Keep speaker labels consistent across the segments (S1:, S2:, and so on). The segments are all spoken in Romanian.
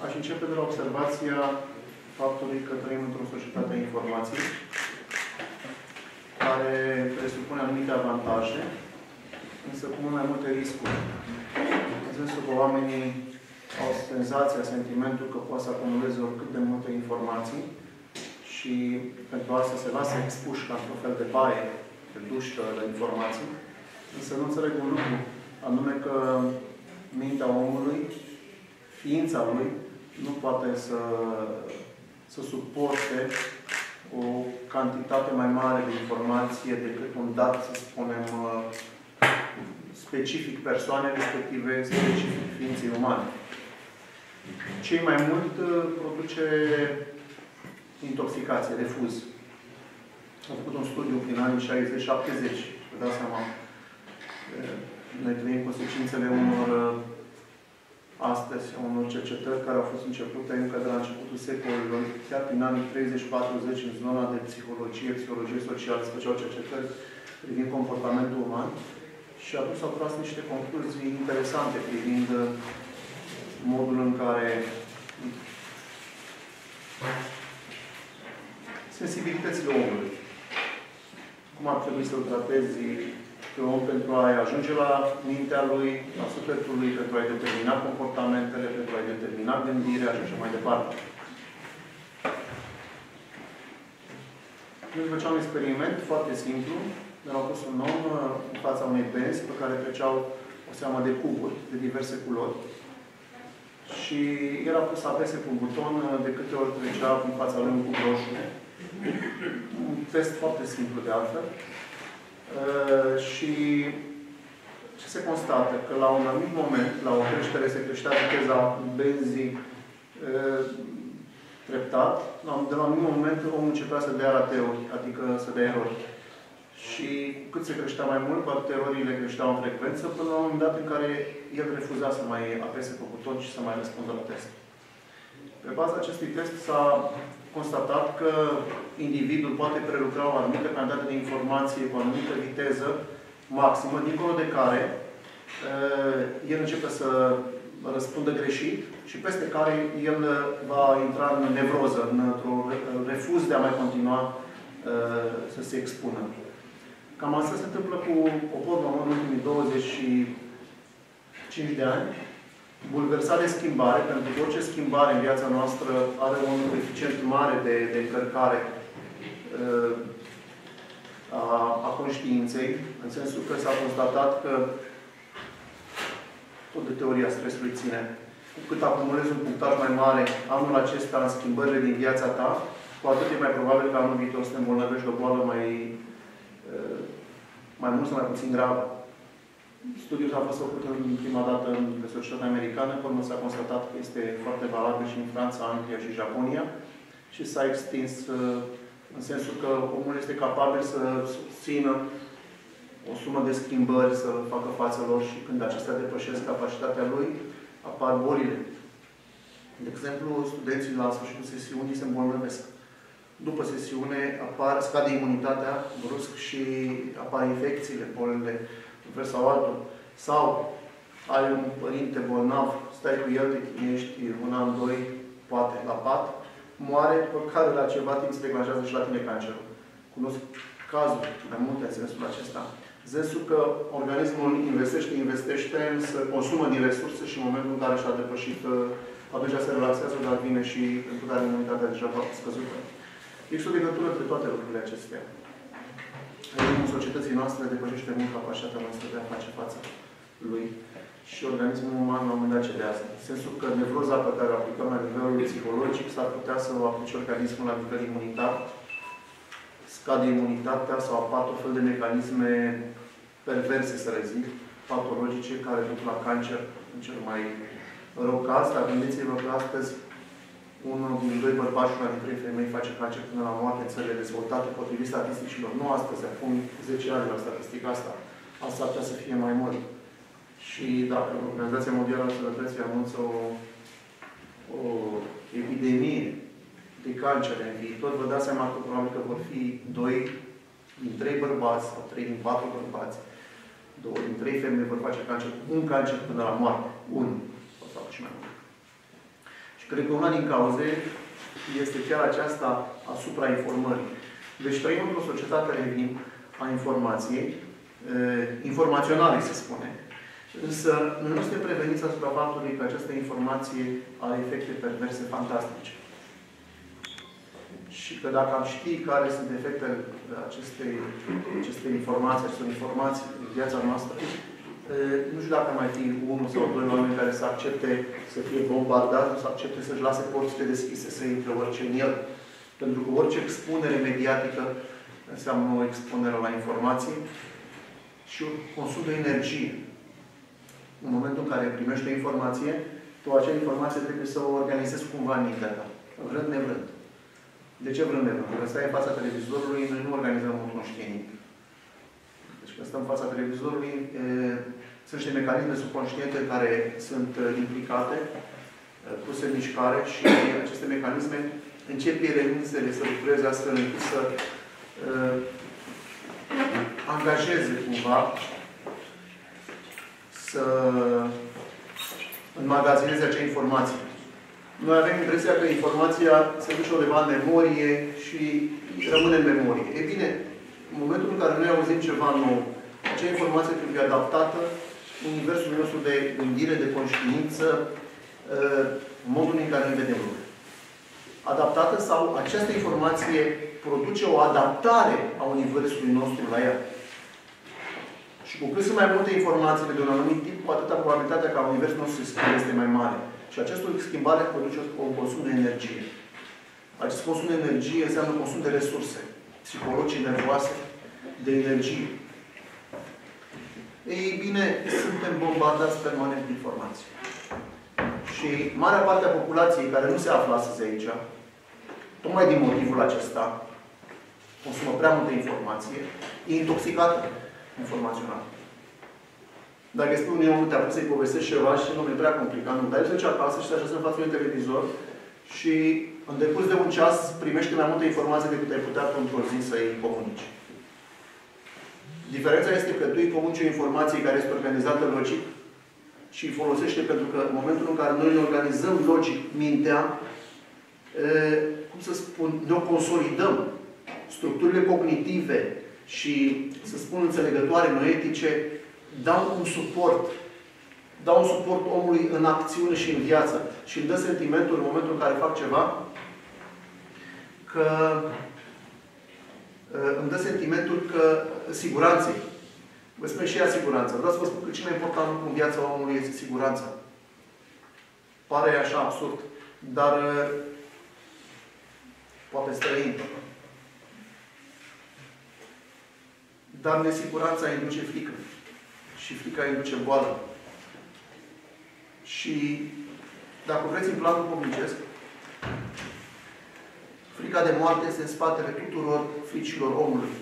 S1: Aș începe de la observația faptului că trăim într-o societate a informației, care presupune anumite avantaje, însă cu mult mai multe riscuri. În sensul că oamenii au senzația, sentimentul că poate să acumuleze oricât de multe informații și pentru asta se lasă expuși ca într-un fel de baie, de dușcă de informații, însă nu înțeleg un lucru, anume că mintea omului, ființa lui, nu poate să suporte o cantitate mai mare de informație decât un dat, să spunem, specific persoanei respective, specific ființei umane. Cei mai mult produce intoxicație, refuz. Am făcut un studiu prin anii 60-70. Vă dați seama, noi trăim consecințele astăzi, unor cercetări care au fost începute încă de la începutul secolului, chiar prin anii 30-40, în zona de psihologie socială, se făceau cercetări privind comportamentul uman și atunci s-au tras niște concluzii interesante privind modul în care sensibilitățile omului. Cum ar trebui să-l tratezi pe om pentru a-i ajunge la mintea lui, la sufletul lui, pentru a-i determina comportamentele, pentru a-i determina gândirea și așa mai departe. Noi făceam un experiment foarte simplu. Ne-au pus un om în fața unei benzi pe care treceau o seamă de cuburi de diverse culori. Și el a pus să apese cu un buton de câte ori trecea în fața lui un cub roșu. Un test foarte simplu de altfel. Și ce se constată? Că la un anumit moment, la o creștere, se creștea viteza benzii treptat. De la un anumit moment, omul începea să dea rateuri, adică să dea erori. Și cât se creștea mai mult, baterorile creșteau în frecvență, până la un moment dat în care el refuza să mai apese pe buton și să mai răspundă la test. Pe baza acestui test s-a constatat că individul poate prelucra o anumită cantitate de informație cu o anumită viteză maximă, dincolo de care el începe să răspundă greșit și peste care el va intra în nevroză, într-un refuz de a mai continua să se expună. Cam asta se întâmplă cu poporul român în ultimii 25 de ani. Bulversat de schimbare, pentru că orice schimbare în viața noastră are un coeficient mare de încărcare a conștiinței, în sensul că s-a constatat că tot de teoria stresului ține. Cu cât acumulezi un punctaj mai mare anul acesta în schimbările din viața ta, cu atât e mai probabil că anul viitor să te îmbolnăvești de o boală mai mult sau mai puțin gravă. Studiul a fost făcut în prima dată de societatea americană, până s-a constatat că este foarte valabil și în Franța, Anglia și Japonia și s-a extins în sensul că omul este capabil să susțină o sumă de schimbări, să facă față lor și când acestea depășesc capacitatea lui, apar bolile. De exemplu, studenții la sfârșitul sesiunii se îmbolnăvesc. După sesiune scade imunitatea brusc și apar infecțiile, bolile, un fel sau altul. Sau ai un părinte bolnav, stai cu el, te chinuiești un an, doi, poate la pat, moare, după care la ceva timp se declanșează și la tine cancerul. Cunosc cazuri mai multe în sensul acesta. Sensul că organismul investește, însă consumă din resurse și în momentul în care și-a depășit, atunci se relaxează, dar vine și pentru care imunitatea deja foarte scăzută. Există o legătură între toate lucrurile acestea. Regimul societății noastre depășește mult capacitatea noastră de a face față lui și organismul uman la un moment dat cedează. În sensul că nevroza pe care o aplicăm la nivelul psihologic s-ar putea să o aplice organismul la nivel imunitar, scade imunitatea sau apar tot fel de mecanisme perverse, să le zic, patologice, care duc la cancer în cel mai rău caz. Dar gândiți-vă că astăzi unul din doi bărbați și una din trei femei face cancer până la moarte în țările dezvoltate, potrivit statisticilor. Nu astăzi, acum 10 ani la statistica asta. Asta ar putea să fie mai mult. Și dacă Organizația Mondială a Sănătății anunță o epidemie de cancer în viitor, vă dați seama că probabil că vor fi 2 din 3 bărbați sau 3 din 4 bărbați, 2 din 3 femei vor face cancer, un cancer până la moarte. Unul. O să facă și mai mult. Și cred că una din cauze este chiar aceasta a suprainformării. Deci trăim într-o societate, revin, a informației, informaționale, se spune. Însă, noi nu suntem preveniți asupra faptului că această informație are efecte perverse fantastice. Și că dacă am ști care sunt efectele acestei informații în viața noastră, nu știu dacă mai fi unul sau doi oameni care să accepte să fie bombardați, să accepte să-și lase porțile deschise, să intre orice în el. Pentru că orice expunere mediatică înseamnă o expunere la informație și un consum de energie. În momentul în care primești o informație, tu acea informație trebuie să o organizezi cumva în mintea ta. Vrând nevrând. De ce vrând nevrând? Pentru că stai în fața televizorului, noi nu organizăm un conștient. Deci când stăm în fața televizorului, sunt niște mecanisme subconștiente care sunt implicate, puse în mișcare și aceste mecanisme încep ele să lucreze astfel încât să angajeze cumva, să înmagazineze acea informație. Noi avem impresia că informația se duce undeva în memorie și rămâne în memorie. E bine, în momentul în care noi auzim ceva nou, acea informație trebuie adaptată universul nostru de gândire, de conștiință, modul în care ne vedem lucrurile. Adaptată sau această informație produce o adaptare a universului nostru la ea. Și cu cât sunt mai multe informații de un anumit tip, cu atâta probabilitatea ca universul nostru să se schimbe este mai mare. Și această schimbare produce un consum de energie. Acest consum de energie înseamnă consum de resurse psihologice, nervoase, de energie. Ei bine, suntem bombardați permanent cu informații. Și marea parte a populației care nu se află astăzi aici, tocmai din motivul acesta, consumă prea multă informație, e intoxicată informațional. Dacă îi spui unui om, te-a pus să-i povestești ceva și nu e prea complicat, nu, dar el se duce acasă și se așează în fața unui televizor și în decurs de un ceas primește mai multă informație decât ai putea într-o zi să-i comunici. Diferența este că tu îi comunici o informație care este organizată logic și îi folosește pentru că în momentul în care noi ne organizăm logic mintea, cum să spun, ne o consolidăm. Structurile cognitive și, să spun, înțelegătoare, noetice, dau un suport omului în acțiune și în viață. Și îmi dă sentimentul, în momentul în care fac ceva, că îmi dă sentimentul că siguranței. Vă spun și ea siguranță. Vreau să vă spun că cel mai important lucru în viața omului este siguranța. Pare așa absurd, dar poate străin. Dar nesiguranța induce frică. Și frica induce boală. Și, dacă vreți, în planul comunicesc, frica de moarte este în spatele tuturor fricilor omului.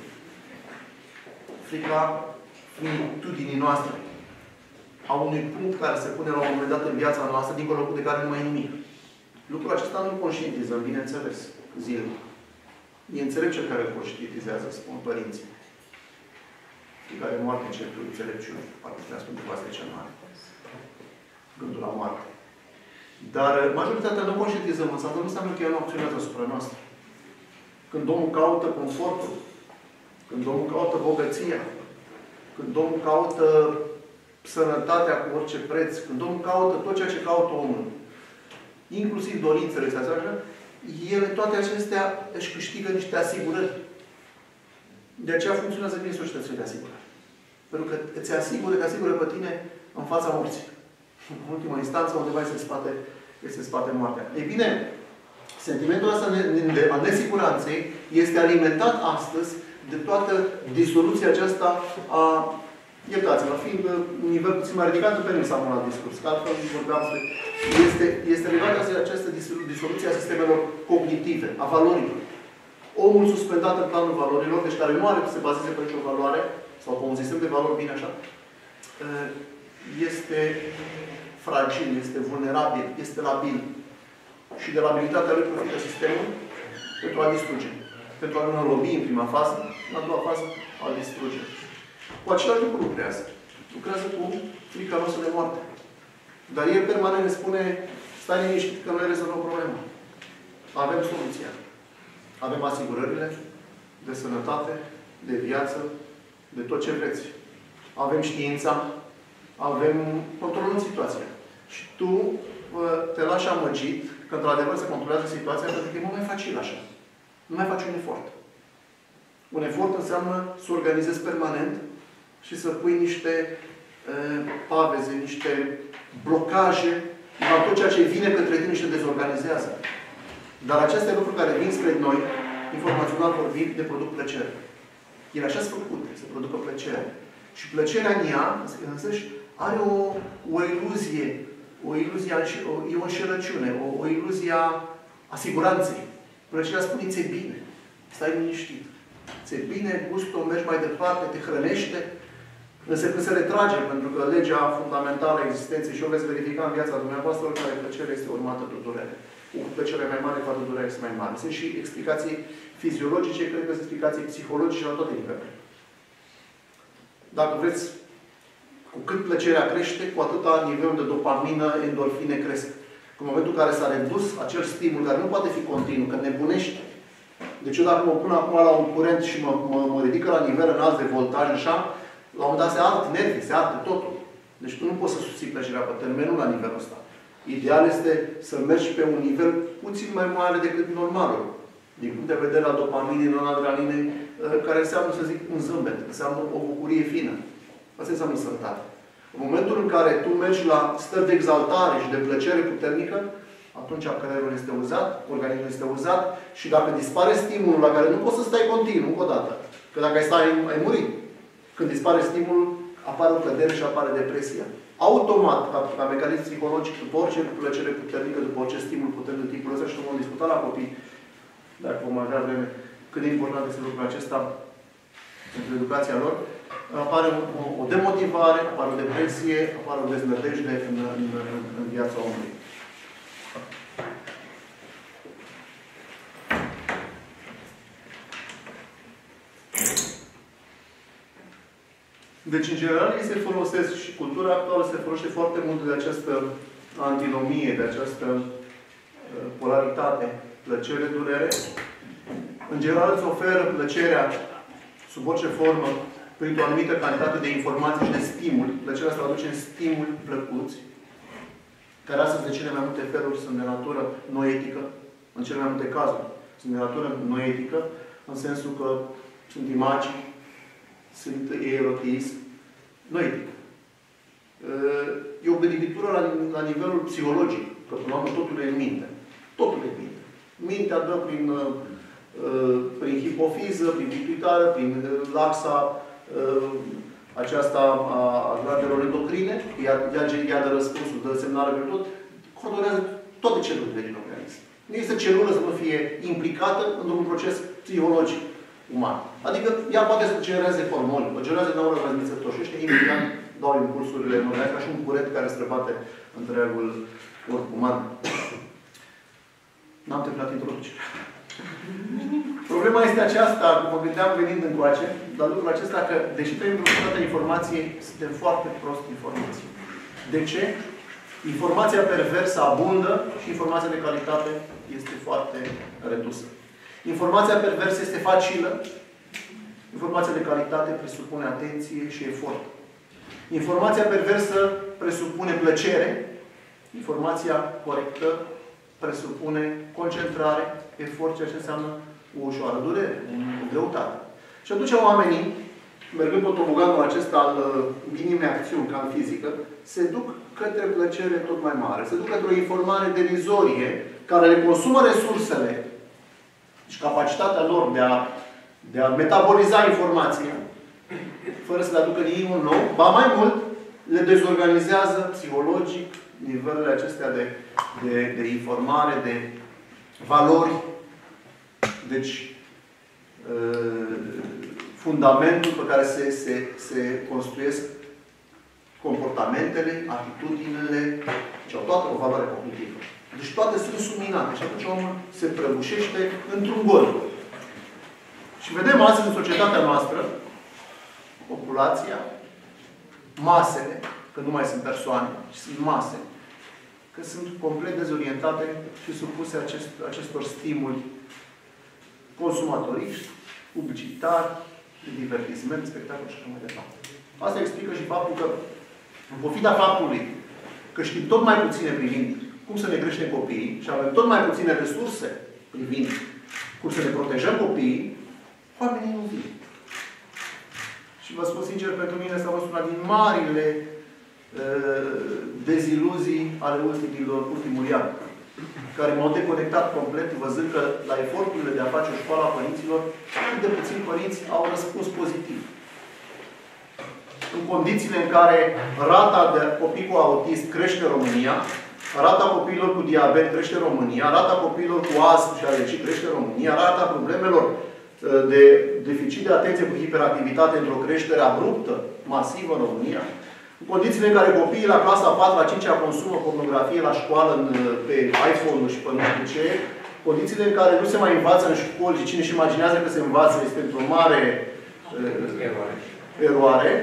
S1: Frica finitudinii noastre. A unui punct care se pune la un moment dat în viața noastră, dincolo de care nu mai e nimic. Lucrul acesta nu conștientizăm, bineînțeles, zilnic. E înțelept cel care îl conștientizează, spun părinții. Care moarte în cercul înțelepciunii. Poate ne-a spus ceva de cel mare. Gândul la moarte. Dar majoritatea nu conștientizăm, însă nu înseamnă că ea nu acționează asupra noastră. Când omul caută confortul, când omul caută bogăția, când omul caută sănătatea cu orice preț, când omul caută tot ceea ce caută omul, inclusiv dorințele astea, ele, toate acestea, își câștigă niște asigurări. De aceea funcționează bine societățile de asigurare. Pentru că îți asigură pe tine în fața morții. În ultima instanță, undeva este în spate moartea. Ei bine, sentimentul ăsta a nesiguranței este alimentat astăzi de toată disoluția aceasta a, iertați-mă, fiind un nivel puțin mai ridicat, pe nu s-am la discurs, că altfel vorbeam este legată această disoluție a sistemelor cognitive, a valorilor. Omul suspendat în planul valorilor, deci care nu are să se bazeze pe nicio valoare, sau pe un sistem de valori bine așa, este fragil, este vulnerabil, este labil. Și de labilitatea lui profită sistemul pentru a distruge. Pentru a nu înrobi în prima fază, în a doua fază a distruge. Cu același lucru lucrează. Lucrează cu frica noastră de moarte. Dar el permanent ne spune, stai liniștit că noi rezolvăm problema. Avem soluția. Avem asigurările de sănătate, de viață, de tot ce vreți. Avem știința, avem controlul în situația. Și tu te lași amăgit că într-adevăr se controlează situația pentru că e mult mai facil așa. Nu mai faci un efort. Un efort înseamnă să organizezi permanent și să pui niște paveze, niște blocaje la tot ceea ce vine către tine și te dezorganizează. Dar aceste lucruri care vin spre noi, informațional vorbind, ne produc plăcere. Ele așa sunt făcute, să producă plăcere. Și plăcerea în ea, însăși, are o iluzie. O iluzie, e o înșelăciune, o iluzie a siguranței. Plăcerea spune, ți-e bine. Stai liniștit. Ți-e bine, gustul, mergi mai departe, te hrănește. Însă când se retrage, pentru că legea fundamentală a existenței, și o veți verifica în viața dumneavoastră, oricare plăcere este urmată de durere. Cu plăcere mai mare, cu atât durerea este mai mare. Sunt și explicații fiziologice, cred că sunt explicații psihologice la toate nivelurile. Dacă vreți, cu cât plăcerea crește, cu atâta nivelul de dopamină, endorfine cresc. În momentul în care s-a redus acel stimul, care nu poate fi continuu, că nebunește. Deci eu dacă mă pun acum la un curent și mă ridică la nivel înalt de voltaj, așa, la un moment dat se ard nervii, se arde totul. Deci tu nu poți să susții plăcerea pe termen, nu la nivelul ăsta. Ideal este să mergi pe un nivel puțin mai mare decât normalul. Din punct de vedere al dopaminei, non-adrenalinei, care înseamnă, să zic, un zâmbet, înseamnă o bucurie fină. Asta înseamnă sănătate. În momentul în care tu mergi la stări de exaltare și de plăcere puternică, atunci creierul este uzat, organismul este uzat și dacă dispare stimulul la care nu poți să stai continuu, încă o dată, că dacă ai stai, ai murit. Când dispare stimulul, apare o cădere și apare depresia. Automat, ca mecanism psihologic, după orice plăcere puternică, după orice stimul puternic de tipul ăsta, și vom discuta la copii, dacă vom avea vreme, cât de important este lucrul acesta pentru educația lor, apare o demotivare, apare o depresie, apare o deznădejde în viața omului. Deci, în general, ei se folosesc și cultura actuală se folosește foarte mult de această antinomie, de această polaritate, plăcere-durere. În general, îți oferă plăcerea sub orice formă, printr-o anumită cantitate de informații și de stimuli. Plăcerea se traduce în stimuli plăcuți, care astăzi, de cele mai multe feluri, sunt de natură noetică, în cele mai multe cazuri, sunt de natură noetică, în sensul că sunt imagini, sunt erotism, noetic. E o gânditură la nivelul psihologic, că până la urmă totul e în minte. Totul e în minte. Mintea dă prin hipofiză, prin pituitară, prin laxa aceasta a glandelor endocrine, ea dă răspunsul, dă semnale pe tot, coordonează toate celulele din organism. Nu este celulă să nu fie implicată într-un proces psihologic uman. Adică ea poate să genereze hormoni, o generează neurotransmițători și ăștia imediat dau impulsurile în organism, ca și un curent care străbate întregul corp uman. N-am terminat introducerea. Problema este aceasta, cum mă gândeam venind încoace, dar lucrul acesta că, deși trăim într-o societate a informației, suntem foarte prost informați. De ce? Informația perversă abundă și informația de calitate este foarte redusă. Informația perversă este facilă. Informația de calitate presupune atenție și efort. Informația perversă presupune plăcere. Informația corectă presupune concentrare, efort, ceea ce înseamnă o ușoară durere, o greutate. Și atunci oamenii, mergând pe toboganul acesta al minime acțiuni, ca în fizică, se duc către plăcere tot mai mare. Se duc către o informare derizorie care le consumă resursele și capacitatea lor de a metaboliza informația, fără să le aducă nimic nou, ba mai mult, le dezorganizează psihologic nivelurile acestea de informare, de valori. Deci, fundamentul pe care se construiesc comportamentele, atitudinile, deci au toată o valoare cognitivă. Deci toate sunt subminate. Și atunci omul se prăbușește într-un gol. Și vedem astăzi în societatea noastră, populația, masele, că nu mai sunt persoane, ci sunt mase, că sunt complet dezorientate și supuse acestor stimuli consumatoriști, publicitari, de divertisment, spectacol și așa mai departe. Asta explică și faptul că, în pofida faptului că știm tot mai puține privind cum să ne creștem copiii și avem tot mai puține resurse privind cum să ne protejăm copiii, oamenii nu vin. Și vă spun sincer, pentru mine s-a fost una din marile deziluzii ale ultimului an, care m-au deconectat complet, văzând că la eforturile de a face o școală a părinților, cât de puțini părinți au răspuns pozitiv. În condițiile în care rata de copii cu autism crește în România, rata copiilor cu diabet crește în România, rata copiilor cu astm și alergii crește în România, rata problemelor de deficit de atenție cu hiperactivitate într-o creștere abruptă, masivă în România, în condițiile în care copiii la clasa 4, la 5-a consumă pornografie la școală pe iPhone-uri și pe nu știu ce, condițiile în care nu se mai învață în școli și cine își imaginează că se învață este într-o mare eroare.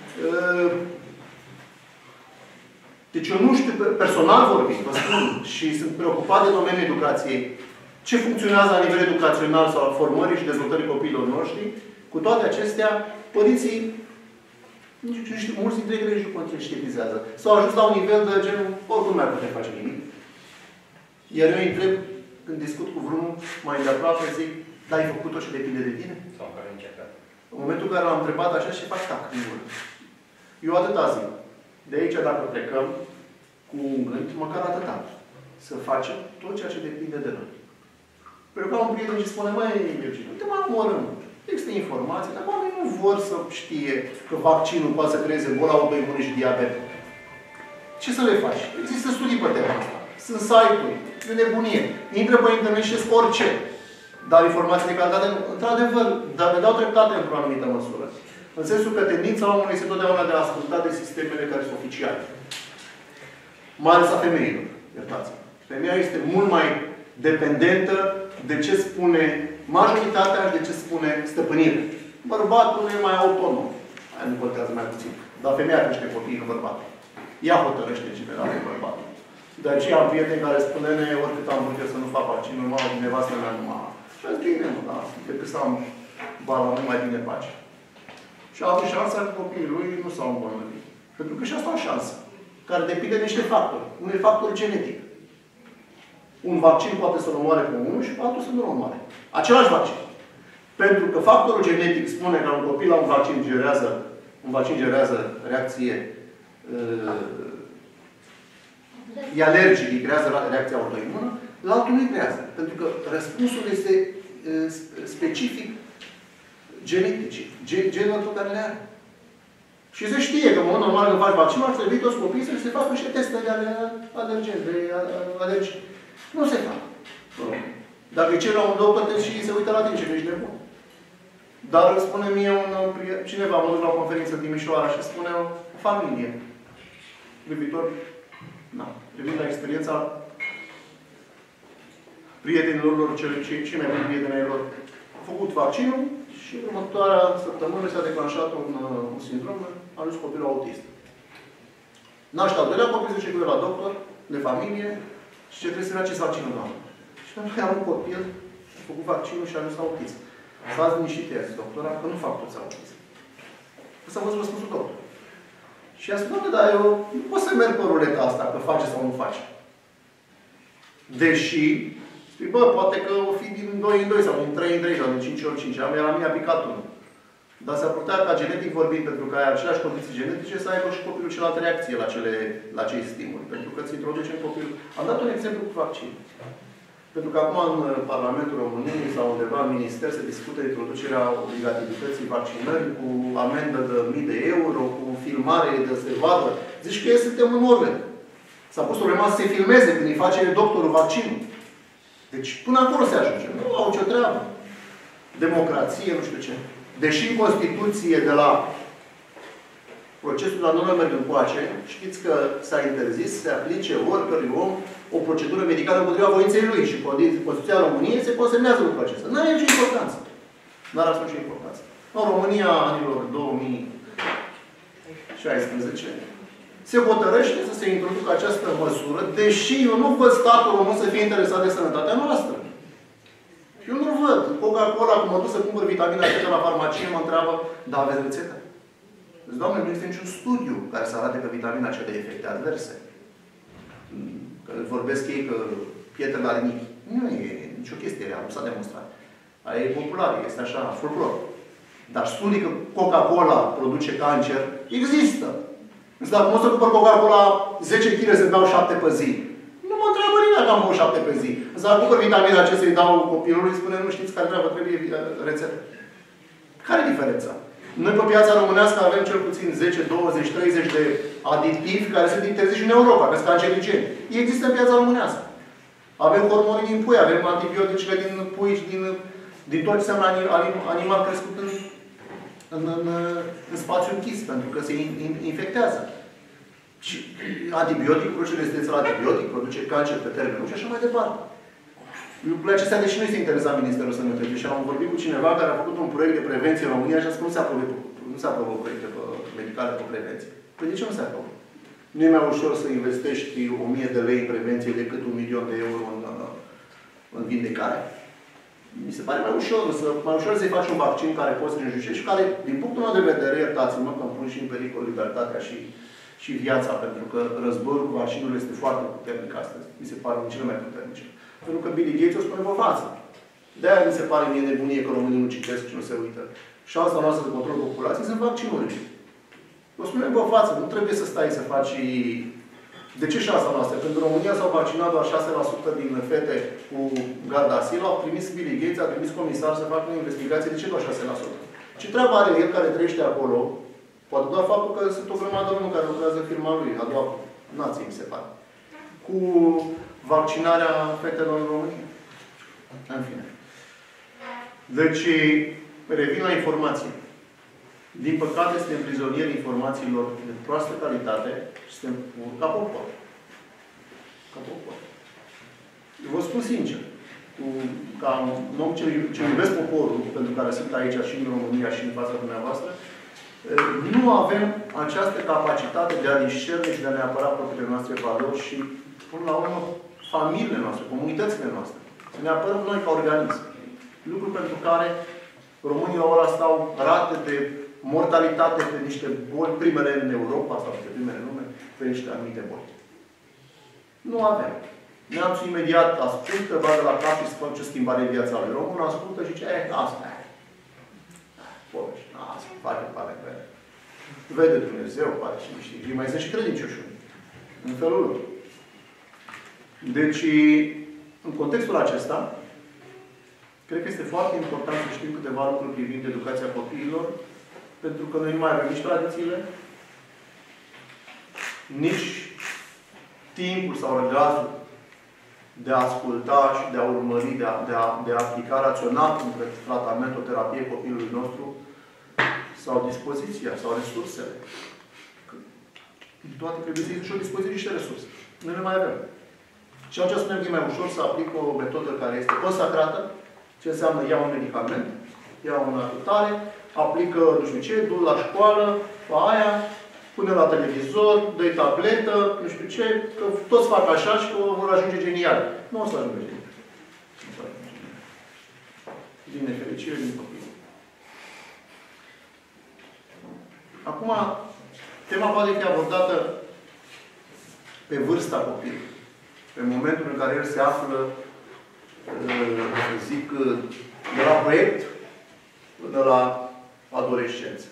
S1: Deci eu nu știu, personal vorbind, vă spun, și sunt preocupat de domeniul educației, ce funcționează la nivel educațional sau al formării și dezvoltării copiilor noștri. Cu toate acestea, părinții, nu știu, mulți dintre ei nici nu conștientizează. S-au ajuns la un nivel de genul, oricum nu mai putem face nimic. Iar eu îi întreb, când discut cu vreunul mai de aproape, zic, dar ai făcut tot ce depinde de tine?
S2: Sau care încercat.
S1: În momentul în care l-am întrebat așa, și fac tac, în gură. Eu atâta zic. De aici, dacă plecăm cu un gând, măcar atâta. Să facem tot ceea ce depinde de noi. Pentru că un prieten și spune, măi, Virgil, uite, mai omorâm. Există informații, dar oamenii nu vor să știe că vaccinul poate să creeze boala autoimună și diabet. Ce să le faci? Există studii pe tema asta. Sunt site-uri, de nebunie. Intră pe internet și orice. Dar informații de calitate, într-adevăr, dar ne dau dreptate într-o anumită măsură. În sensul că tendința omului este totdeauna de a asculta de sistemele care sunt oficiale. Mai ales a femeilor. Iertați-mă. Femeia este mult mai dependentă de ce spune majoritatea și de ce spune stăpânire. Bărbatul e mai autonom. Aia nu contează mai puțin. Dar femeia crește copiii, nu bărbatul. Ea hotărăște în general de bărbatul. De aceea am prieteni care spune, oricât am vrut eu să nu fac vaccinul, nevastă mea nu m-a... Și am zis, bine, da, decât să am bala, nu mai bine pace. Și a avut șansa că copiii lui nu s-au îmbolnăvit. Pentru că și asta o șansă, care depinde de niște factori. Unul e factor genetic. Un vaccin poate să-l omoare pe unul și altul să nu-l omoare. Același vaccin. Pentru că factorul genetic spune că un copil la un vaccin generează reacție e alergic, îi creează reacția autoimună, la altul nu îi creează. Pentru că răspunsul este specific genetic, genul pe care le are. Și se știe că, în mod normal, când faci vaccinul, ar trebui toți copiii să se facă niște teste de alergii. Nu se fac. Dacă îi ceri la un doctor, și se uită la tine, ce ești nebun. Dar îmi spune mie cineva, mă duc la o conferință în Timișoara și spune o familie. Privitor, privind la experiența prietenilor lor, cei mai buni prieteni ai lor, au făcut vaccinul și în următoarea săptămână s-a declanșat un sindrom, a ajuns copilul autist. Naște al doilea copil, zice că e la doctor, de familie, și ce trebuie să vrea ce vaccinul, doamnă. Și noi am un copil, a făcut vaccinul și a ajuns autist. Stați liniștite, a zis doctora, că nu fac toți autism. Să văd răspunsul doctor. Și a spus, doamne, dar eu nu pot să merg pe ruleta asta, că face sau nu face. Deși, spui, poate că o fi din 2 în 2 sau din 3 în 3 sau din 5 ori 5. La mine a picat unul. Dar s-ar putea ca genetic vorbind, pentru că ai aceleași condiții genetice, să aibă și copilul cealaltă reacție la cei stimuli. Pentru că îți introduce în copil. Am dat un exemplu cu vaccin. Pentru că acum în Parlamentul României sau undeva în Minister se discută introducerea obligativității vaccinării cu amendă de 1000 de euro, cu filmare de se vadă. Zici că ei suntem în ordine. S-a pus problema să se filmeze când îi face doctorul vaccinul. Deci până acolo se ajunge. Nu au ce treabă. Democrație, nu știu ce. Deși în Constituție de la procesul la Nuremberg încoace, știți că s-a interzis să se aplice oricărui om o procedură medicală împotriva voinței lui și Constituția României se consemnează lucrul acesta. Nu are nicio importanță. Nu are absolut nicio importanță. În România, anilor 2016, se hotărăște să se introducă această măsură, deși eu nu văd statul român să fie interesat de sănătatea noastră. Eu nu văd. Coca-Cola, când mă duc să cumpăr vitamina C la farmacie, mă întreabă, da, aveți rețetă? Deci, Doamne, nu este niciun studiu care să arate că vitamina C de efecte adverse. Că vorbesc ei că pietre la rinichi. Nu e nicio chestie reală, nu s-a demonstrat. Aia e popular, este așa, folclor. Dar studii că Coca-Cola produce cancer, există. Însă dacă mă să cumpăr Coca-Cola 10 kg să beau 7 pe zi, nu mă întreabă nimeni dacă am băut 7 pe zi. Însă dacă cumpăr vitamina C să-i dau copilului, spune, nu știți care treabă, trebuie rețetă. Care e diferența? Noi pe piața românească avem cel puțin 10, 20, 30 de aditivi care sunt interziși în Europa, că sunt cancerigeni. Există în piața românească. Avem hormoni din pui, avem antibioticele din pui și din tot ce înseamnă animal crescut în spațiu închis, pentru că se infectează. Și antibiotic, produce rezistență la antibiotic, produce cancer pe termen lung și așa mai departe. Lucrurile acestea, deși nu este interesat Ministerul Sănătății, și am vorbit cu cineva care a făcut un proiect de prevenție în România și a spus că nu se aprobă proiecte medicale pe prevenție. Păi de ce nu se aprobă? Nu e mai ușor să investești 1000 de lei în prevenție decât 1.000.000 de euro în vindecare? Mi se pare mai ușor să-i faci un vaccin care poți să înjudești și care, din punctul meu de vedere, iertați-mă că îmi pun și în pericol libertatea și viața, pentru că războiul cu vaccinul este foarte puternic astăzi. Mi se pare unul cele mai puternice. Pentru că Bill Gates o spune pe față. De-aia mi se pare mie nebunie că românii nu citesc și nu se uită. Șansa noastră de control populației sunt vaccinurile. O spunem pe față. Nu trebuie să stai să faci... De ce șansa noastră? Pentru că în România s-au vaccinat doar 6% din fete cu Gardasil. Au trimis Bill Gates, a trimis comisar să facă o investigație. De ce doar 6%? Ce treabă are el care trăiește acolo? Poate doar faptul că sunt o grămadă de oameni care lucrează în firma lui, a doua nație, mi se pare. Cu vaccinarea fetelor în România. În fine. Deci, revin la informații. Din păcate, suntem prizonieri informațiilor de proastă calitate și suntem ca popor. Ca popor. Vă spun sincer, ca un om ce iubesc poporul, pentru care sunt aici și în România și în fața dumneavoastră, nu avem această capacitate de a discerne și de a ne apăra propriile noastre valori și, până la urmă, familiile noastre, comunitățile noastre. Să ne apărăm noi ca organism. Lucru pentru care românii la ora stau rate de mortalitate pe niște boli, primele în Europa sau pe primele în lume, pe niște anumite boli. Nu avem. Neamțul imediat ascultă, vadă la cap și să face o schimbare în viața lui. Românul ascultă și zice, asta e. Povești, asta face pare pe ele. Vede Dumnezeu, poate și niște. Și mai sunt și credincioși. În felul lor. Deci, în contextul acesta, cred că este foarte important să știm câteva lucruri privind educația copiilor, pentru că noi nu mai avem nici tradițiile, nici timpul sau răgazul de a asculta și de a urmări, de a aplica rațional un tratament, o terapie copilului nostru, sau dispoziția, sau resursele. Toate trebuie să existe și o dispoziție și niște resurse. Noi nu mai avem. Și atunci spunem că e mai ușor să aplic o metodă care este consacrată, ce înseamnă ia un medicament, ia o atutare, aplică nu știu ce, du la școală, pe aia, pune la televizor, dă-i tabletă, nu știu ce, că toți fac așa și că vor ajunge genial. Nu o să ajungă genial. Din nefericire, din copii. Acum, tema poate fi abordată pe vârsta copilului. Pe momentul în care el se află, să zic, de la proiect până la adolescență.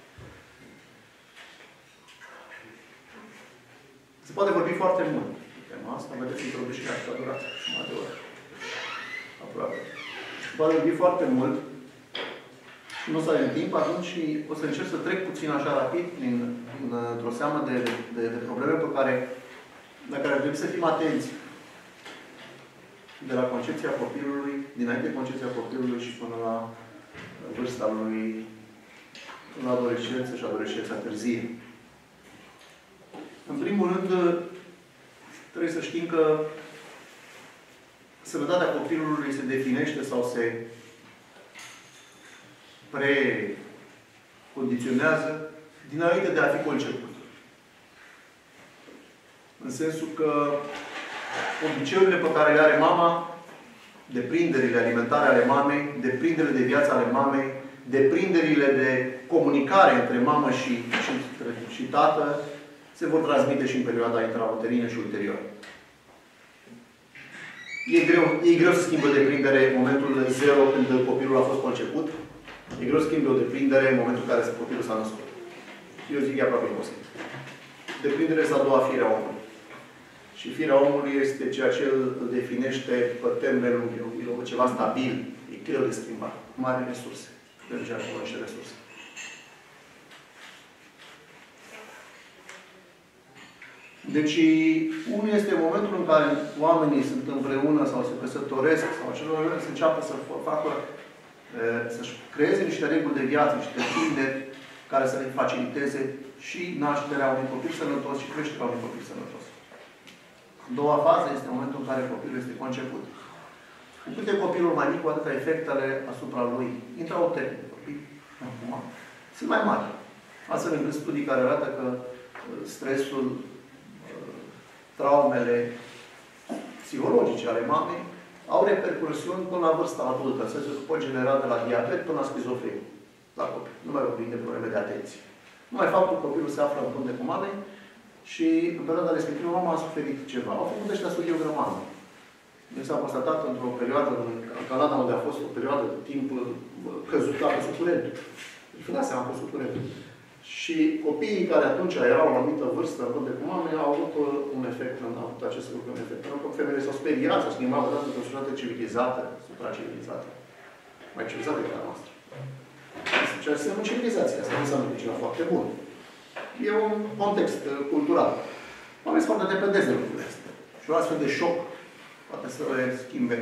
S1: Se poate vorbi foarte mult pe tema asta. Vedeți, introducerea asta a durat jumătate de oră. Aproape. Se poate vorbi foarte mult. Și nu o să avem timp, atunci o să încerc să trec puțin așa rapid într-o seamă de probleme la care ar trebui să fim atenți. De la concepția copilului, dinainte de concepția copilului și până la vârsta lui, în adolescență și adolescența târzie. În primul rând, trebuie să știm că sănătatea copilului se definește sau se precondiționează dinainte de a fi conceput. În sensul că obiceiurile pe care le are mama, deprinderile alimentare ale mamei, deprinderile de viață ale mamei, deprinderile de comunicare între mamă și tată, se vor transmite și în perioada intrauterină și ulterior. E greu să schimbă deprindere în momentul 0 când copilul a fost conceput. E greu să schimbe o deprindere în momentul în care copilul s-a născut. Eu zic, e aproape imposibil. Deprinderea este a doua fire a omului. Și firea omului este ceea ce îl definește pe termen lung. E ceva stabil. E greu de schimbat. Mari resurse. Pentru ce are și resurse. Deci, unul este momentul în care oamenii sunt împreună sau se căsătoresc sau celor să înceapă să facă, să-și creeze niște reguli de viață, niște tinderi care să le faciliteze și nașterea unui copil sănătos și creșterea unui copil sănătos. A doua fază este momentul în care copilul este conceput. Cu cât e copilul mai mic, cu atâta efectele asupra lui intrauterin de copil, sunt mai mari. Astfel încât studii care arată că stresul, traumele psihologice ale mamei au repercursiuni până la vârsta adultă. În sensul că pot genera de la diabet până la schizofrenie la copil. Nu mai vorbim de probleme de atenție. Numai faptul că copilul se află în frunte cu mamei și în perioada respectivă mama a suferit ceva. Au făcut ăștia studii o grămadă. Mi s-a constatat într-o perioadă în Canada, unde a fost o perioadă de timp căzută, a căzut curentul. Vă dați seama, a căzut curentul. Și copiii care atunci erau la o anumită vârstă, în frunte cu mame, au avut un efect, au avut acest lucru, un efect. Pentru că femeile s-au speriat, s-au schimbat vreodată într-o societate civilizată, supracivilizată. Mai civilizată decât a noastră. Ceea ce înseamnă civilizația. Asta nu înseamnă că e ceva foarte bun. E un context cultural. Oamenii sunt foarte dependenți de lucrurile astea. Și un astfel de șoc poate să le schimbe.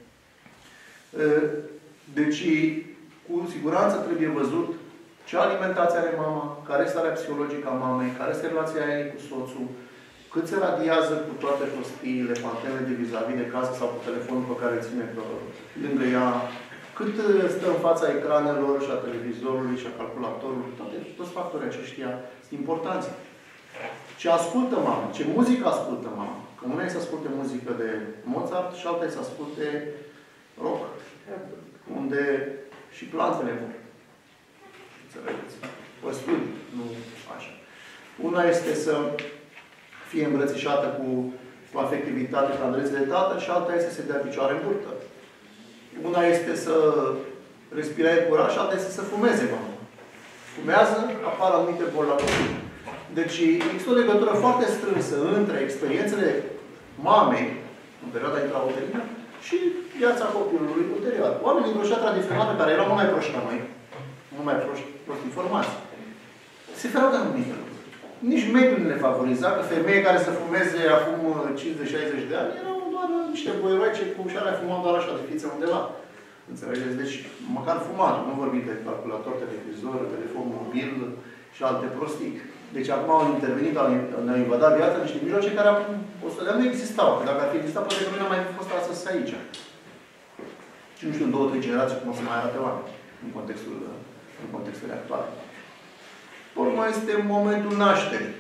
S1: Deci, cu siguranță trebuie văzut ce alimentație are mama, care este starea psihologică a mamei, care este relația ei cu soțul, cât se radiază cu toate prostiile, pantenele de vis-a-vis de casă sau cu telefonul pe care îl ține lângă ea, cât stă în fața ecranelor și a televizorului și a calculatorului, toți factorii aceștia sunt importanți. Ce ascultă mama, ce muzică ascultă mama. Că una e să asculte muzică de Mozart și alta e să asculte rock, unde și plantele vor. Înțelegeți? Păsturi, nu așa. Una este să fie îmbrățișată cu afectivitate, ca îndrețe de tată, și alta este să se dea picioare în burtă. Una este să respire aer curat și alta este să fumeze, mama. Fumează, apar anumite boli la copil. Deci există o legătură foarte strânsă între experiențele mamei, în perioada intrauterină, și viața copilului ulterior. Oamenii dintr-o șa tradițională, care erau mult mai proști ca noi, mult mai proști informați, se fereau de anumite lucruri. Nici mediul nu le favoriza, că femeie care să fumeze acum 50-60 de ani erau doar niște boieroice cu ușarea fumau doar așa de fițe undeva. Înțelegeți? Deci, măcar fumat. Nu vorbim de calculator, televizor, telefon mobil și alte prostii. Deci acum au intervenit, ne-au invadat viața niște mijloace care acum 100 de ani nu existau. Că dacă ar fi existat, poate că nu ne-am mai fost astăzi aici. Și nu știu, în 2-3 generații cum o să mai arate oameni în contextul actual. Urmă este momentul nașterii.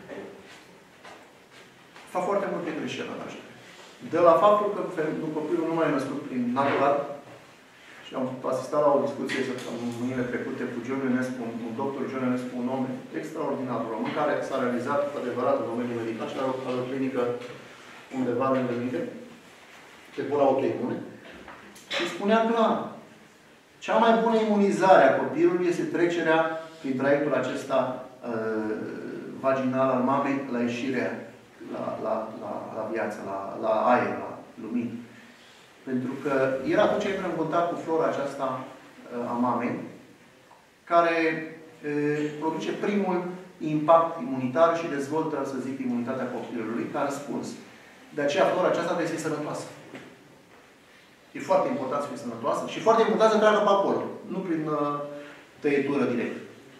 S1: Fac foarte multe greșeli la naștere. De la faptul că copilul nu mai e născut prin natural, și am asistat la o discuție săptămânile trecute cu John Ionescu, un doctor John Ionescu, un om extraordinar român, care s-a realizat cu adevărat în domeniul medical și are o clinică undeva lângă mine, pe boala autoimune, și spunea clar, cea mai bună imunizare a copilului este trecerea prin traiectul acesta vaginal al mamei la ieșirea la viață, la aer, la lumină. Pentru că el atunci intră în contact cu flora aceasta a mamei, care produce primul impact imunitar și dezvoltă, să zic, imunitatea copilului ca răspuns. De aceea flora aceasta trebuie să fie sănătoasă. E foarte important să fie sănătoasă și foarte important să treacă pe acolo, nu prin tăietură direct.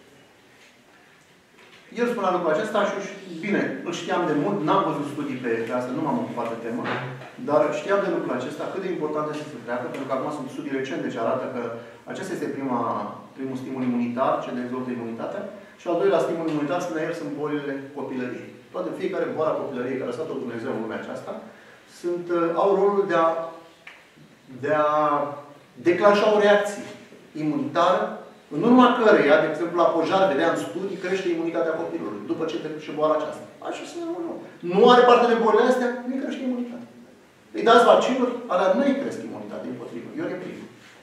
S1: El spunea lucrul acesta și, bine, îl știam de mult, n-am văzut studii pe asta, nu m-am ocupat de temă, dar știam de lucrul acesta, cât de important este să treacă, pentru că acum sunt studii recente ce arată că acesta este primul stimul imunitar, ce dezvoltă imunitatea, și al doilea stimul imunitar, spune el, sunt bolile copilăriei. toate fiecare boală a copilăriei care a stat-o Dumnezeu în lumea aceasta, au rolul de a declanșa o reacție imunitară, în urma căreia, de exemplu, la pojar, vedeam studii, crește imunitatea copilului, după ce trece boala aceasta. Așa să nu are parte de bolile astea, nu-i crește imunitatea. Îi dați vaccinuri, alea nu îi cresc imunitatea, împotrivă. Eu reprim.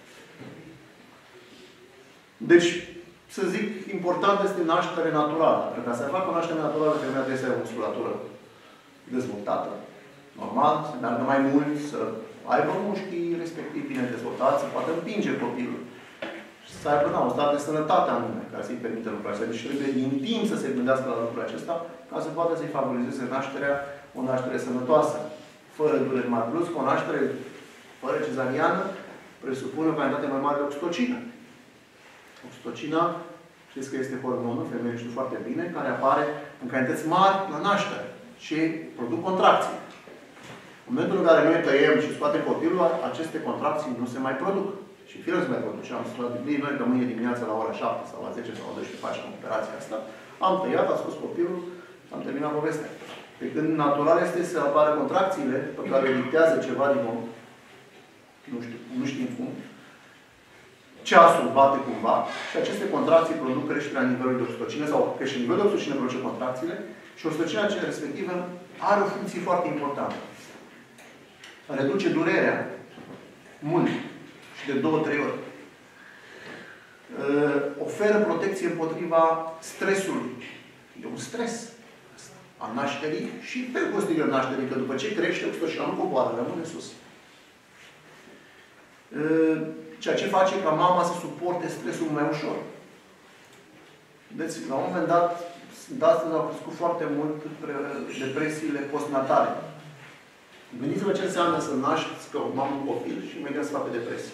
S1: Deci, să zic, important este naștere naturală. Pentru ca să facă o naștere naturală, trebuie să ai o musculatură dezvoltată. Normal, să meargă mai mult, să aibă mușchii respectiv bine dezvoltați, să poată împinge copilul. Și să aibă o stare de sănătate anume, care să-i permită lucrul acesta. Deci trebuie din timp să se gândească la lucrul acesta, ca să poată să-i favorizeze nașterea, o naștere sănătoasă, fără dureri mari. Plus că o naștere fără cezariană presupune o cantitate mai mare de oxitocină. Oxitocina, știți că este hormonul, femeile știu foarte bine, care apare în cantități mari la naștere și produc contracții. În momentul în care noi tăiem și scoatem copilul, aceste contracții nu se mai produc. Și firul se mai produc. Și am spus la Biblie, noi că mâine dimineața la ora 7 sau la 10 sau la 12 facem operația asta, am tăiat, am scos copilul, am terminat povestea. Pe când natural este să apară contracțiile pe care dictează ceva din om, nu știm cum, ceasul bate cumva și aceste contracții produc creșterea nivelului de oxitocină sau crește nivelul de oxitocină produce contracțiile și oxitocina respectivă are o funcție foarte importantă. Reduce durerea mult și de 2-3 ori. Oferă protecție împotriva stresului. E un stres al nașterii și pe posterior nașterii, că după ce crește, oxitocina nu coboară, rămâne sus. Ceea ce face ca mama să suporte stresul mai ușor. Deci, la un moment dat, de astăzi au crescut foarte mult depresiile postnatale. Gândiți-vă ce înseamnă să naști că o mamă un copil și imediat să facă depresie.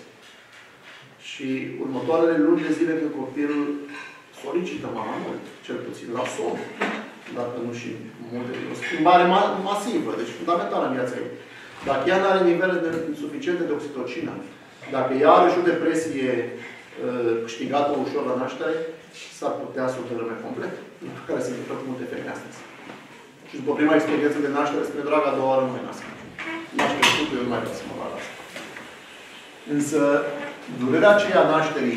S1: Și următoarele luni de zile când copilul solicită mama mult, cel puțin la somn, dacă nu și multe, o schimbare masivă, deci fundamentală în viața ei. Dacă ea nu are nivele suficiente de oxitocină, dacă ea are și o depresie câștigată ușor la naștere, s-ar putea să o dărâme complet, care se întâmplă cu multe femei astăzi. Și după prima experiență de naștere, spre draga a doua oară nu mai nasc. M-aș crescut, eu nu mai vreau să mă fac asta. Însă, durerea aceea nașterii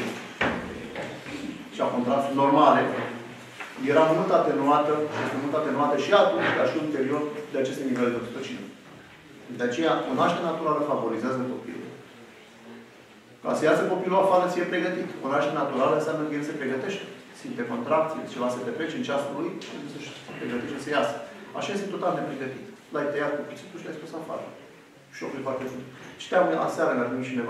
S1: și a contracției normale era mult atenuată, este mult atenuată și atunci, ca și ulterior, de aceste nivele de oxitocină. De aceea, o naștere naturală favorizează copilul. Ca să iasă copilul afară, să fie pregătit. O naștere naturală înseamnă că el se pregătește. Simte contracții, ceva se petrece în ceasul lui, să-și pregătește să iasă. Așa este total nepregătit. L-ai tăiat cu cuțitul și l-ai spus afară. Și o foarte sunt. Citeam aseară, mi-a trimis cineva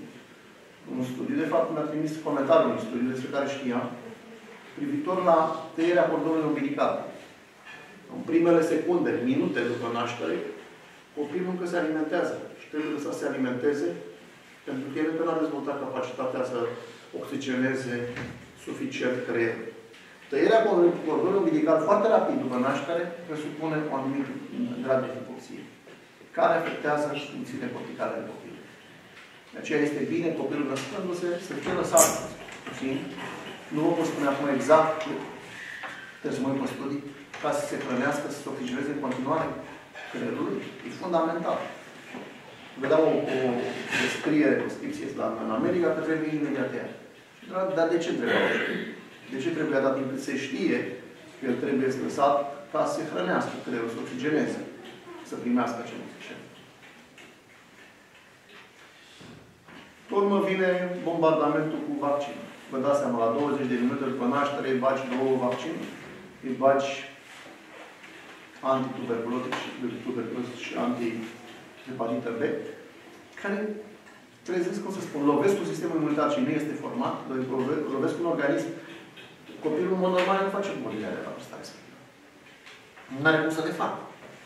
S1: un studiu. De fapt, mi-a trimis comentariul unui studiu despre care știam, privitor la tăierea cordonului umbilical. În primele secunde, minute după naștere, copilul încă se alimentează. Și trebuie să se alimenteze, pentru că el încă nu a dezvoltat capacitatea să oxigeneze suficient creierul. Tăierea cordonului umbilical foarte rapid după naștere presupune un anumit grad de hipoxie, care afectează funcțiile corticale ale copilului. De aceea este bine copilul născându-se să fie lăsat puțin. Nu vă pot spune acum exact, trebuie să mă uit pe studii, ca să se hrănească, să se oxigeneze în continuare creierul. E fundamental. Vedeam o descriere, o descripție în America, că trebuie imediat ea. Dar de ce trebuie? De ce trebuie atât timp cât se știe că el trebuie lăsat ca să se hrănească creierul, să oxigeneze, să primească acel oxigen. Pe urmă vine bombardamentul cu vaccin. Vă dați seama, la 20 de minute după naștere îi bagi 2 vaccinuri. Îi bagi antituberculotic și antihepatită B, care trezesc, cum să spun, lovesc un sistem imunitar și nu este format, lovesc un organism. Copilul, în mod normal, nu face bolile alea la vârsta respectivă. Nu are cum să le facă.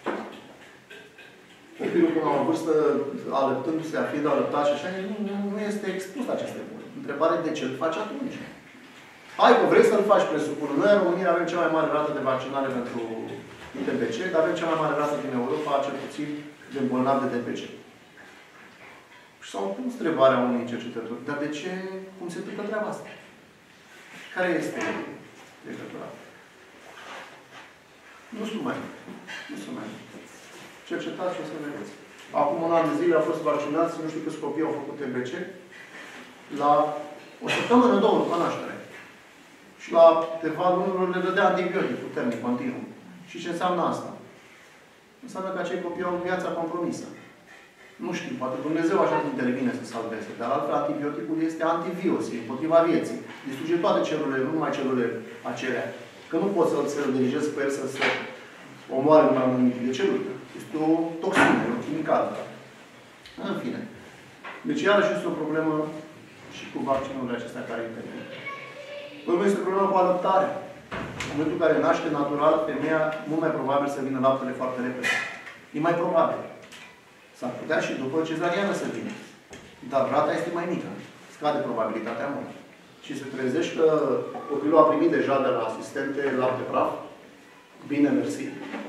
S1: Copilul, până la o vârstă, alăptându-se, fiind alăptat și așa, nu este expus la aceste boli. Întrebare de ce îl faci atunci? Hai că vrei să-l faci, presupun. Noi, în România, avem cea mai mare rată de vaccinare pentru DPC, dar avem cea mai mare rată din Europa, cel puțin, de bolnavi de DPC. Și s-au pus întrebarea unui cercetător. Dar de ce? Cum se întâmplă treaba asta? Care este legătura? Nu sunt mai. Nu sunt mai. Cercetați și o să vedeți. Acum un an de zile au fost vaccinați, nu știu câți copii au făcut TBC, la o săptămână, două după naștere. Și la câteva luni le dădea antibiotic puternic, continuu. Și ce înseamnă asta? Înseamnă că acei copii au viața compromisă. Nu știu, poate Dumnezeu așa de intervine să salveze, dar altfel antibioticul este antivirus, împotriva vieții. Distruge toate celulele, nu numai celulele acelea. Că nu poți să-l dirigezi pe el să se omoare numai anumite celule. Este o toxină, o chimicală. În fine. Deci iarăși este o problemă și cu vaccinurile acestea care intervin. Urmă este o problemă cu alăptarea. În momentul în care naște natural, femeia mult mai probabil să vină laptele foarte repede. E mai probabil. S-ar putea și după cezariană să vină. Dar rata este mai mică. Scade probabilitatea mult. Și se trezește că copilul a primit deja de la asistente lapte praf. Bine, mersi.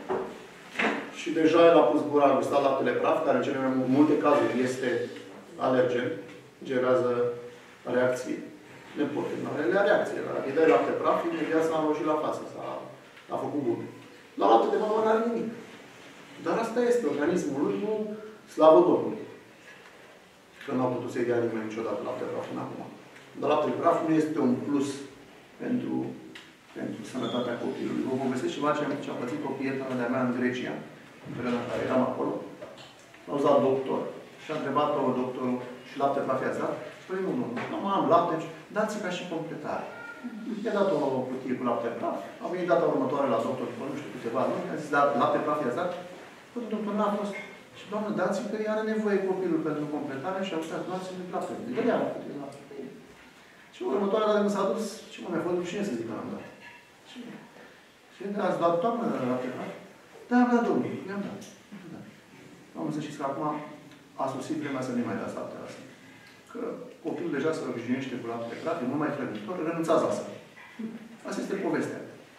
S1: Și deja el a pus gura, a gustat laptele praf, care în cele mai multe cazuri este alergen. Generează reacții. Nepotenarele reacție. La îi dai lapte praf, imediat s-a înroșit la față. S-a făcut bun. La lapte de mamă n-are nimic. Dar asta este. Organismul lui nu slavă Domnului. Că nu a putut să-i dea nimeni niciodată lapte praf până acum. Dar laptele praf nu este un plus pentru sănătatea copilului. Vă povestesc ceva ce a pățit o prietenă de-a mea în Grecia, în perioada în care eram acolo. M-a auzat doctor și a întrebat-o doctorul și lapte praf i-ați dat? Spune, nu am lapte, dați ca și completare. I-a dat o cutie cu lapte praf, a venit data următoare la doctor, după nu știu câteva luni, a zis, da, lapte praf i-ați dat? Păi, doctor, n-a fost. Și, doamnă, dați-mi că are nevoie copilul pentru completare și a uitat, dați-mi lapte. Dă-i am cutie lapte. Și următoarea dată când s-a dus, ce mă mi-a fost rușine să zic că n-am dat. Și ați dat toamnă lapte praf? Da, am dat, domnul, i-am dat. Am să știți că acum a sosit vremea să nu mai dați laptele astea. Că copilul deja se obișnuiește cu lapte praf, e mult mai hrănitor, renunțați asta. Asta este povestea.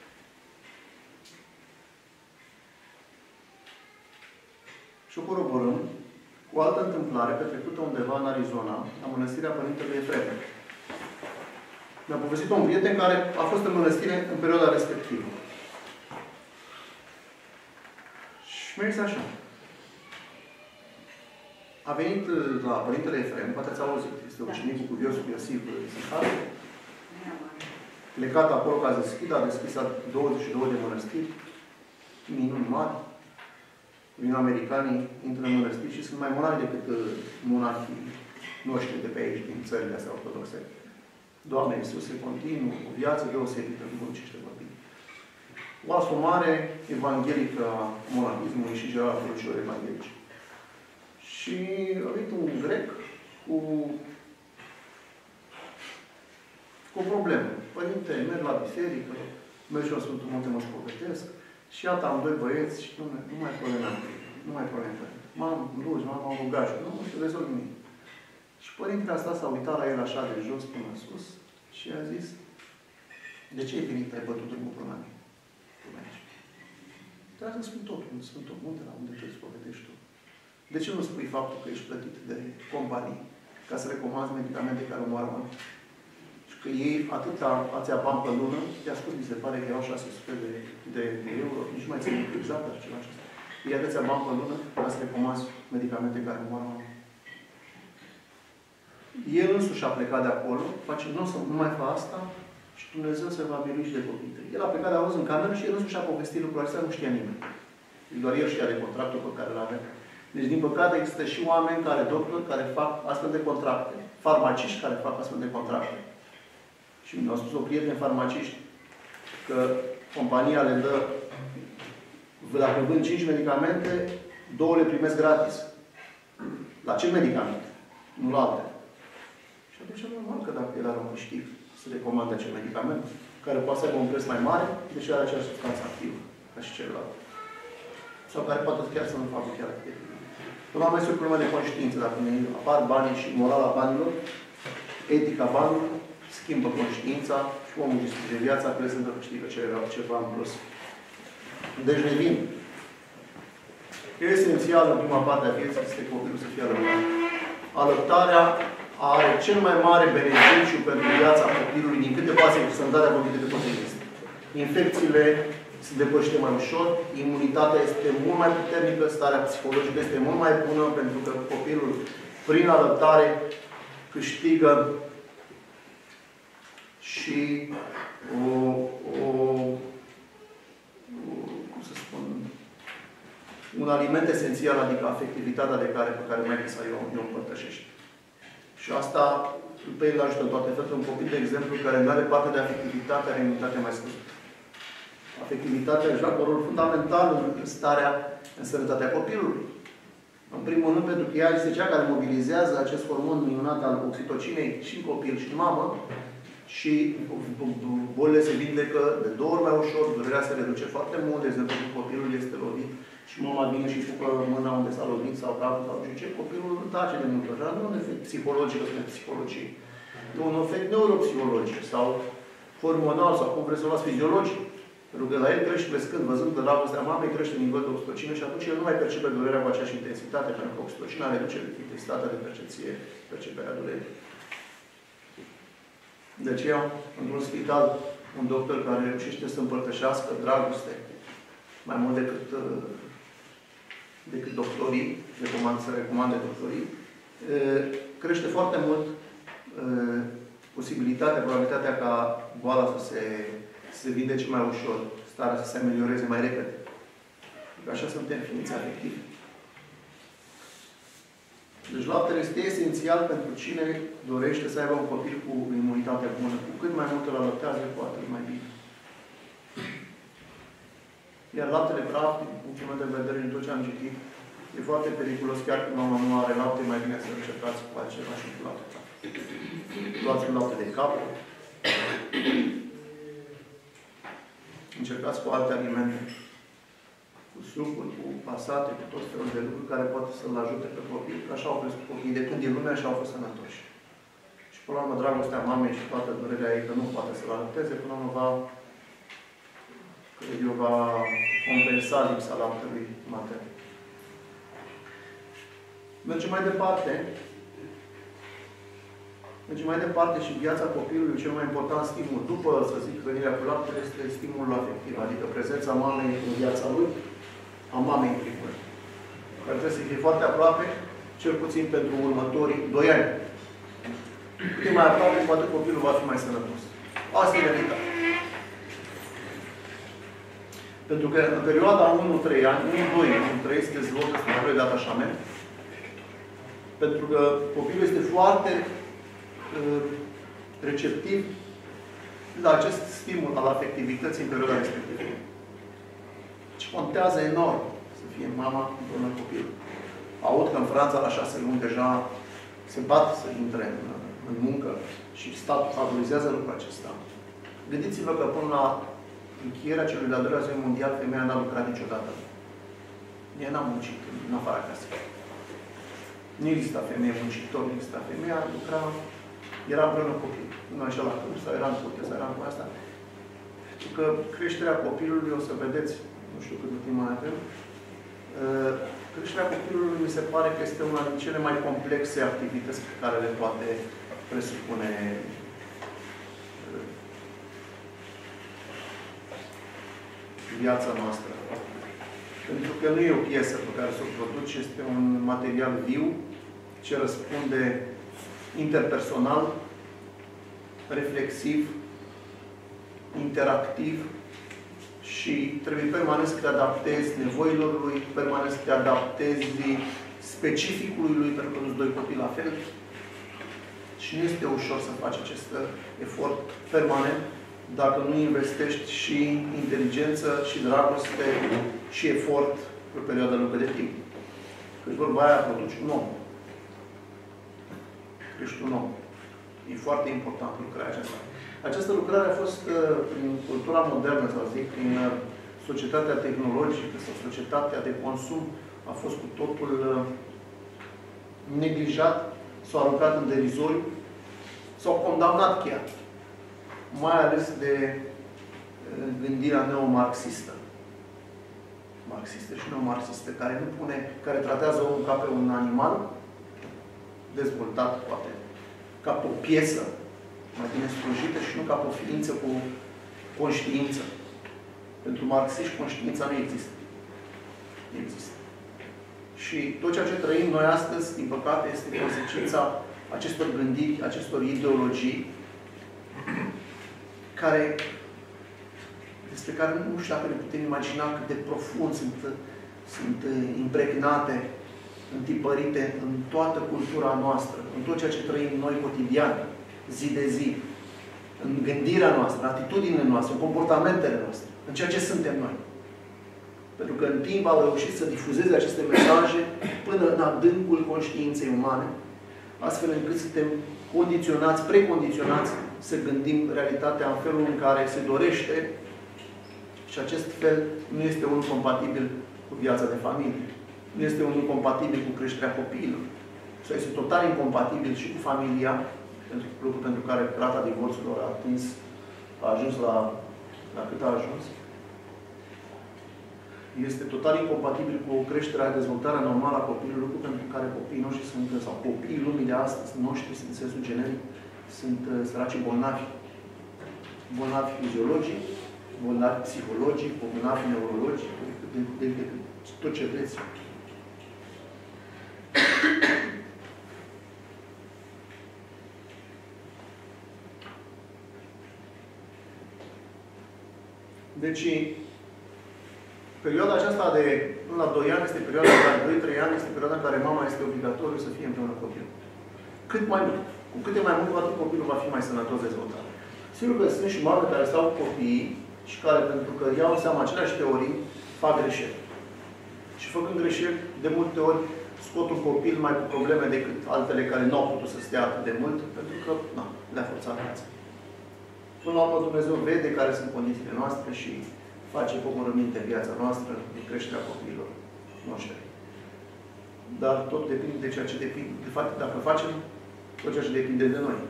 S1: Și o coroborăm cu o altă întâmplare petrecută undeva în Arizona, la mănăstirea Părintelui Efrem. Mi-a povestit un prieten care a fost în mănăstire în perioada respectivă. Și mi-a zis așa. A venit la Părintele Efrem, poate ați auzit, este ucenicul cu Iosif Iosif Sihar. Plecat acolo ca a deschis 22 de mănăstiri, minuni mari. Vin americanii, intră în mănăstiri și sunt mai monari decât monarhii noștri de pe aici, din țările astea ortodoxe. Doamne Iisuse, continuu, o viață deosebită, după ce vorbim. O asumare evanghelică a monarhismului și general a evanghelici. Și a venit un grec cu o problemă. Părinte, merg la biserică, merg și la Sfântul Munte, mă spovedesc, și iată, am doi băieți și nu mai problemă. Nu mai problemă. M-am rugat, m-am rugat și nu știu, rezolv nimic. Și părintele asta s-a uitat la el așa de jos până sus și a zis, de ce ai venit, ai bătut drumul până la mine? Până aici. Trebuie să spun totul, Sfântul Munte, la unde te spovedești tu. De ce nu spui faptul că ești plătit de companii ca să recomanzi medicamente care omoară oameni? Și că ei atâția bani pe lună, i-a spus, mi se pare că iau 600 de euro, nici nu mai țin exact așa ceva acesta. Ei atâția bani pe lună ca să recomanzi medicamente care omoară oameni. El însuși a plecat de acolo, face, nu mai fa asta și Dumnezeu se va birui și de copii. El a plecat de auzi în cameră și el însuși a povestit lucrurile astea, nu știa nimeni. Doar el știa de contractul pe care îl avea. Deci, din păcate, există și oameni doctori care fac astfel de contracte. Farmaciști care fac astfel de contracte. Și mi-au spus o prieteni farmaciști că compania le dă, dacă vând 5 medicamente, 2 le primesc gratis. La ce medicament? Nu la alte. Și atunci e normal că dacă el are un câștig să recomandă acel medicament, care poate să aibă un preț mai mare, deși are aceeași substanță activă, ca și celălalt. Sau care poate chiar să nu facă chiar atât de bine. Până la urmă este o problemă de conștiință. Dacă ne apar banii și morala banilor, etica banilor, schimbă conștiința și omul distruge viața, crezând că câștigă ceva în plus. Deci revin. E esențial în prima parte a vieții este copilul să fie alăptat. Alăptarea are cel mai mare beneficiu pentru viața copilului, din câte poate sănătatea copilului de tot există. Infecțiile se depășește mai ușor, imunitatea este mult mai puternică, starea psihologică este mult mai bună, pentru că copilul, prin adaptare, câștigă și cum să spun, un aliment esențial, adică afectivitatea pe care mai sa o împărtășește. Și asta pe el ajută în toate felurile. Un copil, de exemplu, care nu are parte de afectivitate, are imunitatea mai scăzută. Afectivitatea joacă un rol fundamental în starea, în sănătatea copilului. În primul rând, pentru că ea este cea care mobilizează acest hormon minunat al oxitocinei și în copil și în mamă, și bolile se vindecă de 2 ori mai ușor, durerea se reduce foarte mult, de exemplu, când copilul este lovit și mama vine și pupă mâna unde s-a lovit sau capul sau ce, copilul tace de multe ori. Nu e un efect psihologic, spune psihologie. E un efect neuropsihologic sau hormonal sau cum vreți să o luați fiziologic. Pentru că la el crește crescând, văzând că dragostea mamei crește nivelul de oxitocină și atunci el nu mai percepe durerea cu aceeași intensitate, pentru că oxitocina reduce intensitatea de perceperea durerii. De aceea, într-un spital, un doctor care reușește să împărtășească dragoste mai mult decât doctorii, să recomande doctorii, crește foarte mult probabilitatea ca boala să se vindece mai ușor, starea să se amelioreze mai repede. Așa suntem ființe afective. Deci laptele este esențial pentru cine dorește să aibă un copil cu imunitate bună. Cu cât mai mult îl alăptează, cu atât mai bine. Iar laptele praf, din punctul meu de vedere, din tot ce am citit, e foarte periculos, chiar când mama nu are lapte, mai bine să încercați cu altceva și cu lapte praf. Luați un lapte de capă. Încercați cu alte alimente. Cu sucuri, cu pasate, cu tot felul de lucruri care poate să-l ajute pe copil. Așa au crescut copiii. De când e lumea, așa au fost sănătoși. Și până la urmă, dragostea mamei și toată durerea ei, că nu poate să-l alăpteze, până la urmă va compensa lipsa laptelui matern. Mergem mai departe. Mergem mai departe și viața copilului, cel mai important stimul, după, să zic, hrănirea cu laptele, este stimulul afectiv, adică prezența mamei în viața lui, a mamei în primul rând. Care trebuie să fie foarte aproape, cel puțin pentru următorii 2 ani. Cât mai aproape, cu atât copilul va fi mai sănătos. Asta e realitatea. Pentru că în perioada 1-3 ani, 1-2 ani, 1-3 se dezvoltă stadiul de atașament. Pentru că copilul este foarte receptiv la acest stimul al afectivității în perioada respectivă. Ce contează enorm să fie mama împreună cu copilul. Aud că în Franța, la 6 luni, deja se bat să intre în muncă și statul favorizează lucrul acesta. Gândiți-vă că până la încheierea celui de-al doilea război mondial, femeia n-a lucrat niciodată. Ea n-a muncit în afara casei. Nu exista femeie muncitor, nu exista femeia, lucra, era împreună copil. Nu așa la câmp, sau era în curte, sau era cu asta. Pentru că creșterea copilului, o să vedeți, nu știu cât timp mai avem, creșterea copilului mi se pare că este una din cele mai complexe activități pe care le poate presupune viața noastră. Pentru că nu e o piesă pe care să o produci, este un material viu ce răspunde interpersonal, reflexiv, interactiv și trebuie permanent să te adaptezi nevoilor lui, permanent să te adaptezi specificului lui, pentru că nu-ți 2 copii la fel. Și nu este ușor să faci acest efort permanent dacă nu investești și inteligență, și dragoste, și efort pe o perioadă lungă de timp. Când vorba aia, produci un om. Crești un om. E foarte important lucrarea aceasta. Această lucrare a fost, prin cultura modernă, să zic, prin societatea tehnologică sau societatea de consum, a fost cu totul neglijat, s-au aruncat în derizoriu, s-au condamnat chiar. Mai ales de gândirea neomarxistă. Marxistă și neomarxistă, care tratează omul ca pe un animal dezvoltat, poate, ca pe o piesă mai bine slujită și nu ca pe o ființă cu conștiință. Pentru marxiști, conștiința nu există. Nu există. Și tot ceea ce trăim noi astăzi, din păcate, este consecința acestor gândiri, acestor ideologii, despre care nu știu dacă ne putem imagina cât de profund sunt impregnate, întipărite în toată cultura noastră, în tot ceea ce trăim noi cotidian, zi de zi, în gândirea noastră, în atitudinile noastre, în comportamentele noastre, în ceea ce suntem noi. Pentru că în timp au reușit să difuzeze aceste mesaje până în adâncul conștiinței umane, astfel încât suntem condiționați, precondiționați să gândim realitatea în felul în care se dorește și acest fel nu este unul compatibil cu viața de familie. Nu este unul compatibil cu creșterea copiilor. Sau este total incompatibil și cu familia, lucru pentru care rata divorțurilor a ajuns la cât a ajuns. Este total incompatibil cu creșterea, dezvoltarea normală a copilului, lucru pentru care copiii noștri sunt, sau copiii lumii de astăzi, noștri, în sensul generic, sunt săraci bolnavi. Bolnavi fiziologici, bolnavi psihologici, bolnavi neurologici, de tot ce vreți. Deci, perioada aceasta de până la 2 ani este perioada de 2-3 ani, este perioada în care mama este obligatoriu să fie împreună cu copilul. Cât mai mult. Cu câte mai mult, cu atât copilul va fi mai sănătos dezvoltat. Sigur că sunt și mame care stau cu copiii și care, pentru că iau în seama aceleași teorii, fac greșeli. Și făcând greșeli, de multe ori, scot un copil mai cu probleme decât altele care nu au putut să stea atât de mult, pentru că, le-a forțat viața. Până la urmă, Dumnezeu vede care sunt condițiile noastre și face pomorâminte în viața noastră, de creșterea copiilor noștri. Dar tot depinde de ceea ce depinde. De fapt, dacă facem tot ceea ce depinde de noi.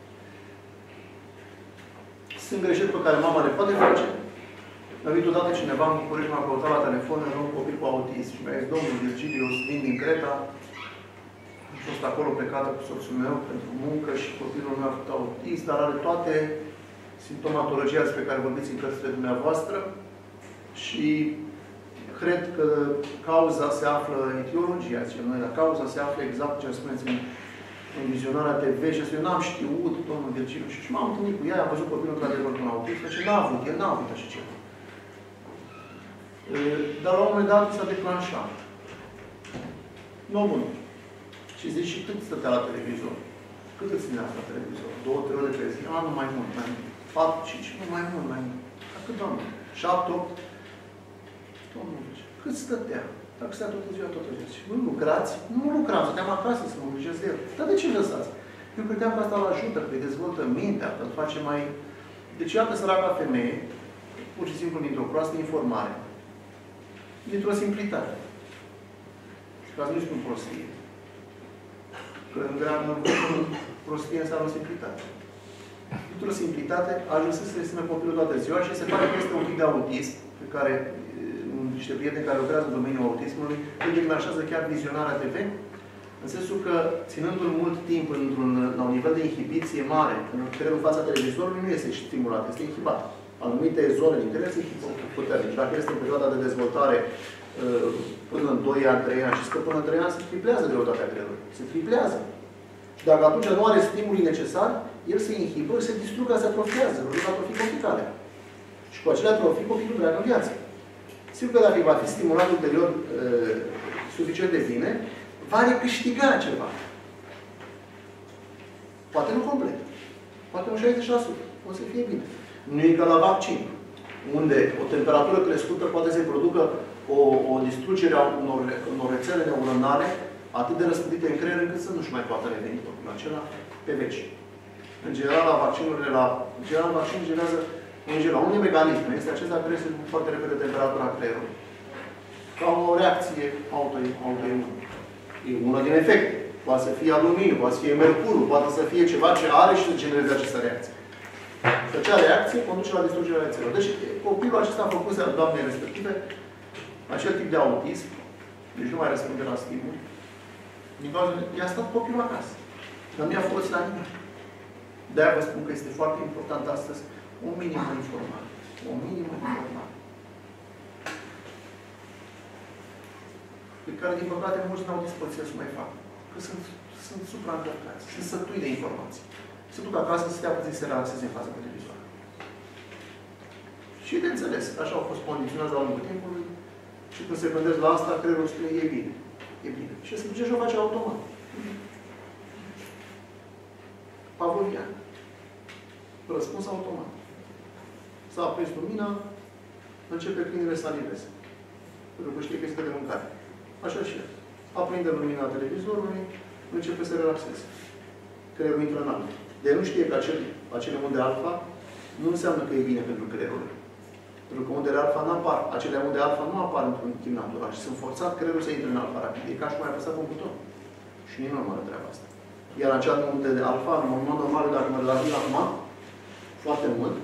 S1: Sunt greșeli pe care mama le poate face. A venit odată cineva în București, m-a căutat la telefon, era un copil cu autism. Și mi-a zis, domnul Virgiliu, vin din Creta. Și a fost acolo plecată cu soțul meu pentru muncă și copilul meu a făcut autism, dar are toate simptomatologia despre care vorbiți în cărțile dumneavoastră și cred că cauza se află în etiologia, zicem noi, dar cauza se află exact ce spuneți în vizionarea TV și eu n-am știut, domnul Virgiliu, și m-am întâlnit cu ea, am văzut copilul într-adevăr cu un autism, și el n-a avut așa ceva. Dar la un moment dat s-a declanșat. Nu bun. Și zici, și cât stătea la televizor? Cât îți ținea la televizor? 2-3 ore pe zi? Nu mai mult, mai mult. 4-5, nu mai mult, mai mult. Dar cât, doamne? 7-8? Domnul, cât stătea? Dacă stătea toată ziua, toată ziua. Și nu lucrați? Nu lucram, stăteam acasă să mă îngrijesc de el. Dar de ce lăsați? Eu credeam că asta îl ajută, că îi dezvoltă mintea, că îl face mai... Deci, iată săraca femeie, pur și simplu dintr-o proastă informare, dintr-o simplitate. Ca să nu spun prostie. Că în greamă, prostie înseamnă simplitate. Dintr-o simplitate, a ajuns să se exprime copilul toată ziua și se pare că este un pic de autism, pe care niște prieteni care lucrează în domeniul autismului, îl declanșează chiar vizionarea TV, în sensul că, ținându-l mult timp la un nivel de inhibiție mare, în creierul în fața televizorului nu este stimulat, este inhibat. Anumite zone din creier sunt puternice. Dacă este în perioada de dezvoltare până în 2 ani, 3 ani și stă până în 3 ani, se triplează greutatea creierului. Se triplează. Și dacă atunci nu are stimulii necesari, el se inhibă, se distrugă, se atrofiază, rămâne atrofii complicate. Și cu acele atrofii copilul pleacă în viață. Sigur că dacă va fi stimulat ulterior suficient de bine, va recâștiga ceva. Poate nu complet. Poate un 60%. O să fie bine. Nu e ca la vaccin, unde o temperatură crescută poate să producă o distrugere a unor rețele neuronale atât de răspândite în creier încât să nu-și mai poată reveni totul acela pe veci. În general, vaccinul generează un mecanism. Este acesta care crește foarte repede temperatura creierului. Ca o reacție autoimună. E una din efecte. Poate să fie aluminiu, poate să fie mercurul, poate să fie ceva ce are și să genereze această reacție. Și acea reacție conduce la distrugerea rețelelor. Deci, copilul acesta a făcut doamnei respective acel tip de autism, deci nu mai răspunde la stimul. Din cauza, i-a stat copilul acasă. Dar nu i-a folosit la nimic. De-aia vă spun că este foarte important astăzi o minimă informare. O minimă informare. pe care, din păcate, mulți nu au dispoziția să mai facă. Că sunt supraîncărcați, sunt sătui de informații. Se duc acasă să stea puțin să se relaxeze în fața televizor. Și de înțeles, așa au fost condiționați de-a lungul timpului și când se gândesc la asta, creierul spune, e bine. E bine. Și se duce și o face automat. Pavlovian. Răspuns automat. S-a aprins lumina, începe câinele să aliveze. Pentru că știe că este de mâncare. Așa și el. Aprinde lumina televizorului, începe să relaxeze. Creierul intră în alfa. De nu știe că acele unde alfa nu înseamnă că e bine pentru creierul. Pentru că undele alfa nu apar. Acele unde alfa nu apar într-un timp natural. Și sunt forțat creierul să intre în alfa rapid. E ca și cum ai apăsat pe un buton. Și nu e normală treaba asta. Iar acea unde de alfa, în mod normal, dacă mă relaxez acum, foarte mult,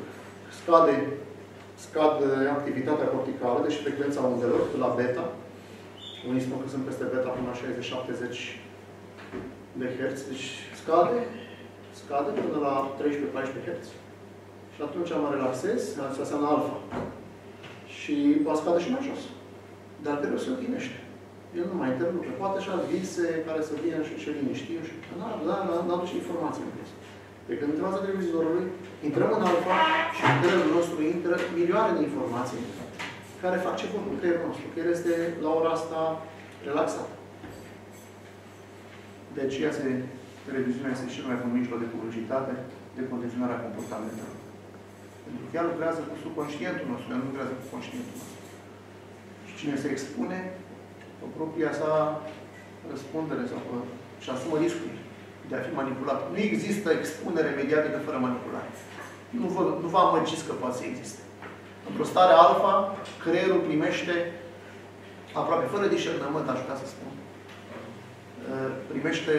S1: scade activitatea corticală, deci frecvența undelor, la beta. Unii spun că sunt peste beta până la 60-70 de Hz. Deci scade până la 13-14 Hz. Și atunci mă relaxez, asta înseamnă alfa. Și va scade și mai jos. Dar creierul se odinește. El nu mai interrupe. Poate așa vise care să vină și ce liniștim și nu aduce informații în plus. Pe când în fața televizorului, intrăm în alfa și în creierul nostru intră milioane de informații care fac ce vor cu creierul nostru. Că el este, la ora asta, relaxat. De aceea televiziunea este cel mai bun mijloc de publicitate, de condiționarea comportamentelor. Pentru că ea lucrează cu subconștientul nostru, ea nu lucrează cu conștientul nostru. Și cine se expune, pe propria sa răspundere sau și asumă riscul de a fi manipulat. Nu există expunere mediatică fără manipulare. Nu vă amăgiți că poate să existe. Într-o stare alfa, creierul primește, aproape fără discernământ, aș putea să spun, primește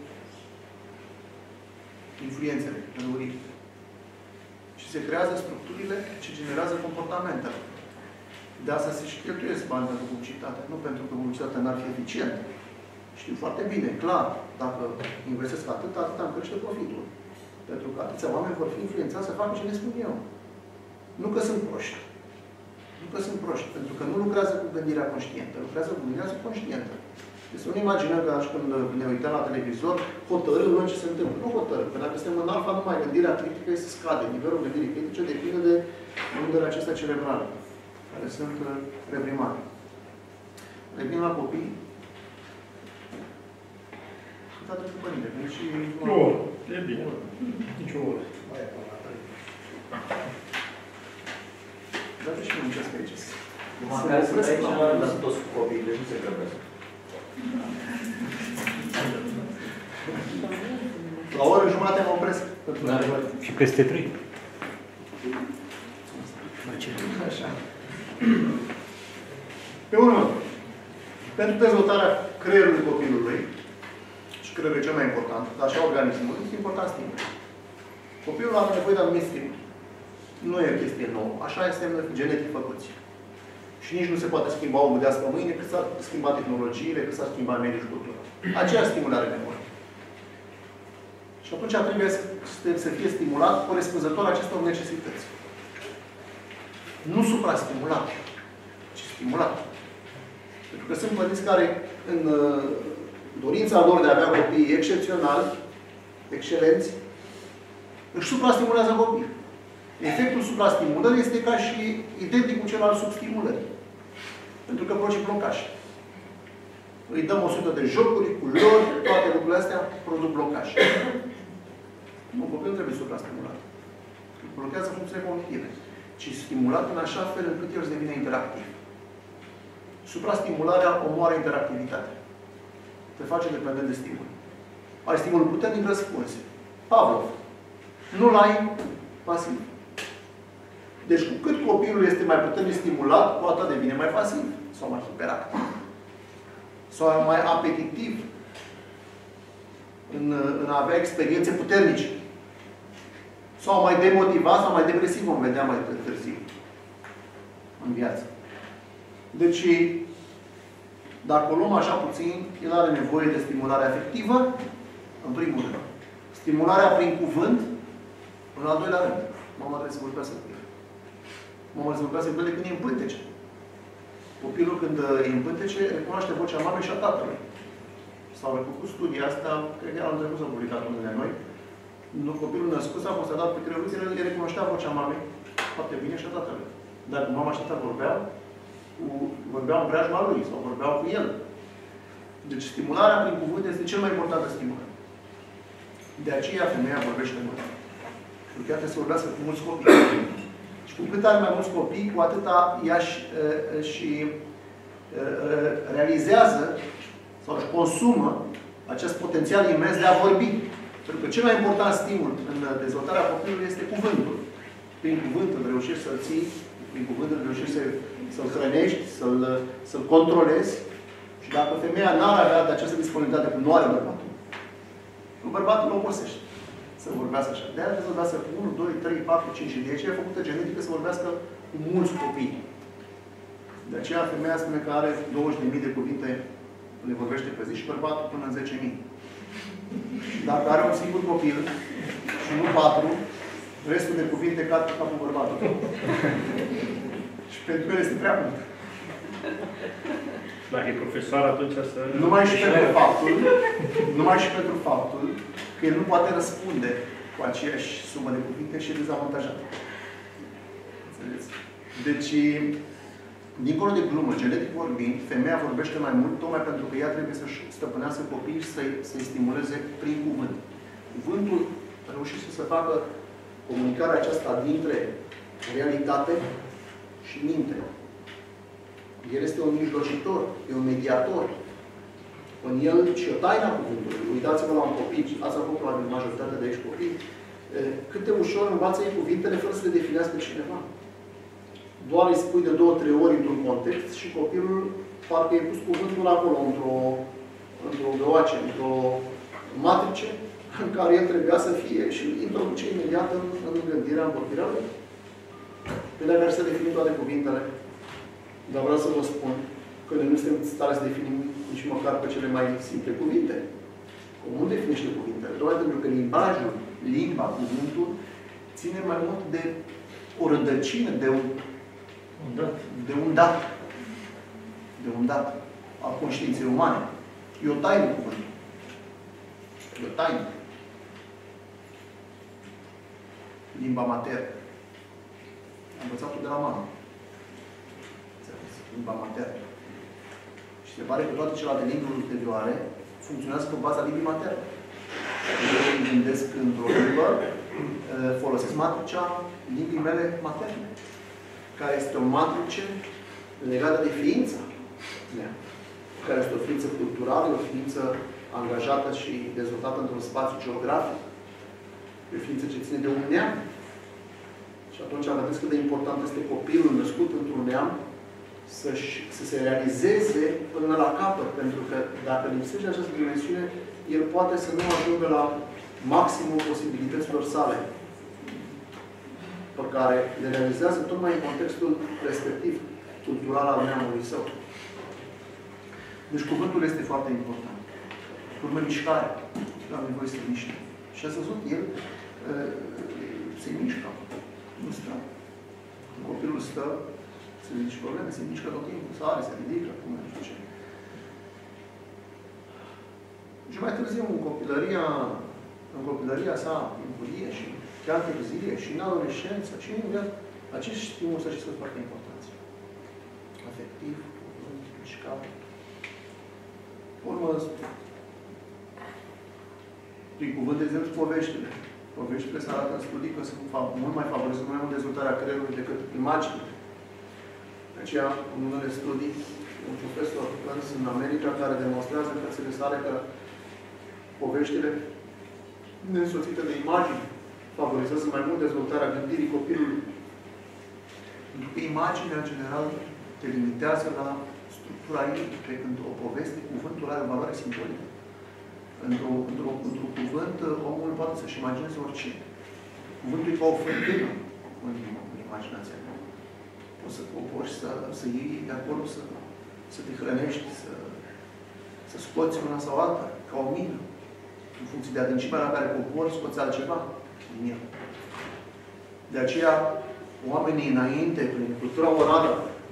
S1: influențele în urii. Și se creează structurile ce generează comportamentele. De asta se și cheltuiesc bani pentru publicitate. Nu pentru că publicitatea n-ar fi eficientă. Știu foarte bine, clar, dacă investesc atât îmi crește profitul. Pentru că atâția oameni vor fi influențați să facă ce le spun eu. Nu că sunt proști. Nu că sunt proști. Pentru că nu lucrează cu gândirea conștientă. Lucrează cu gândirea subconștientă. Deci să nu imaginăm că atunci când ne uităm la televizor, hotărâm în ce se întâmplă. Nu hotărâm. Că dacă suntem în alfa, numai gândirea critică este scade. Nivelul gândirii critice depinde de undele acestea cerebrale, care sunt reprimate. Revin la copii. Cât a trecut părinte? Și...
S2: O oră. E bine. Nici o oră. Mai e până la 3.
S1: Dar și nu muncesc aici.
S3: Măcar sunt aici, dar sunt toți copiii, deci nu se grăbesc.
S1: La o oră jumătate mă opresc.
S2: Și peste 3.
S1: Așa. Pe urmă, pentru dezvoltarea creierului copilului, și creierul e cel mai important, dar și a organismului, este important stimul. Copilul are nevoie de anumit stimul. Nu e o chestie nouă. Așa este genetic făcuți. Și nici nu se poate schimba omul de azi pe mâine, cât s-ar schimba tehnologiile, cât s-ar schimba mediul și cultura. Aceea stimul are nevoie. Și atunci trebuie să fie stimulat corespunzător acestor necesități. Nu suprastimulat, ci stimulat. Pentru că sunt părinți care, în dorința lor de a avea copii excepționali, excelenți, își suprastimulează copiii. Efectul suprastimulării este ca și identic cu cel al substimulării. Pentru că produce blocaj. Îi dăm 100 de jocuri, culori, toate lucrurile astea produc blocaj. Nu, copilul nu trebuie suprastimulat. Blochează funcțiile cognitive. Ci stimulat în așa fel încât el să devină interactiv. Suprastimularea omoară interactivitatea. Te face dependent de stimul. Ai stimul puternic, răspunzi. Pavlov. Nu-l ai pasiv. Deci cu cât copilul este mai puternic stimulat, cu atât devine mai pasiv. Sau mai hiperactiv. Sau mai apetitiv în a avea experiențe puternice. Sau mai demotivat sau mai depresiv, vom vedea mai târziu în viață. Deci, dacă o luăm așa puțin, el are nevoie de stimulare afectivă, în primul rând. Stimularea prin cuvânt, în al doilea rând. Mama trebuie să vorbească cu el. Mama trebuie să vorbească cu el când e în pântece. Copilul când îi împântece, recunoaște vocea mamei și a tatălui. S-au făcut studii astea, cred că anul trecut s-au publicat unele noi. Copilul născut s-a constatat pe creierul lui, el recunoștea vocea mamei foarte bine și a tatălui. Dar cu mama și tata vorbeau în preajma lui sau vorbeau cu el. Deci stimularea prin cuvânt este cel mai important stimulare. De aceea femeia vorbește mult. Și chiar trebuie să vorbească cu mulți copii. Și cu cât are mai mulți copii, cu atâta ea și realizează sau își consumă acest potențial imens de a vorbi. Pentru că cel mai important stimul în dezvoltarea copilului este cuvântul. Prin cuvânt îl reușești să-l ții, prin cuvânt îl reușești să-l hrănești, să-l controlezi. Și dacă femeia n-ar avea de această disponibilitate, cum nu are bărbatul, bărbatul o obosește să vorbească așa. De-aia trebuie să vorbească cu 1, 2, 3, 4, 5 și de aceea e făcută genetică să vorbească cu mulți copii. De aceea femeia spune că are 20.000 de cuvinte, le vorbește pe zi și bărbatul până în 10.000. Dacă are un singur copil și nu 4, restul de cuvinte cad pe capul bărbatului. Și pentru el este prea mult.
S2: Dacă e profesor, atunci să...
S1: Numai și pentru faptul că el nu poate răspunde cu aceeași sumă de cuvinte și e dezavantajat. Înțelegeți? Deci, dincolo de glumă, genetic vorbind, femeia vorbește mai mult, tocmai pentru că ea trebuie să-și stăpânească copiii și să-i stimuleze prin cuvânt. Cuvântul reușește să facă comunicarea aceasta dintre realitate și minte. El este un mijlocitor, e un mediator. În el și o taina cuvântului. Uitați-vă la un copil, ați avut probabil majoritatea de aici copii, cât de ușor învață ei cuvintele fără să le definească cineva. Doar îi spui de 2-3 ori într-un context și copilul parcă i-a pus cuvântul acolo, într-o găoace, într-o matrice în care el trebuia să fie și îl introduce imediat în gândirea, în vorbirea lui. Pe de-aia merg să definim toate cuvintele. Dar vreau să vă spun că noi nu suntem în stare să definim nici măcar pe cele mai simple cuvinte. Cum definește cuvintele? Tocmai pentru că limbajul, limba, cuvântul, ține mai mult de o rădăcină, de un dat al conștiinței umane. E o taină cuvântul. E o taină. Limba maternă. Am învățat-o de la mamă. Limba maternă. Și se pare că toate celelalte limbi ulterioare funcționează pe baza limbii materne. Eu gândesc într-o limbă, folosesc matricea limbii mele materne, care este o matrice legată de ființa mea, care este o ființă culturală, o ființă angajată și dezvoltată într-un spațiu geografic, o ființă ce ține de un neam. Și atunci vedeți cât de important este copilul născut într-un neam să se realizeze până la capăt. Pentru că dacă lipsește această dimensiune, el poate să nu ajungă la maximul posibilităților sale, pe care le realizează tocmai în contextul respectiv cultural al neamului său. Deci cuvântul este foarte important. Urmă mișcarea. Am nevoie să se miște. Și ați văzut, el se mișcă. Nu stă. Copilul stă, se ridică probleme, se mișcă tot timpul, sare, se ridică, cum nu știu ce. Și mai târziu, în copilăria sa, în curie și chiar târzie, și în adolescență, și în viață, acești stimuli, să știți, sunt foarte importanți. Afectiv, mișcat. Urmă, prin cuvânt, de exemplu, poveștile. Poveștile se arată în studii că sunt mult mai favorizează mai mult dezvoltarea creierului decât imaginile. De aceea, în unele studii, un profesor în America care demonstrează în cărțile sale că poveștile neînsoțite de imagini favorizează mai mult dezvoltarea gândirii copilului. Pentru că imaginea, în general, te limitează la structura ei, pe când o poveste, cuvântul are o valoare simbolică. Într-un cuvânt, omul poate să-și imagineze orice. Cuvântul e ca o fântână în imaginația. Poți să cobori, să iei de acolo, să te hrănești, să scoți una sau alta, ca o mină. În funcție de adâncimea la care cobori, scoți altceva din el. De aceea, oamenii înainte, prin cultura orală,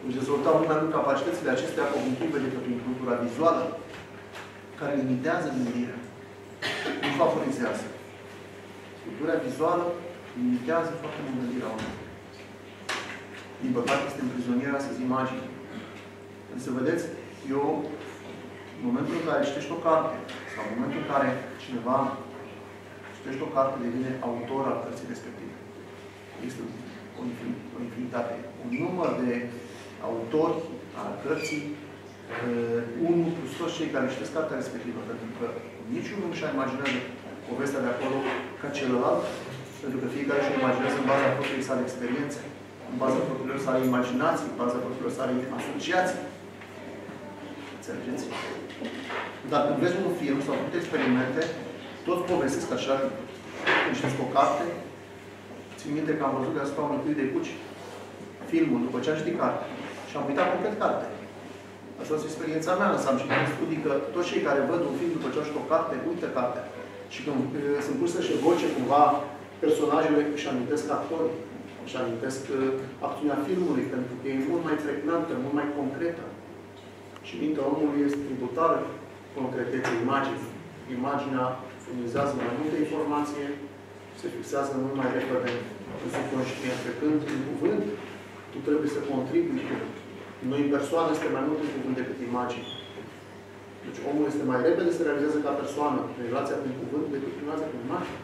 S1: Își dezvoltau mult mai mult capacitățile acestea cognitive decât prin cultura vizuală, care limitează gândirea, nu favorizează. Cultura vizuală limitează foarte mult gândirea omului. Din păcate, este împrizonier astăzi imaginii. Însă, vedeți, eu, în momentul în care citești o carte, sau în momentul în care cineva citești o carte, devine autor al cărții respective. Este o infinitate. Un număr de autori al cărții, unul plus toți cei care citesc cartea respectivă, pentru că niciunul nu și-a imaginează povestea de acolo ca celălalt, pentru că fiecare și-o imaginează în baza propriei sale experiențe, în baza propriilor sale imaginații, în baza propriilor sale asociații. Înțelegeți? Dar când vezi un film sau multe experimente, toți povestesc așa. Când citesc o carte, țin minte că am văzut deasupra unui tâi de cuci filmul după ce am citit carte. Și am uitat complet carte. Asta este experiența mea, însă am citit în studii că toți cei care văd un film după ce au citit o carte, uită cartea. Și când sunt pus să-și evoce cumva personajele, își amintesc actorii, își amintesc acțiunea filmului, pentru că e mult mai pregnantă, mult mai concretă. Și mintea omului este tributară concretețe imaginii. Imaginea furnizează mai multă informație, se fixează mult mai repede în subconștient. Pe când, în cuvânt, tu trebuie să contribui cu noi în persoană, este mai mult în cuvânt decât imagine. Deci omul este mai repede să realizează ca persoană în relația prin cuvânt decât în relația prin imagine.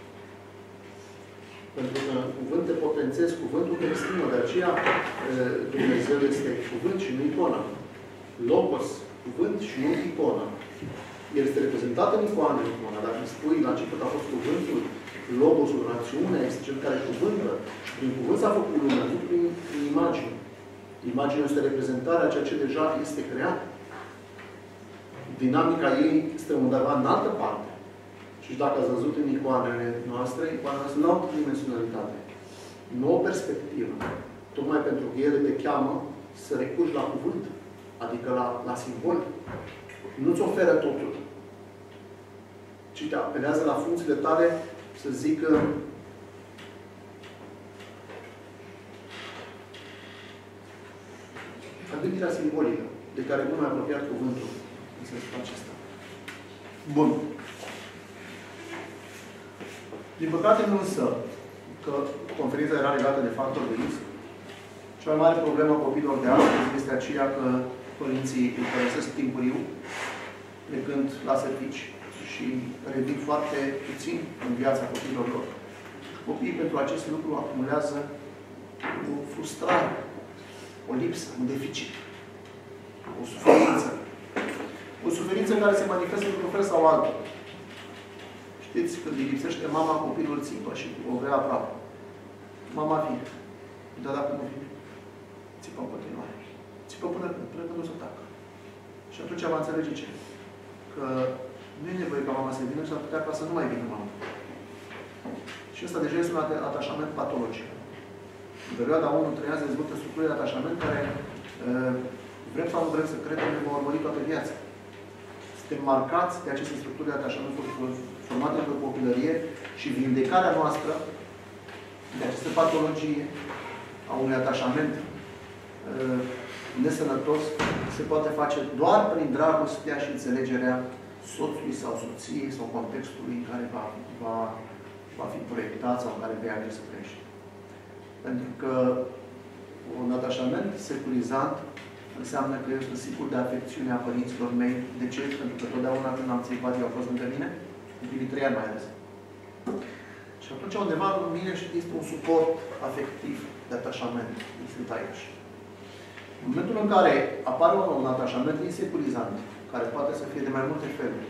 S1: Pentru că cuvânt te potențezi, cuvântul te exprimă. De aceea Dumnezeu este cuvânt și nu iconă. Logos, cuvânt și nu iconă. El este reprezentat în icoană, dar îmi spui, la început a fost cuvântul, Logosul, rațiunea, este cel care cuvântă. Prin cuvânt s-a făcut lumea, nu prin imagine. Imaginea este reprezentarea a ceea ce deja este creat. Dinamica ei este undeva în altă parte. Și dacă ați văzut în icoanele noastre nu au dimensionalitate. Nu o perspectivă. Tocmai pentru că ele te cheamă să recurgi la cuvânt, adică la simbol. Nu-ți oferă totul. Ci te apelează la funcțiile tale, să zică, ca gândirea simbolică, de care nu mai apropiat cuvântul în sensul acesta. Bun. Din păcate însă, că conferința era legată de factori de risc, cea mai mare problemă a copiilor de astăzi este aceea că părinții îi părăsesc timpuriu, plecând la servici și revin foarte puțin în viața copiilor lor. Copiii pentru acest lucru acumulează o frustrare, o lipsă, un deficit, o suferință. O suferință care se manifestă într-un fel sau altul. Știți, când îi lipsește mama, copilul țipă și o vrea aproape. Mama vine. Dar dacă nu vine, țipă în continuare. Țipă până când o să tacă. Și atunci va înțelege ce? Că nu e nevoie ca mama să vină și ar putea ca să nu mai vină mama. Și ăsta deja este un atașament patologic. În perioada 1-3 ani se dezvoltă structuri de atașament care, vrem sau nu vrem să credem, ne va urmări toată viața. Suntem marcați de aceste structuri de atașament formate în copilărie și vindecarea noastră de aceste patologii a unui atașament nesănătos se poate face doar prin dragostea și înțelegerea soțului sau soției sau contextului în care va fi proiectat sau în care vei alege să trăiești. Pentru că un atașament securizant înseamnă că eu sunt sigur de afecțiunea părinților mei. De ce? Pentru că totdeauna când am țipat, eu au fost lângă mine, în primii 3 ani mai ales. Și atunci undeva în mine este un suport afectiv de atașament. Sunt aici. În momentul în care apare un atașament insecurizant, care poate să fie de mai multe feluri,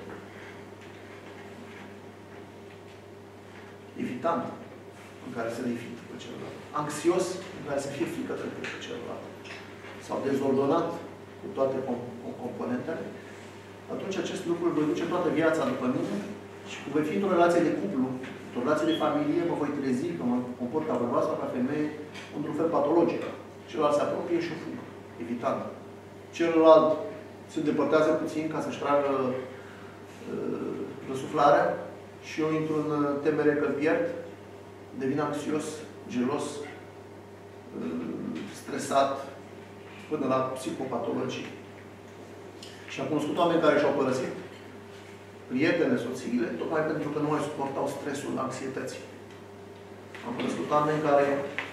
S1: evitant, în care să fie frică pe celălalt, anxios, în care să fie frică pe celălalt, sau dezordonat cu toate componentele, atunci acest lucru îl voi duce toată viața după mine și voi fi într-o relație de cuplu, într-o relație de familie, mă voi trezi că mă comport ca bărbat sau ca femeie într-un fel patologic. Celălalt se apropie și o fugă, evitant. Celălalt se îndepărtează puțin ca să-și tragă răsuflarea și eu intru în temere că îl pierd, devin anxios, gelos, stresat, până la psihopatologii. Și am cunoscut oameni care și-au părăsit prietene, soțiile, tocmai pentru că nu mai suportau stresul anxietății. Am cunoscut oameni care,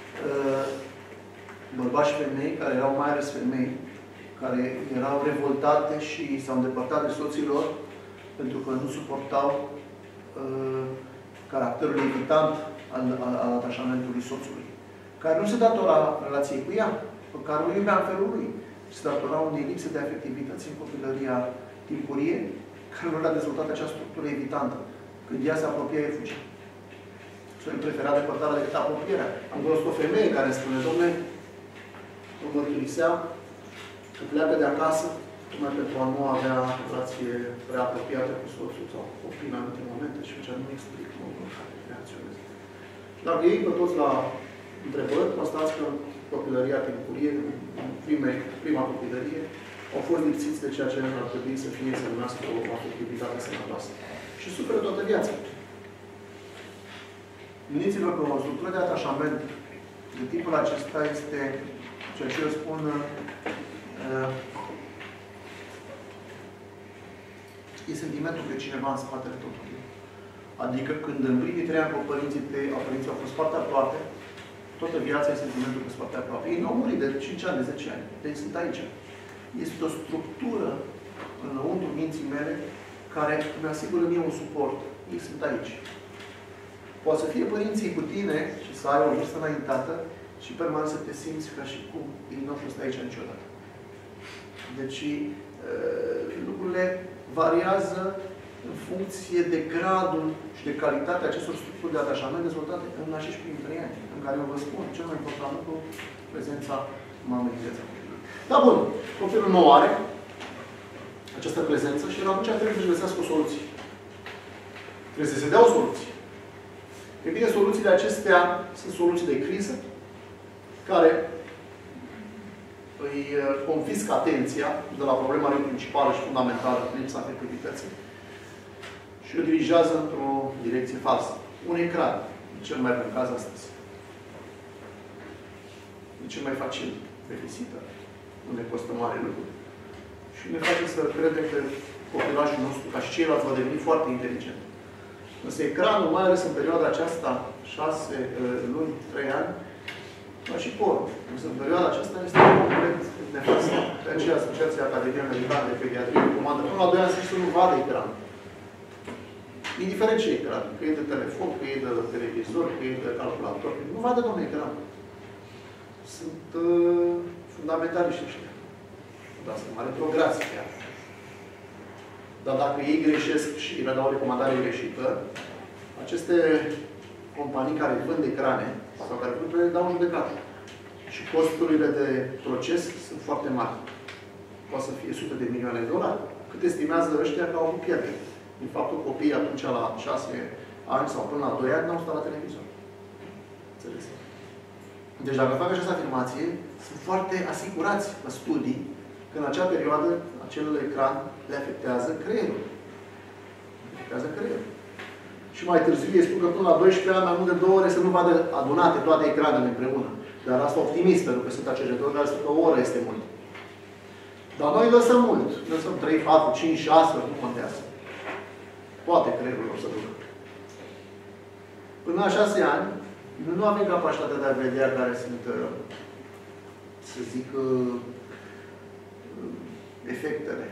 S1: bărbați și femei, care erau mai ales femei, care erau revoltate și s-au îndepărtat de soților pentru că nu suportau caracterul evitant al atașamentului soțului, care nu se datora relației cu ea, pe care o iubea în felul lui, se datora unei lipse de afectivități în copilăria timpurie, care nu le-a dezvoltat acea structură evitantă. Când ea se apropia, e fugea. Soțul prefera depărtarea decât apropierea. Am cunoscut o femeie care spune, dom'le, o mărturisea că pleacă de acasă, numai pentru a nu avea relație prea apropiată cu soțul sau copii în anumite momente și făcea nu explic modul în care reacționeze. Dacă ei pe toți la întrebări, constați că copilăria timpurie, prima copilărie, au fost lipsiți de ceea ce ar trebui să fie să numească o afectivitate sănătoasă. Și suferă toată viața. Gândiți-vă că o structură de atașament de tipul acesta este ceea ce eu spun e sentimentul că cineva în spatele totul. Adică când în primii 3 ani părinții au fost foarte aproape, toată viața e sentimentul că sunt foarte aproape. Ei nu au murit de 5 ani, de 10 ani. Deci sunt aici. Este o structură înăuntru minții mele care îmi asigură mie un suport. Ei sunt aici. Poate să fie părinții cu tine și să ai o vârstă înaintată și permanent să te simți ca și cum ei nu au fost aici niciodată. Deci lucrurile variază în funcție de gradul și de calitatea acestor structuri de atașament dezvoltate în acești primii 3 ani, în care eu vă spun, cel mai important lucru, prezența mamei în viața copilului. Da, bun. Copilul nu are această prezență și atunci trebuie să-și găsească o soluție. Trebuie să se dea o soluție. E bine, soluțiile acestea sunt soluții de criză, care îi confiscă atenția de la problema lui principală și fundamentală, lipsa afectivității, și o dirigează într-o direcție falsă. Un ecran, cel mai bun caz astăzi. E cel mai facil de visită, unde costă mare lucru. Și ne face să credem că copilașul nostru, ca și ceilalți, va deveni foarte inteligent. Însă ecranul, mai ales în perioada aceasta, 6 luni, 3 ani, ca și porc. Însă în perioada aceasta este complet nefastă. De aceea Asociația Academiei Americane de Pediatrie recomandă până la 2 ani să nu vadă ecran. Indiferent ce ecran. Că e de telefon, că e de televizor, că e de calculator. Nu vadă, domnule, ecran. Sunt fundamentaliști ăștia. Dar sunt mai retrograți chiar. Dar dacă ei greșesc și le dau o recomandare greșită, aceste companii care vând ecrane sau care le dau în judecată. Și costurile de proces sunt foarte mari. Poate să fie sute de milioane de dolari. Cât estimează ăștia că au avut pierderi. Din faptul că copiii atunci la 6 ani sau până la 2 ani n-au stat la televizor. Înțeles? Deci dacă fac această afirmație, sunt foarte asigurați în studii că în acea perioadă acel ecran le afectează creierul. Afectează creierul. Și mai târziu ei spun că până la 12 ani, mai mult de 2 ore, să nu vadă adunate toate ecranele împreună. Dar asta optimist, pentru că sunt cercetători care spun că o oră este mult. Dar noi lăsăm mult. Lăsăm 3, 4, 5, 6, nu contează. Poate creierul o să ducă. Până la 6 ani, nu avem capacitatea de a vedea care sunt, să zic, efectele.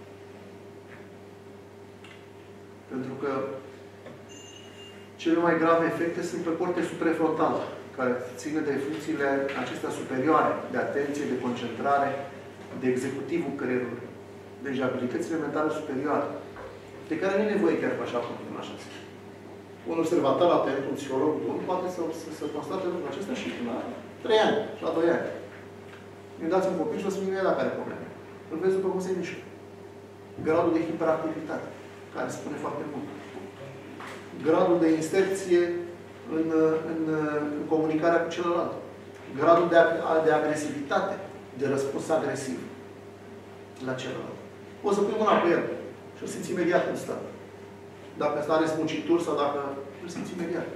S1: Pentru că cele mai grave efecte sunt pe cortexul suprafrontal, care ține de funcțiile acestea superioare, de atenție, de concentrare, de executivul creierului. Deci abilitățile mentale superioare, de care nu e nevoie chiar așa cum până așa. Un observator atent, un psiholog bun, poate să constate lucrul acesta și la 3 ani, și la 2 ani. Îmi dați un copil și o să mi-e dacă are probleme. Îl vezi după cum se mișcă. Gradul de hiperactivitate, care spune foarte mult. Gradul de inserție în comunicarea cu celălalt. Gradul de agresivitate, de răspuns agresiv la celălalt. O să pui mâna pe el și o simți imediat când stă. Dacă are smucituri sau dacă îl simți imediat.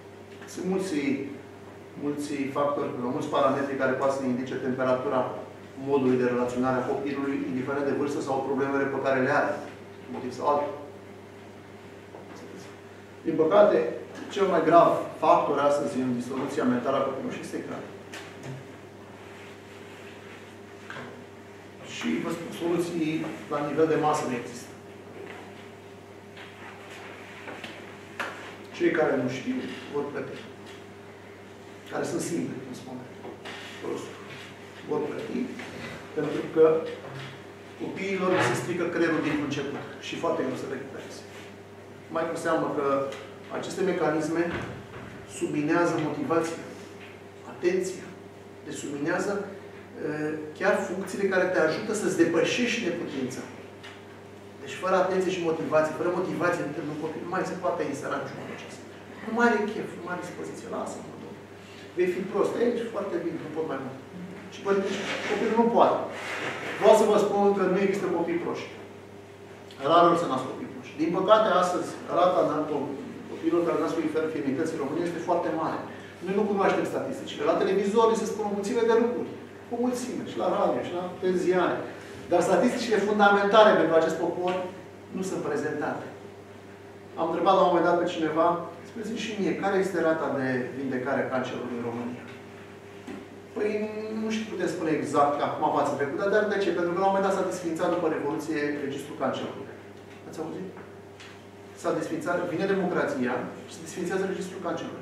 S1: Sunt mulți factori, mulți parametri care poate să indice temperatura modului de relaționare a copilului, indiferent de vârstă sau problemele pe care le are, motiv sau altul. Din păcate, cel mai grav factor astăzi în disoluția mentală a copilului este ecranul. Și vă spun, soluții la nivel de masă nu există. Cei care nu știu vor plăti. Care sunt simpli, cum spune. Vor plăti. Pentru că copiilor se strică creierul din început. Și foarte greu să recupereze. Mai cu seamă că aceste mecanisme subminează motivația, atenția. Deci subminează chiar funcțiile care te ajută să-ți depășești neputința. Deci fără atenție și motivație, fără motivație un copil nu mai se poate insera niciun proces. Nu mai are chef, nu mai are dispoziție. Lasă-mă, Domnule. Vei fi prost. Ești foarte bine, nu pot mai mult. Și copilul nu poate. Vreau să vă spun că nu există copii proști. Rarul să nasc copii proști. Din păcate, astăzi, rata copiilor care nasc cu infirmități în România este foarte mare. Noi nu cunoaștem statisticile. La televizor se spun o mulțime de lucruri. O mulțime. Și la radio, și la televiziune. Dar statisticile fundamentale pentru acest popor nu sunt prezentate. Am întrebat la un moment dat pe cineva, spuneți-mi și mie, care este rata de vindecare a cancerului în România? Păi nu știu, putem spune exact că acum v-ați trecut, dar de ce? Pentru că la un moment dat s-a desfințat după Revoluție registrul cancerului. Ați auzit? S-a desfințat, vine democrația și se desfințează registrul cancerului.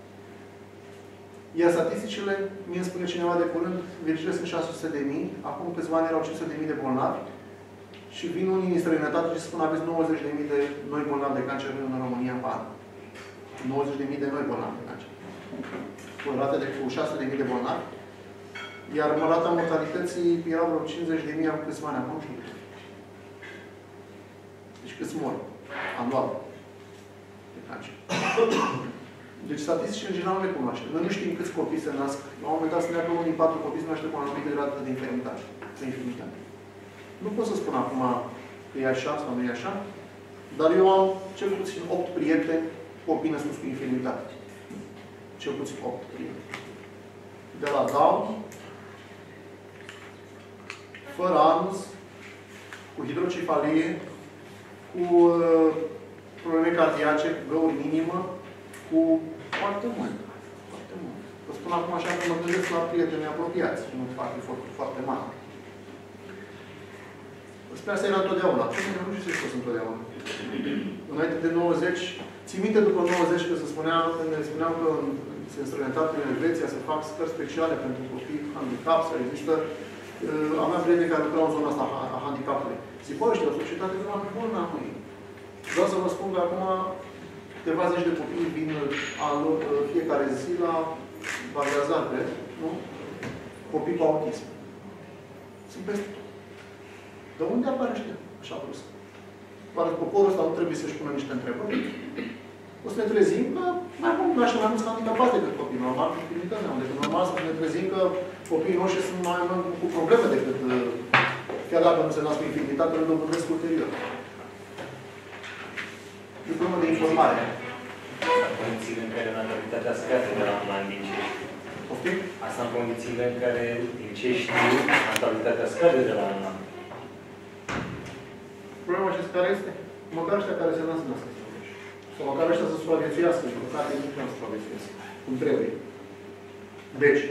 S1: Iar statisticile, mie îmi spune cineva de curând, virgile sunt 600.000, acum câțiva ani erau 500.000 de bolnavi și vin unii din străinătate și spun aveți 90.000 de noi bolnavi de cancer în România în an. 90.000 de noi bolnavi de cancer. Cu rate de 600.000 de bolnavi. Iar rata mortalității erau vreo 50.000 acum câțiva ani, acum nu știu. Deci câți mor anual de cancer. Deci statisticile în general nu le cunoaștem. Noi nu știm câți copii se nasc. La un moment dat se neacă unul din 4 copii se naște cu o anumită rată de infirmitate. Nu pot să spun acum că e așa sau nu e așa, dar eu am cel puțin 8 prieteni copii născuți cu infirmitate. Cel puțin 8 prieteni. De la Down, fără anus, cu hidrocefalie, cu probleme cardiace, găuri minimă, cu foarte mult. Foarte mult. Vă spun acum așa că mă gândesc la prieteni apropiați. Nu fac eforturi foarte mari. Spre asta era întotdeauna. Nu știu ce sunt întotdeauna. Înainte de 90, țin minte după 90 că se spunea, când ne spuneam că se înstrăinătate în Elveția să fac scări speciale pentru copii handicap, să există. Aveam prieteni care lucrau în zona asta a handicapului. Zic, bă, ăștia, o societate de oameni bună la noi. Vreau să vă spun că acum câteva zeci de copii vin fiecare zi la Bagazar, cred, nu? Copii cu autism. Sunt peste tot. De unde apare ăștia așa brusc? Oare poporul ăsta nu trebuie să-și pună niște întrebări? O să ne trezim că mai mult naște mai mulți handicapați decât copii normal, cu limitări decât normal să ne trezim că copiii noștri sunt mai cu probleme decât chiar dacă nu se nasc cu infirmitate, le dobândesc ulterior. Diplomă de informare.
S3: Condițiile în care natalitatea scade de la un an din ce?
S1: Poftim?
S3: Asta în condițiile în care, din ce știu, natalitatea scade de la un an.
S1: Problema știți care este? Măcar ăștia care se nasc în asta. Sau măcar ăștia să supraviețuiască. Și măcar ei nu trebuie să supraviețuiască. Cum trebuie. Deci,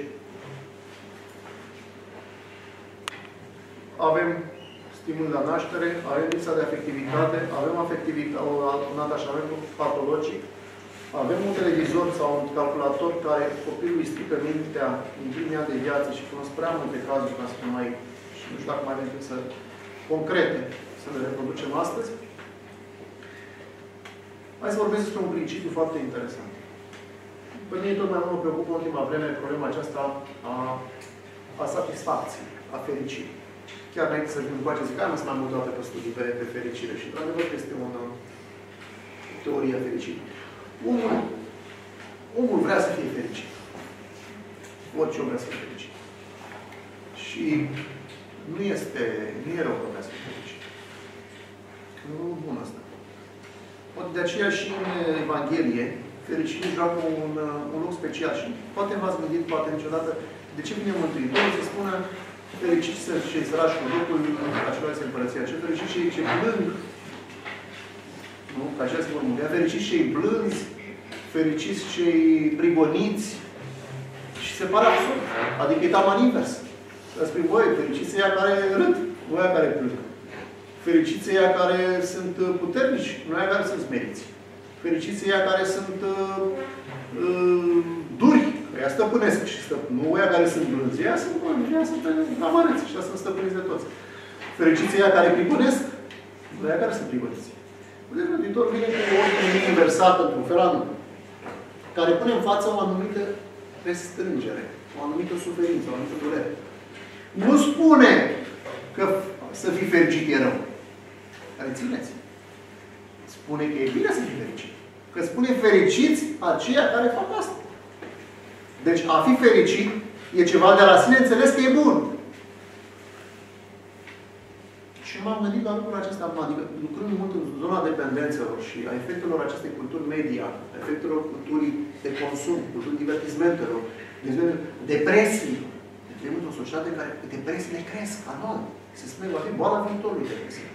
S1: avem stimul la naștere, avem lipsa de afectivitate, avem un atașament patologic, avem un televizor sau un calculator care copilul îi strică mintea în primii ani de viață și cunosc prea multe cazuri, ca să spun mai, și nu știu dacă mai avem să concrete, să le reproducem astăzi. Hai să vorbesc despre un principiu foarte interesant. Pe mine tot mai mult mă preocupă în ultima vreme problema aceasta a satisfacției, a fericirii. Chiar înainte să vin încoace, zic, am mai mult date pe studii pe fericire și, într-adevăr, este o teorie a fericirii. Omul vrea să fie fericit. Orice om vrea să fie fericit. Și nu e rău că vrea să fie fericit. Nu e bun asta. De aceea și în Evanghelie, fericirea joacă un loc special. Și poate v-ați gândit, poate niciodată, de ce vine Mântuitorul să spună Fericiți sunt cei sărași cu locul, acela este împărăția cerului. Fericiți cei ce plâng. Nu? Că așa se vor mânia. Fericiți cei blânzi. Fericiți cei prigoniți. Și se pare absurd. Adică e taman invers. Să spui, voi, fericiți ăia care râd, nu ăia care plâng. Fericiți ăia care sunt puternici, nu ăia care sunt smeriți. Fericiți ăia care sunt duri, ăia stăpânesc și nu ăia care sunt blânzi, ăia sunt buni, ăia sunt amărâți, ăia sunt stăpâniți de toți. Fericiți ăia care prigonesc, nu ăia care sunt prigoniți. Deci, Mântuitorul vine cu o ordine inversată, într-un fel anume, care pune în față o anumită restrângere, o anumită suferință, o anumită durere. Nu spune că să fii fericit e rău. Rețineți. Spune că e bine să fii fericit. Că spune fericiți aceia care fac asta. Deci a fi fericit e ceva de la sine înțeles că e bun. Și m-am gândit la lucrul acesta, adică lucrând mult în zona dependențelor și a efectelor acestei culturi media, a efectelor culturii de consum, culturii divertismentelor, depresii. Trăim într-o societate în care depresiile cresc anual. Se spune că va fi boala viitorului depresie.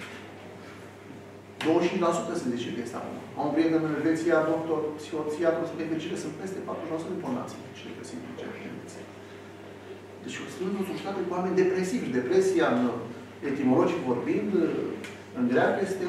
S1: 25% se zice că este acum. Am un prieten în Elveția, doctor, psihiatru, sunt fericire, sunt peste 40% de bolnați și depresivi în Elveția. Deci suntem într-o societate cu oameni depresivi. Depresia, etimologic vorbind, în greacă este...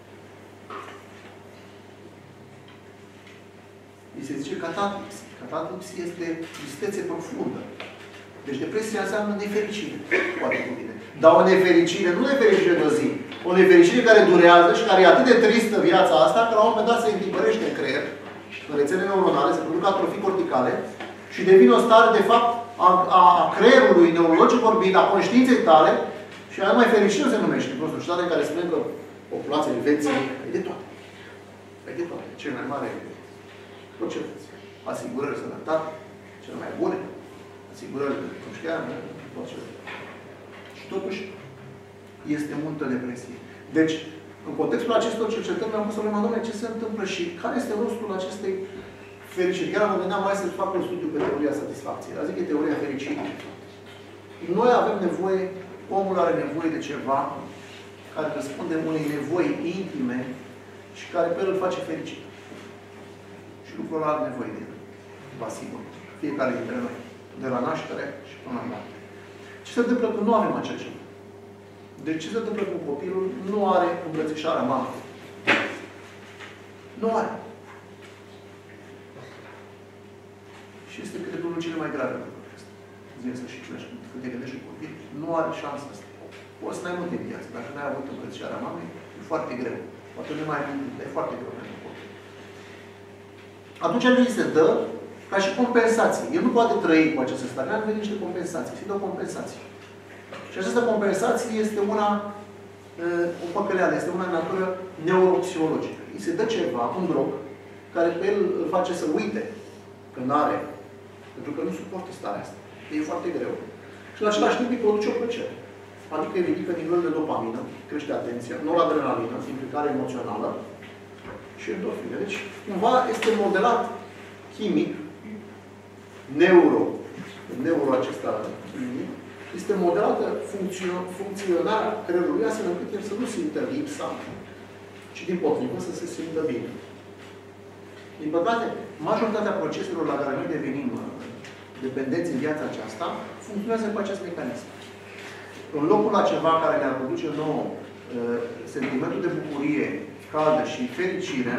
S1: îi se zice catatipsi. Catatipsi este tristețe profundă. Deci depresia înseamnă nefericire. Poate cu bine. Dar o nefericire, nu nefericire de o zi. O nefericire care durează și care e atât de tristă viața asta, că la un moment dat se întipărește în creier, în rețele neuronale, se produc atrofii corticale și devine o stare, de fapt, a creierului neurologic vorbind, a conștiinței tale și aia mai fericire se numește. Într-o societate în care spunem că populația Elveției e de toate. E de toate. Cel mai mare procent. Asigurări sănătate, cele mai bune. Asigurări de conștianță, tot ce. Și totuși, este multă depresie. Deci, în contextul acestor cercetări, mi-am pus problema, domnule, ce se întâmplă și care este rostul acestei fericiri? Chiar mă gândeam mai să fac un studiu pe teoria satisfacției. Zic că e teoria fericirii. Noi avem nevoie, omul are nevoie de ceva care răspunde unei nevoi intime și care pe el îl face fericit. Și lucrul ăla are nevoie de el. Vă asigur. Fiecare dintre noi. De la naștere și până la moarte. Ce se întâmplă când nu avem acel ceva? Deci ce se întâmplă cu copilul? Nu are îmbrățișarea mamei. Nu are. Și este cred unul cele mai grave lucruri acestea. Zine să și crești. Când te gândești cu copil, nu are șansa asta. Poți să n-ai multe în viață. Dacă n-ai avut îmbrățișarea mamei, e foarte greu. Poate nu mai e foarte greu pentru copil. Atunci el se dă ca și compensație. El nu poate trăi cu această stare. Nu are niște compensații. Se dă o compensație. Și această compensație este una, o păcăleală, este una în natură neuropsihologică. Îi se dă ceva, un drog, care pe el îl face să uite că nu are. Pentru că nu suportă starea asta. E foarte greu. Și în același timp îi produce o plăcere. Adică îi ridică nivelul de dopamină, crește atenția, noradrenalină, implicare emoțională și endorfine. Deci, cumva este modelat chimic, neuro acesta chimic, este modelată funcționarea creierului astfel încât el să nu simtă lipsa, ci din potrivă să se simtă bine. Din păcate, majoritatea proceselor la care noi devenim dependenți în viața aceasta funcționează cu acest mecanism. În locul la ceva care ne-ar produce nouă sentimentul de bucurie, caldă și fericire,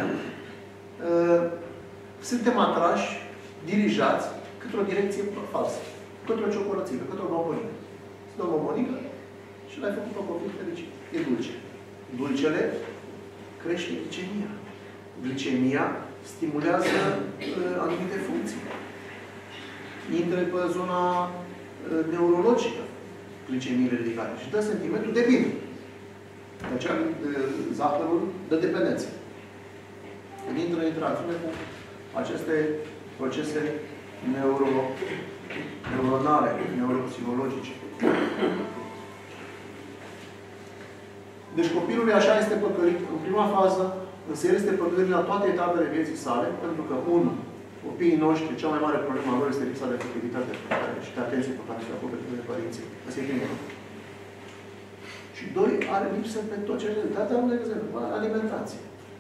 S1: suntem atrași, dirijați către o direcție falsă. Către o ciocolățică, către o bombonică. Să dă o bombonică și l-ai făcut pe copil fericit. E dulce. Dulcele crește glicemia. Glicemia stimulează anumite funcții. Intră pe zona neurologică glicemiile ridicate și dă sentimentul de bine. De aceea zahărul dă dependență. Când intră în interacțiune cu aceste procese neuronale, neuropsihologice. Deci copilul așa este păcălit în prima fază, însă el este păcălit la toate etapele vieții sale, pentru că, unu, Copiii noștri, cea mai mare problemă a lor este lipsa de efectivitate și de atenție pe care se acoperă de părinții. Asta e primul. Și doi, are lipsă pe tot ce le dă. Un exemplu, alimentație.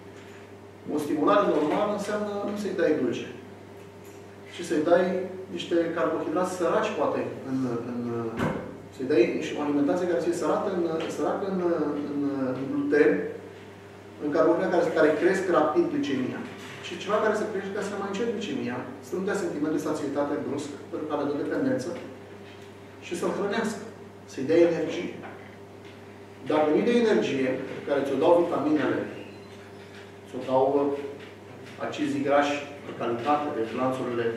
S1: O stimulare normală înseamnă nu să-i dai dulce, ci să-i dai niște carbohidrați săraci, poate, să-i dai o alimentație care să fie săracă în gluten, în carbohidrați care cresc rapid glicemia. Și ceva care să crește să mai încet glicemia, să nu dea sentiment de sațietate brusc, pentru care dă dependență, și să-l hrănească, să-i dea energie. Dacă nu-i de energie, care ți-o dau vitaminele, ți-o dau acizii grași de calitate, de glanțurile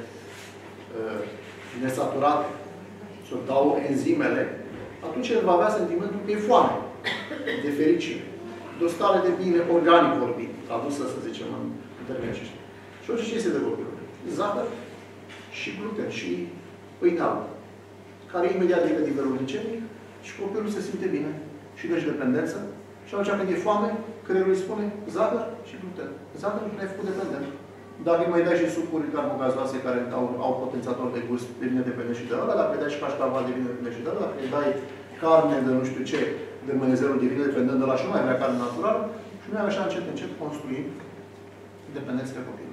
S1: nesaturate, ți-o dau enzimele, atunci el va avea sentimentul că e foame, de fericire, de o stare de bine, organic vorbind, adusă, să zicem, în termeni aceștia. Și orice ce este de copilul? Zahăr și gluten și pâine albă, care imediat ridică nivelul glicemic și copilul se simte bine și deci dependență. Și atunci când e foame, creierul îi spune zahăr și gluten. Zahăr nu ai făcut dependent. Dacă îi mai dai și sucuri carbogazoase care au potențator de gust, devine dependent și de ăla. Dacă îi dai și cașcaval, devine dependent și de ăla. Dacă îi dai carne de nu știu ce, de mănezerul, devine dependent de ăla și nu mai vrea carne naturală. Și noi așa încet construim dependență pe copil.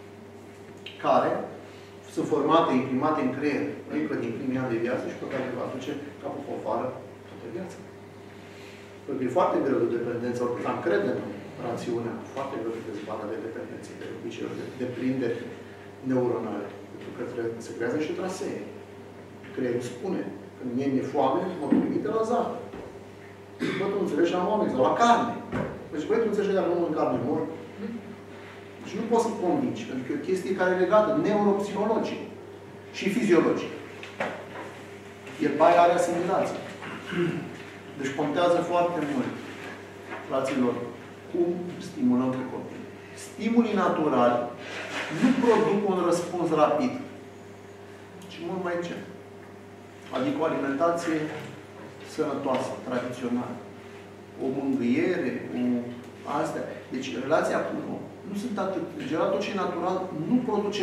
S1: Care sunt formate, imprimate în creier, încă din primii ani de viață și pe care le va duce capul pe afară toată viața. Pentru că e foarte greu de dependență, oricât am crede în rațiunea, foarte greu de dezbată de dependență, de obiceiuri, de prinderi neuronale. Pentru că se creează și trasee. Creierul spune, când mie mi-e foame, mă trimite la zahăr. Bă, tu înțelegi la oameni sau la carne. Deci, băi, tu înțelegi că dacă nu mănânc carne mor. Deci nu poți să-l convingi, pentru că e o chestie care e legată neuropsihologic și fiziologic. El pe aia are asimilație. Deci contează foarte mult, fraților, cum stimulăm pe copii. Stimulii naturali nu produc un răspuns rapid, ci mult mai încet. Adică o alimentație sănătoasă, tradițională. O mângâiere, astea. Deci relația cu nu sunt atât. În general, tot ce e natural nu produce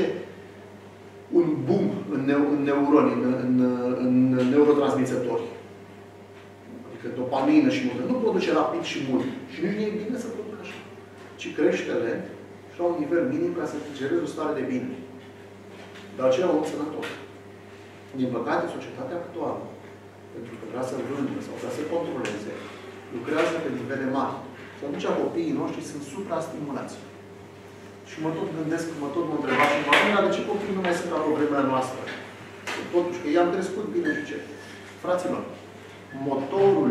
S1: un boom în neuroni, în neurotransmițători. Adică dopamină și multă. Nu produce rapid și mult. Și nu e bine să producă așa. Ci crește lent și la un nivel minim ca să genereze o stare de bine. Dar aceea om sănătos. Din păcate, societatea actuală, pentru că vrea să vândă sau vrea să controleze, lucrează pe nivele mari. Și atunci copiii noștri sunt supra-stimulați. Și mă tot gândesc, mă întrebam și mă gândesc, de ce copiii nu mai sunt ca pe vremea noastră? Totuși, că i-am crescut bine și ce? Fraților, motorul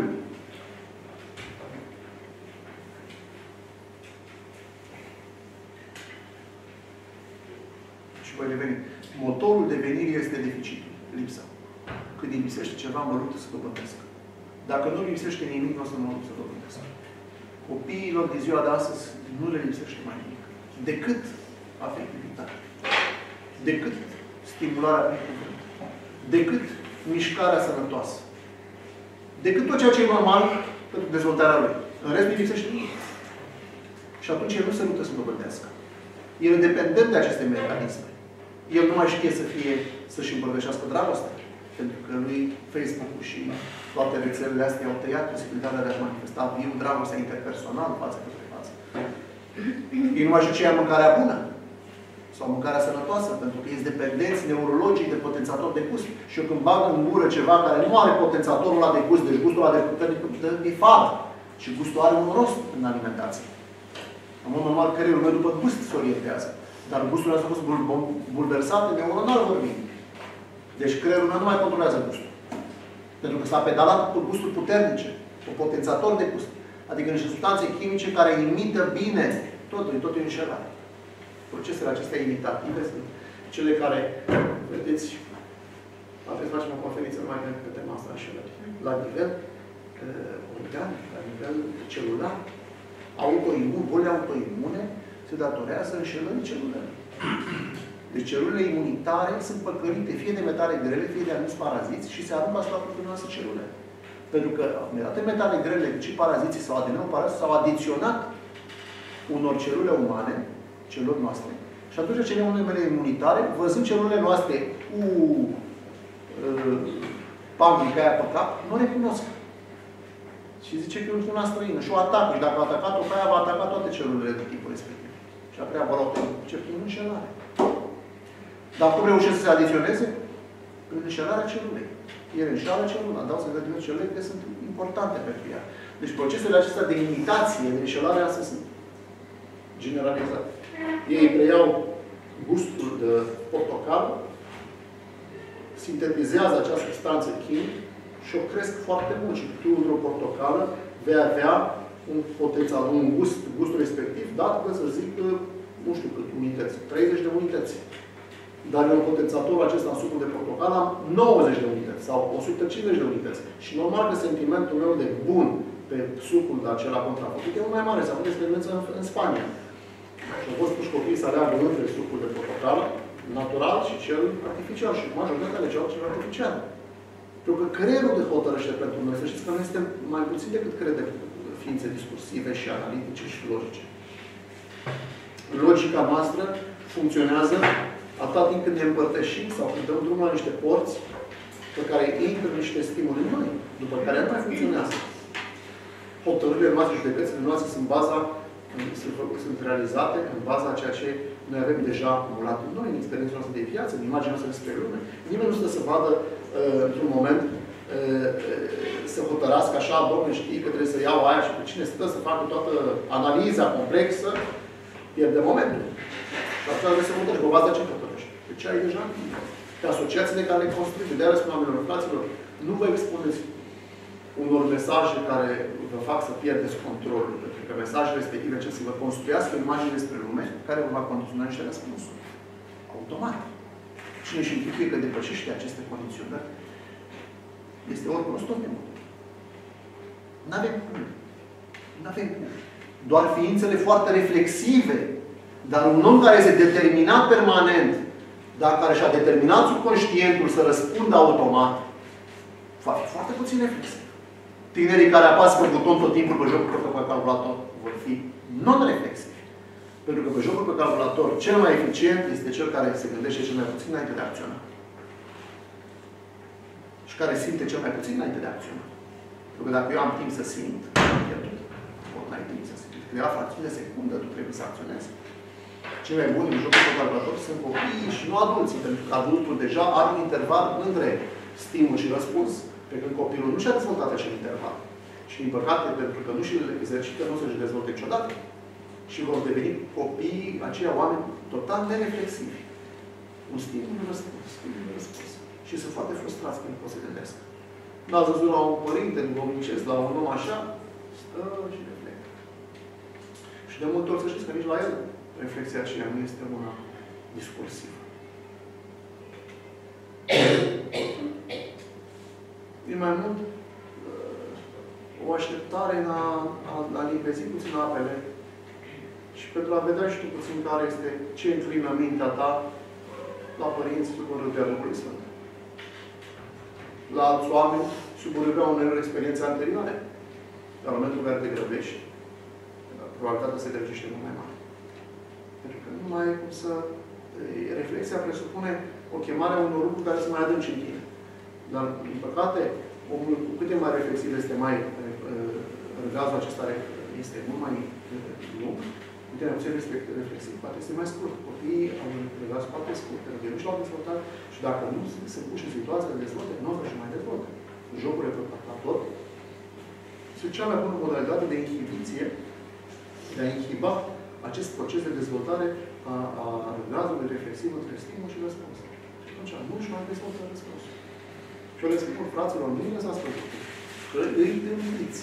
S1: și voi reveni. Motorul devenirii este deficitul, lipsa. Când îi lipsește ceva, mă luptă să dobândească. Dacă nu lipsește nimic, nu o să mă lupt să dobândească. Copiilor de ziua de astăzi nu le lipsește mai nimic. Decât afectivitate. Decât stimularea prin cuvânt. Decât mișcarea sănătoasă. Decât tot ceea ce e normal pentru dezvoltarea lui. În rest, nu lipsește nimic. Și atunci el nu se luptă să dobândească. El e dependent de aceste mecanisme. El nu mai știe să-și împărtășească dragostea. Pentru că lui Facebook-ul și toate rețelele astea au tăiat posibilitatea de a manifesta viu dragostea interpersonală față către față. Ei nu mai știu ce e mâncarea bună sau mâncarea sănătoasă, pentru că ești dependenți neurologic de potențator de gust. Și eu când bag în gură ceva care nu are potențatorul ăla de gust, deci gustul ăla de fad, și gustul are un rost în alimentație. În mod normal, creierul meu după gust se orientează. Dar gustul ăsta a fost bulversat neuronal vorbind. Deci creierul meu nu mai controlează gustul. Pentru că s-a pedalat cu gusturi puternice, cu potențator de gust. Adică niște substanțe chimice care imită bine totul e înșelare. Procesele acestea imitative sunt cele care, vedeți, trebuie să facem o conferință numai pe tema asta înșelării. La nivel organic, la nivel celular, bolile autoimune se datorează înșelării celulare. Deci celulele imunitare sunt păcălite fie de metale grele, fie de anumiți paraziți și se aruncă asupra propriilor noastre celule. Pentru că atât metale grele, cât și paraziții sau ADN-ul paraziți s-au adiționat unor celule umane, celor noastre, Și atunci celulele imunitare, văzând celulele noastre cu panglica aia pe cap, nu recunosc. Și zice că e una străină. Și o atacă. Și dacă a atacat-o pe aia, va ataca toate celulele de tipul respectiv. Și a prea valoare. Ce prin înșelare. Dar cum reușesc să se adiționeze? Prin înșelarea celulei. El înșeală celula. Dau să vedem celulele care sunt importante pentru ea. Deci procesele acestea de imitație, de înșelare, astea sunt generalizate. Ei preiau gustul de portocal, sintetizează acea substanță chimică și o cresc foarte mult. Și tu, într-o portocală, vei avea un potențial, un gust, gustul respectiv, dat, să zic, nu știu cât unități, 30 de unități. Dar eu în potențatorul acesta, în sucul de portocal, am 90 de unități sau 150 de unități. Și normal că sentimentul meu de bun pe sucul acela contrafăcut e mult mai mare. S-a făcut experiență în Spania. Și au fost puși copiii să aleagă între sucul de portocal natural și cel artificial. Și majoritatea alegeau cel artificial. Pentru că creierul de hotărăște pentru noi. Să știți că noi suntem mai puțin decât crede ființe discursive și analitice și logice. Logica noastră funcționează atât timp când ne împărtășim sau când dăm drumul la niște porți pe care intră niște stimuli în noi, după care nu mai funcționează. Hotărârile noastre și judecățile noastre sunt realizate în baza a ceea ce noi avem deja acumulat în noi, în experiența noastră de viață, în imaginea noastră despre lume. Nimeni nu stă să vadă într-un moment să hotărască așa, Dom'le, știi că trebuie să iau aia și pe cine stă să facă toată analiza complexă, pierde momentul. Și asta trebuie să hotărăști. Pe baza ce hotărăști? Pe ce ai deja? Pe asociațiile care le construi. De-aia spun oamenilor, fraților, nu vă expuneți unor mesaje care vă fac să pierdeți controlul. Pentru că mesajele respective ce să vă construiască imagini despre lume, care vă va condiționa niște răspunsuri. Automat. Cine își închipuie că depășește aceste condiționări, este ori cunosc tot de mult. N-avem cum. N-avem cum. Doar ființele foarte reflexive, dar un om care este determinat permanent, dar care și-a determinat subconștientul să răspundă automat, va fi foarte puțin reflexiv. Tinerii care apasă pe buton tot timpul pe jocul pe calculator vor fi non-reflexivi. Pentru că pe jocul pe calculator, cel mai eficient este cel care se gândește cel mai puțin înainte de a acționa. Și care simte cel mai puțin înainte de a acționa. Pentru că dacă eu am timp să simt, am pierdut. Ori n-ai timp să simți. Câteva fracțiuni de secundă, tu trebuie să acționezi. Cei mai buni în jocul pe calculator sunt copiii și nu adulții. Pentru că adultul deja are un interval între stimul și răspuns, pe când copilul nu și-a dezvoltat acel interval. Și, din păcate, pentru că nu și-l exercită, nu se-și dezvolte niciodată. Și vor deveni copiii, aceia oameni total nereflexivi. Un stimul, un răspuns, stimul, un răspuns. Și sunt foarte frustrați când pot să gândesc. N-ați văzut la un părinte, duhovnicesc, la un om așa, stă și reflectă. Și de multe ori să știți că nici la el reflexia aceea nu este una discursivă. E mai mult o așteptare în a limpezi puțin apele și pentru a vedea și tu puțin care este ce înclină mintea ta la părinți sub râvea Duhului Sfânt. La alți oameni sub râvea unor experiențe anterioare. Dar în momentul în care te grăbești, probabilitatea se grăbește mult mai mare. Pentru că nu mai e cum să... Reflexia presupune o chemare a unor lucruri care să mai adânci în tine. Dar, din păcate, omul, cu cât e mai reflexiv, este mai... Răgazul acesta este mult mai lung, cu cât e mai reflexiv, poate este mai scurt. Copiii au un răgaz foarte scurt, pentru că nu și-l-au dezvoltat și dacă nu se puși în situația de dezvolte, nu o să mai dezvolte. Jocurile pe calculator este cea mai bună modalitate de inhibiție, de a inhiba acest proces de dezvoltare a răgazului reflexiv între stimul și răspuns. Și atunci nu își mai dezvoltă răspunsul. Și eu le spun, fraților, nu lăsați pe că îi tâmpiți.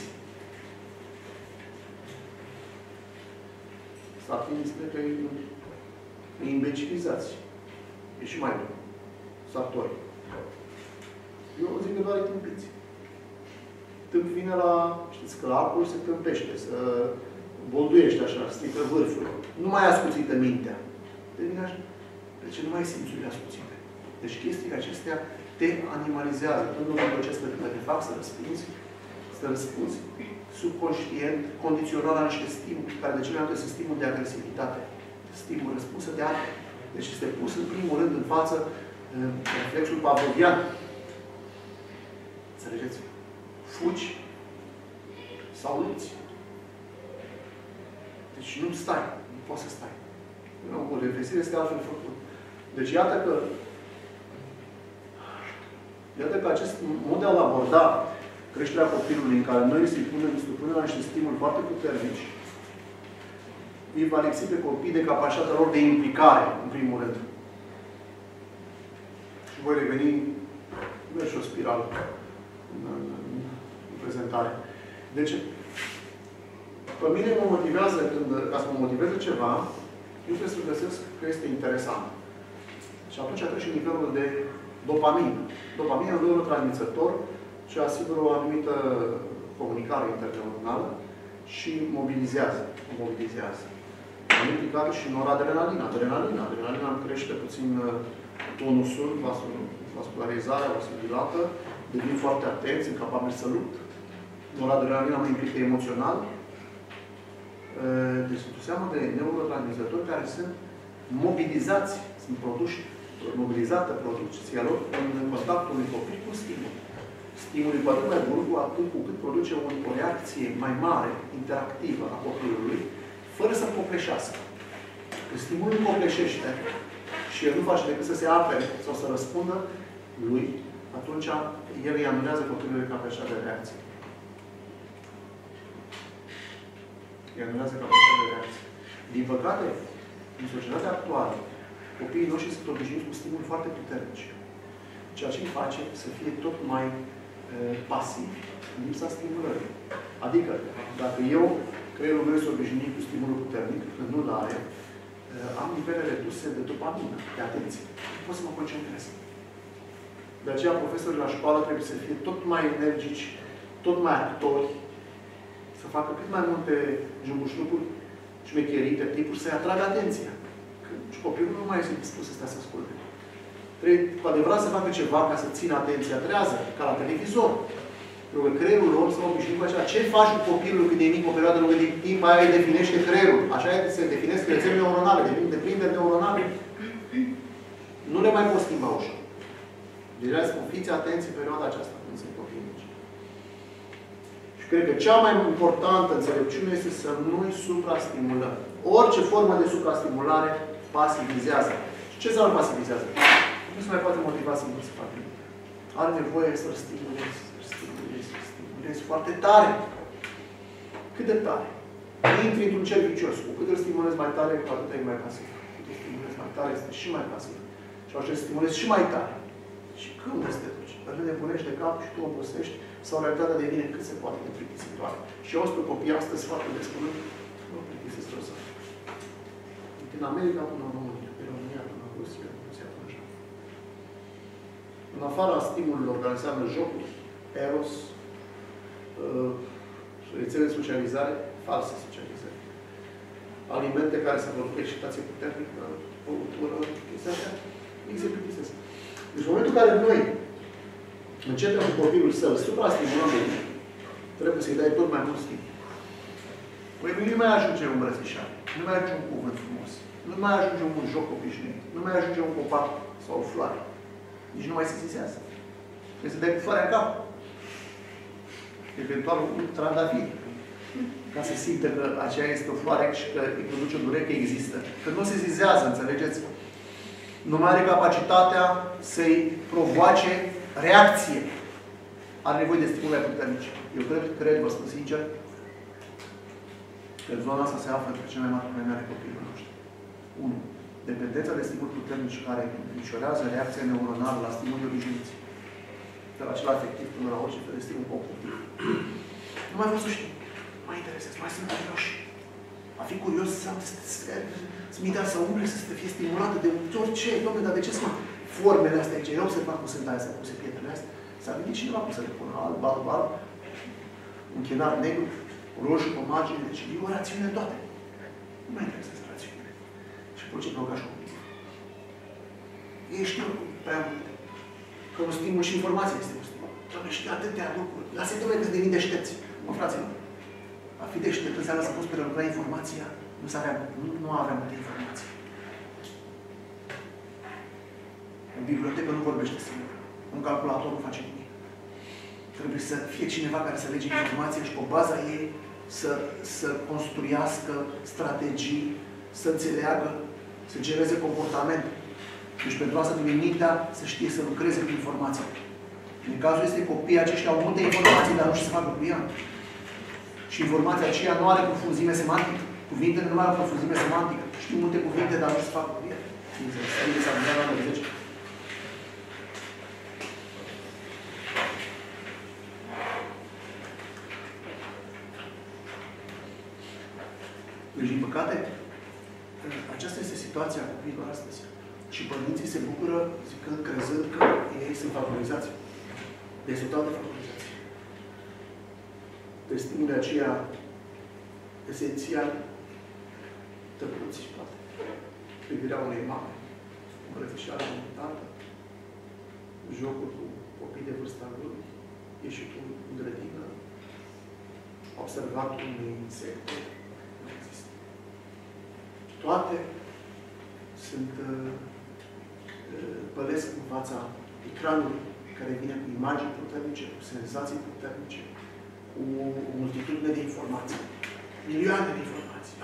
S1: Sartini spune că îi imbecilizați. E și mai bun. Sartori. Eu zic că doar îi tâmpiți. Tâmp vine la, știți că la acul se tâmpește, să bolduiește așa, strică vârful. Nu mai ascuțită mintea. Devine așa. Deci nu mai simțurile ascuțite. Deci chestiile acestea te animalizează. Când nu proces pe te fac să răspunzi subconștient, condiționat la niște stimuli, care de cele mai multe sunt stimuli de agresivitate. Stimul răspunsă de arte. Deci este pus în primul rând în față reflexul pavlovian. Înțelegeți? Fugi sau lupți. Deci nu stai. Nu poți să stai. O reflexire este altfel făcut. Deci iată că acest mod de a aborda creșterea copilului în care noi îi supunem la niște stimuli foarte puternici, îi va lipsi pe copii de capacitatea lor de implicare, în primul rând. Și voi reveni, nu e și o spirală în prezentare. Deci, pe mine mă motivează, ca să mă motiveze ceva, eu trebuie să găsesc că este interesant. Și atunci trece nivelul de dopamină. Dopamină e un neurotransmisător ce asigură o anumită comunicare interneuronală și mobilizează. Am implicat și noradrenalina. Adrenalina îmi crește puțin tonusul, vascularizarea, vasculată, devin foarte atenți, sunt capabil să lupt. Noradrenalina mă implică emoțional. Deci sunt o seamă de neurotransmisători care sunt mobilizați, sunt produși, mobilizată producția lor în contactul unui copil cu stimul. Stimulul cu atât mai mult, cu cât produce o reacție mai mare, interactivă a copilului, fără să copleșească. Când stimulul copleșește și el nu face decât să se apere sau să răspundă lui, atunci el îi anulează copilului capacitatea de reacție. Îi anulează capacitatea de reacție. Din păcate, în societatea actuală, copiii noștri sunt obișnuiți cu stimuli foarte puternici. Ceea ce îi face să fie tot mai pasivi în lipsa stimulării. Adică, dacă eu, creierul meu este obișnuit cu stimulul puternic, când nu are, am nivele reduse de dopamină, de atenție. Nu pot să mă concentrez. De aceea, profesorii la școală trebuie să fie tot mai energici, tot mai actori, să facă cât mai multe jumbușlucuri, șmecherite, tipuri, să-i atragă atenția. Și copilul nu mai este dispus să stea să asculte. Trebuie cu adevărat să facă ceva ca să țină atenția trează, ca la televizor. Pentru că creierul lor s-a obișnuit cu aceea. Ce faci cu copilul când e mic, o perioadă lungă de timp, aia îi definește creierul. Așa se definesc rețele neuronale, devin deprinderi neuronale. Nu le mai poți schimba ușor. Deci fiți atenți în perioada aceasta când sunt copii mici. Și cred că cea mai importantă înțelepciune este să nu-i suprastimulăm. Orice formă de suprastimulare pasivizează. Și ce înseamnă pasivizează? Nu se mai poate motiva singur să facă. Are nevoie să-l stimulezi, foarte tare. Cât de tare? Intri într-un cerc vicios. Cu cât îl stimulezi mai tare, cu atât e mai pasiv. Cu cât îl stimulezi mai tare, este și mai pasiv. Și așa stimulezi și mai tare. Și când să te duci? Îl nebunești de cap și tu obosești sau realitatea devine cât se poate de plictisitoare. Și eu spun copiii astăzi foarte des spunând, nu plictisesc o să. Din America până în România, din România până în Rusia, până așa. În afara stimulilor care înseamnă jocuri, eros, rețele de socializare, false socializare. Alimente care să producă excitație puternică, băutură, chestia așa, ei se plictisesc. Deci în momentul în care noi începem cu copilul să-l supra-stimulăm de mine, trebuie să-i dai tot mai mult stimul. Păi nu mai ajunge o îmbrățișare, nu mai ajunge un cuvânt frumos, nu mai ajunge un joc obișnuit, nu mai ajunge un copac sau o floare. Nici nu mai se zisează. Trebuie să dai cu floarea în cap. Eventual un trandafir. Ca să simte că aceea este o floare și că îi produce o durere, că există. Că nu se zizează, înțelegeți? Nu mai are capacitatea să-i provoace reacție. Are nevoie de stimuli mai puternici. Eu cred, vă spun sincer, că zona asta se află între cele mai mari probleme ale copiilor noștri. 1. Dependența de stimuli puternici care micșorează reacția neuronală la stimuli obișnuiți. De la acela afectiv până la orice fel de stimul cognitiv. Nu mai vreau să știu. Nu mă interesează. Mai sunt curioși. A fi curios să-mi dea să umble, să fie stimulată de orice. Doamne, dar de ce sunt formele astea aici? Eu observat cum sunt astea, cum se pietrele astea. S-a gândit cineva cum să le pună alb, un chenar negru, roșu, cu margine. Deci e o rațiune în toate. Nu mă interesează rațiunile. Și produce blocaj cognitiv. Ei știu prea multe. Că un stimul și informația este un stimul. Doamne, știu atâtea lucruri. Lasă-te că devin deștepți. Mă, fraților, a fi deștept înseamnă să poți prelucra informația. Nu aveam multe informații. O bibliotecă nu vorbește singur. Un calculator nu face nimic. Trebuie să fie cineva care să lege informația și pe baza ei să construiască strategii, să înțeleagă, să genereze comportament. Deci pentru asta trebuie mintea să știe să lucreze cu informația. În cazul este copiii aceștia au multe informații, dar nu știu să facă cu ea. Și informația aceea nu are profunzime semantică. Cuvintele nu au profunzime semantică. Știu multe cuvinte, dar nu știu să facă cu ea. Deci, din păcate, aceasta este situația copiilor astăzi. Și părinții se bucură, zicând, crezând că ei sunt favorizați. Deci sunt toate favorizați. Deci stimule aceea esențial tăcuți, poate. Privirea unei mame, îmbrățișarea unui tată, jocul cu copii de vârsta lui, ieșitul în grădină, observatul unei insecte, nu există. Toate sunt pălesc în fața ecranului care vine cu imagini puternice, cu senzații puternice, cu o multitudine de informații. Milioane de informații.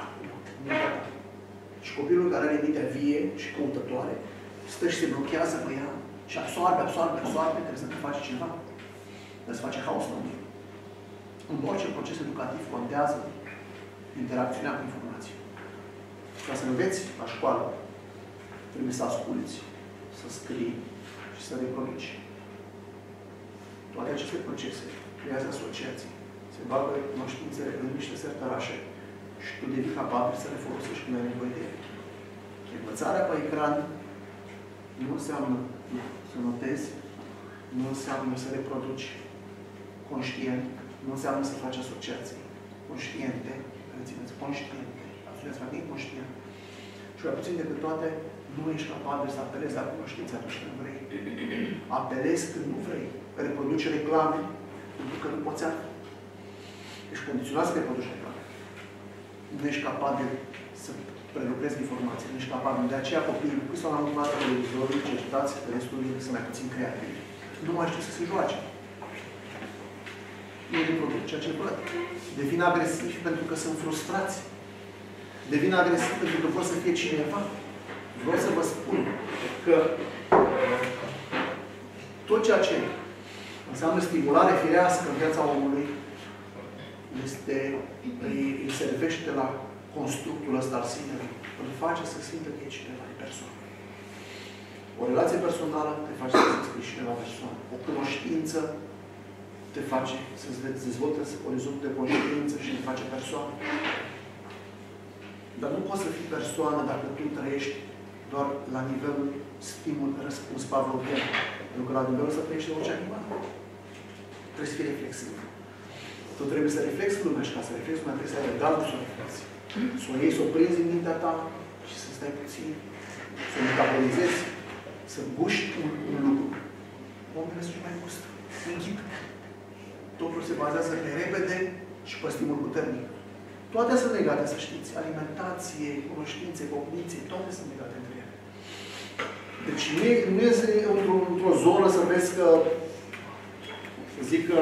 S1: Și copilul care are mintea vie și căutătoare stă și se blochează pe ea și absoarbe, trebuie să faci ceva. Trebuie să face haos la mine. În orice proces educativ contează interacțiunea cu informații. Ca să înveți la școală, trebuie să asculți, să scrii și să reproduci. Toate aceste procese creează asociații. Se bagă cunoștințele în niște sertărașe și tu devii capabil să le folosești când ai nevoie de ele. Învățarea pe ecran nu înseamnă să notezi, nu înseamnă să reproduci conștient, nu înseamnă să faci asociații conștiente, rețineți, conștiente, asociații fac inconștient. Și mai puțin decât toate, nu ești capabil să apelezi la cunoștință atunci când vrei. Apelezi când nu vrei. Reproduci reclame pentru că nu poți altfel. Ești condiționat să reproduci reclame. Nu ești capabil să prelucrezi informații. Nu ești capabil. De aceea copiii, cât s-au anumat televizorul, cercetați pe restul sunt mai puțin creativi. Nu mai știu să se joace. Ei reproduc ceea ce văd. Devin agresivi pentru că sunt frustrați. Devin agresivi pentru că vor să fie cineva. Vreau să vă spun că tot ceea ce înseamnă stimulare firească în viața omului îi servește la constructul ăsta al sinelui. Îl face să simtă că e cineva de persoană. O relație personală te face să simți că e cineva persoană. O cunoștință te face să-ți dezvolți orizontul de conștiință și te face persoană. Dar nu poți să fii persoană dacă tu trăiești doar la nivelul stimul-răspuns pavlovian. Pentru că la nivelul ăsta trăiește orice animal. Trebuie să fii reflexiv. Tu trebuie să reflexi lumea și ca să reflexi lumea trebuie să ai egal cu să o reflexi. Să o iei, să o prinzi în mintea ta și să stai puțin, să o metabolizezi, să guști un lucru. Omul este mai gustă. Înghit. Totul se bazează pe repede și pe stimul puternic. Toate sunt legate, să știți. Alimentație, cunoștințe, cogniție, toate sunt legate între ele. Deci nu este într-o zonă să vezi că, să zic că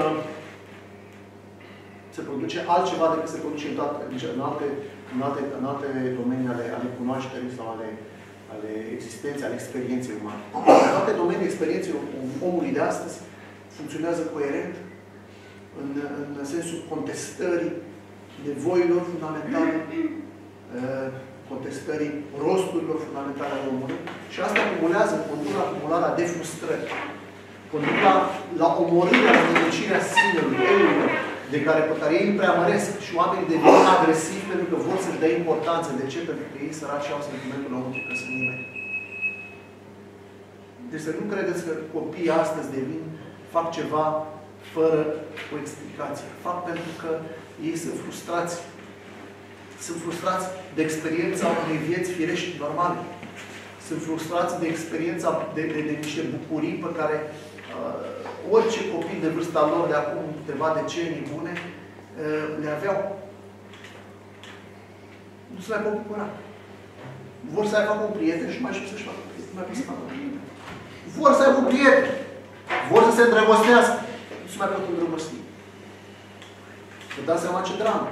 S1: se produce altceva decât se produce în alte domenii ale cunoașterii sau ale existenței, ale experienței umane. În toate domeniile experienței omului de astăzi funcționează coerent în sensul contestării nevoilor fundamentale, contestării rosturilor fundamentale ale omului și asta conduc la acumularea de frustrări, conduc la omorârea, la nemulcirea sinelui, eului, pe care ei îl preamăresc și oamenii devin agresivi pentru că vor să-și dea importanță. De ce? Pentru că ei săraci au sentimentul lăuntric că sunt nimeni. Deci să nu credeți că copiii astăzi fac ceva fără o explicație. Fac pentru că ei sunt frustrați. Sunt frustrați de experiența unei vieți firești, normale. Sunt frustrați de experiența de niște bucurii pe care orice copil de vârsta lor de acum câteva decenii bune le aveau. Nu se mai pot bucura. Vor să facă un prieten și mai știu să-și facă prieten. Nu mai pot să facă un prieten. Vor să aibă prieteni. Vor să se îndrăgostească. Nu se mai pot îndrăgosti. Vă dați seama ce dramă.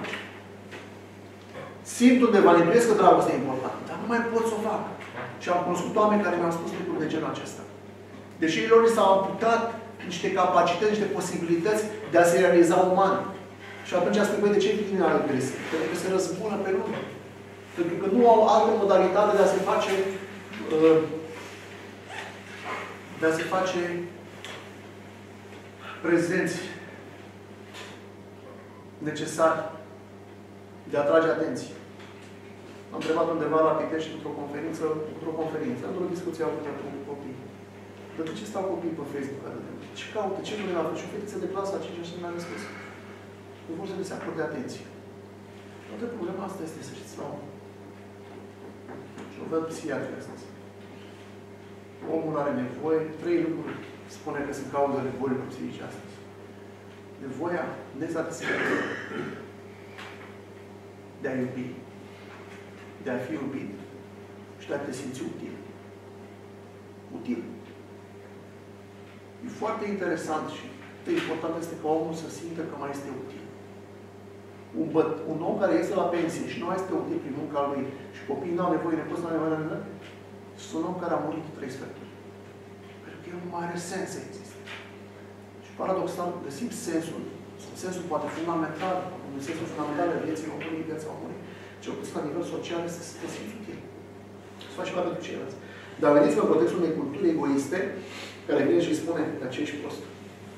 S1: Simt undeva, intuiesc că dragostea e importantă, dar nu mai pot să o fac. Și am cunoscut oameni care mi-au spus lucruri de genul acesta. Deși lor li s-au amputat niște capacități, niște posibilități de a se realiza uman. Și atunci a spus, băi, de ce vine agresiv? Pentru că se răzbună pe lume. Pentru că nu au altă modalitate de a se face prezenți necesari de a atrage atenție. Am întrebat undeva la Pitești într-o într-o discuție avută cu copii. Dar de ce stau copiii pe Facebook? Ce caută? Ce vrei la fel? Și o fetiță de clasa 5 și mi-a răspuns. Nu vor să le se acorde atenție. Toată problema asta este, să știți, la om. Și o văd psihiatri astăzi. Omul are nevoie, 3 lucruri spune că sunt cauzele bolilor psihice astăzi. Nevoia nesatisfăcută de a iubi, de a fi iubit și de a te simți util. Util. E foarte interesant și important este ca omul să simtă că mai este util. Un om care iese la pensie și nu mai este util prin munca lui și copiii n-au nevoie, nepoți n-au nevoie, sunt un om care a murit 3 sferturi. Pentru că el nu mai are sens să existe. Și paradoxal, găsim sensul poate fundamental, sensul fundamental al vieții omului, viața omului, cel puțin la nivel social, este să te simți util. Să faci ceva pentru ceilalți. Dar vedeți-vă în contextul unei culturi egoiste, care vine și îi spune că ce ești prost.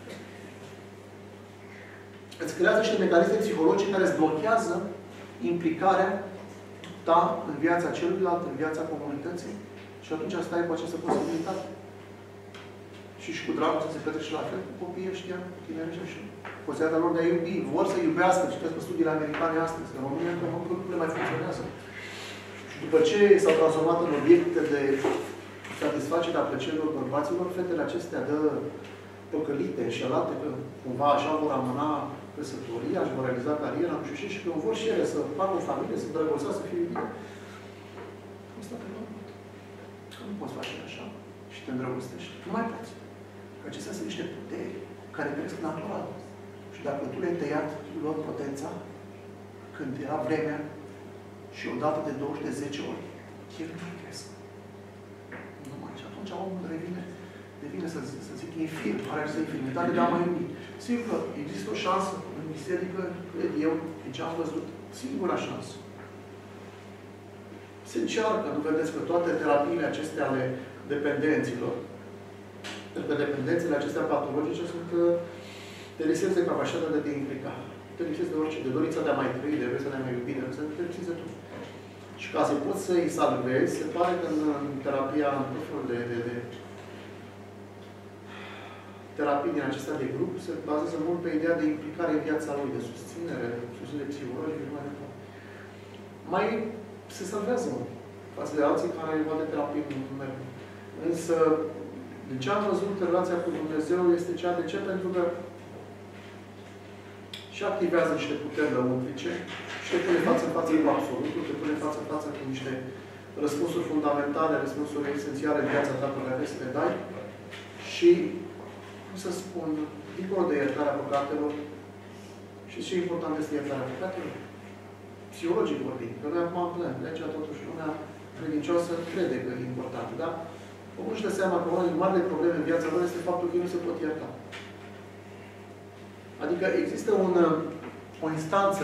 S1: Îți creează niște mecanisme psihologice care îți blochează implicarea ta în viața celuilalt, în viața comunității și atunci stai cu această posibilitate. Și cu dragoste se petrece la fel cu copiii ăștia, tinerii și posibilitatea lor de a iubi. Vor să iubească, citesc pe studiile americane astăzi, în România încă lucrurile mai funcționează. Și după ce s-au transformat în obiecte de satisfacerea plăcerilor bărbaților, fetele acestea dă păcălite, înșelate, că cumva așa vor amâna căsătoria, își vor realiza cariera, nu știu și că vor și ele să facă o familie, să drăgostească, să fie iubite. Asta pe urmă. Că nu poți face așa și te îndrăgostești. Nu mai poți. Că acestea sunt niște puteri care cresc natural. Și dacă tu le-ai tăiat lor potența, când era vremea, și odată de 20 de 10 ori, el nu mai cresc. Numai. Și atunci omul devine, să zic, infirm, are să infirmitate de a mai iubi. Sigur că există o șansă în biserică, cred eu, din ce am văzut, singura șansă. Se încearcă, nu vedeți că toate terapiile acestea ale dependenților, pentru că dependențele acestea patologice sunt că te lipsesc de capacitatea de a te implica. Te lipsesc de orice, de dorința de a mai trăi, de a mai iubi, te lipsesc de tot. Și ca să poți să-i salvezi, se pare că în terapia, în tot felul de terapii din acestea de grup, se bazează mult pe ideea de implicare în viața lui, de susținere psihologică și mai departe. Mai se salvează față de alții care au luat de terapie în merg. Însă, din ce am văzut, relația cu Dumnezeu este cea de ce? Pentru că și activează niște puteri lăuntrice și te pune față în față cu absolutul, te pune față în față cu niște răspunsuri fundamentale, răspunsuri esențiale în viața ta pe care vrei să le dai și, cum să spun, dincolo de iertarea păcatelor, și ce important este iertarea păcatelor? Psihologic vorbind, că noi acum legea totuși lumea credincioasă crede că e important, da? Omul își dă seama că una din marile probleme în viața lor este faptul că ei nu se pot ierta. Adică există o instanță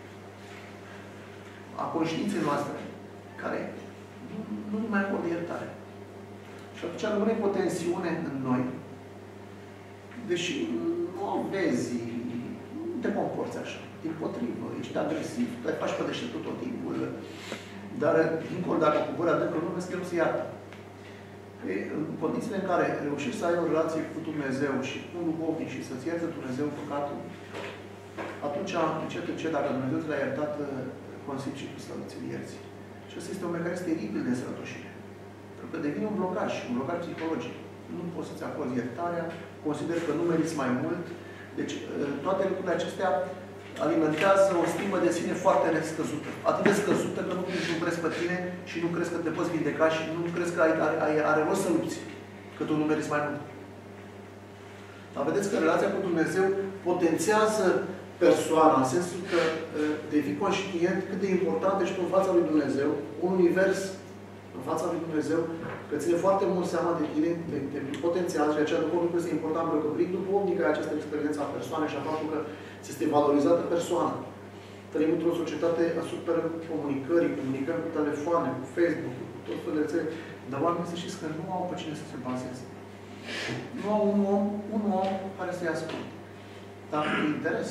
S1: a conștiinței noastre care nu mai acordă iertare. Și atunci rămâne o tensiune în noi, deși nu o vezi, nu te comporți așa. Dimpotrivă, ești agresiv, te faci pe deșteptul tot timpul, dar dincolo dacă cobori adâncă, nu vezi că nu se iartă. În condițiile în care reușești să ai o relație cu Dumnezeu și cu un duhovnic și să-ți ierte Dumnezeu păcatul, atunci, încet, dacă Dumnezeu ți l-a iertat, consimți și tu să-ți-l ierți. Și ăsta este un mecanism teribil de sărătoșire. Pentru că devine un blocaj psihologic. Nu poți să-ți acorzi iertarea, consider că nu meriți mai mult. Deci, toate lucrurile acestea alimentează o stimă de sine foarte scăzută. Atât de scăzută că nu crezi pe tine și nu crezi că te poți vindeca și nu crezi că are rost să lupți. Că
S4: că tu numeriți mai mult. Dar vedeți că relația cu Dumnezeu potențează persoana, în sensul că devii conștient cât de important ești tu în fața lui Dumnezeu, un univers în fața lui Dumnezeu, că ține foarte mult seama de tine, de potențial, și de aceea după lucru este important, pentru că prin după omnică ai această experiență a persoanei și a faptul că este valorizată persoana. Trăim într-o societate asupra comunicării, comunicăm cu telefoane, cu Facebook, cu tot felul de rețele, dar oamenii să știți că nu au pe cine să se bazeze. Nu au un om care să-i asculte. Dar cu interes.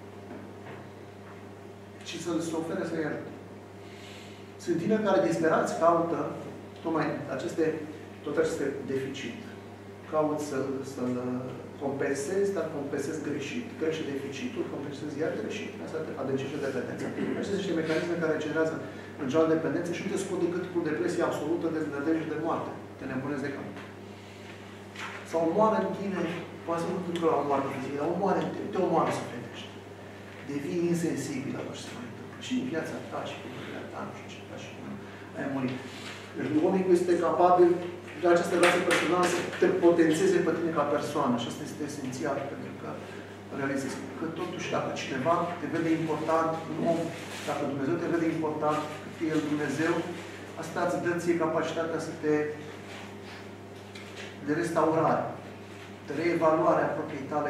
S4: Și să se ofere să ierte. Sunt tineri care disperați caută tocmai tot aceste deficit. Caut să-l compensezi, dar compensezi greșit. Crește deficitul, compensezi iar greșit. Asta adâncește dependența. Acestea sunt niște mecanisme care generează în general dependență și nu te scot decât cu depresie absolută, deznădejde de moarte. Te nebunezi de cap. Sau omoară în tine, poate să nu ducă la o moarte fizică, dar te omoară sufletește. Devii insensibil la ce se mai întâmplă. Și în viața ta, și cu viața ta, nu știu ce, ca și cum ai murit. Deci duhovnicul este capabil de această relație personală să te potențeze pe tine ca persoană. Și asta este esențial, pentru că realizezi că totuși dacă cineva te vede important, un om, dacă Dumnezeu te vede important, cât e El Dumnezeu, asta îți dă ție capacitatea să te de restaurare, de reevaluare a propriei tale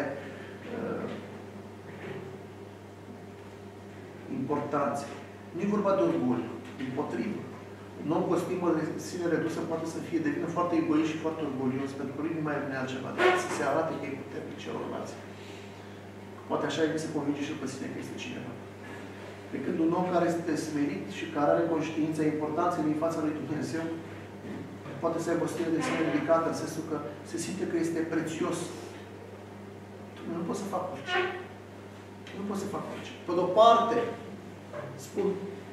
S4: importanțe. Nu e vorba de orgoliu, dimpotrivă. Un om cu o stimă de sine redusă poate să fie, devină foarte egoist și foarte orgolios, pentru că lui nu mai vine altceva, decât să se arate că e puternic celorlalți. Poate așa el se convinge și pe sine că este cineva. Pe când un om care este smerit și care are conștiința importanței din fața lui Dumnezeu, poate să aibă o stare de sine ridicată, în sensul că se simte că este prețios. Nu pot să fac orice. Nu pot să fac orice. Pe de-o parte, spun,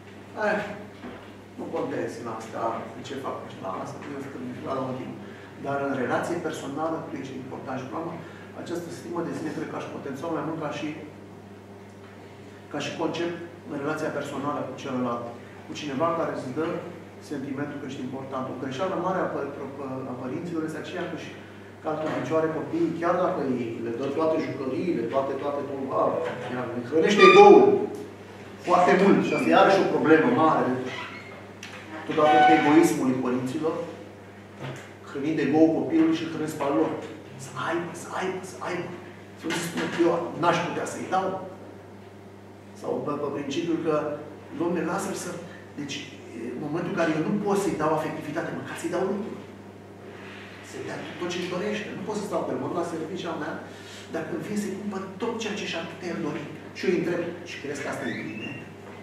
S4: nu contez în asta, de ce fac la asta, eu sunt la un timp. Dar în relație personală, cu ești important și problema, această stimă de sine cred că aș potența mai mult ca și concept în relația personală cu celălalt. Cu cineva care îți dă sentimentul că ești important. O greșeală mare a părinților este aceea că își calcă în picioare copiii, chiar dacă le dă toate jucăriile, toate le hrănește ego-ul foarte mult. Și asta e iarăși o problemă mare. Tot datorită egoismului părinților, hrănind ego-ul copilului și hrănesc pe al lor. Să aibă. Să nu se spună că eu n-aș putea să-i dau. Sau pe principiul că, Doamne, lasă-l să... Deci, în momentul în care eu nu pot să-i dau afectivitate, măcar să-i dau lucruri. Să-i dea tot ce-și dorește. Nu pot să stau pe mod la serviciul mea, dacă îmi vine să-i cumpăr tot ceea ce și-ar putea dori. Și eu îi întreb, și crezi că asta e bine?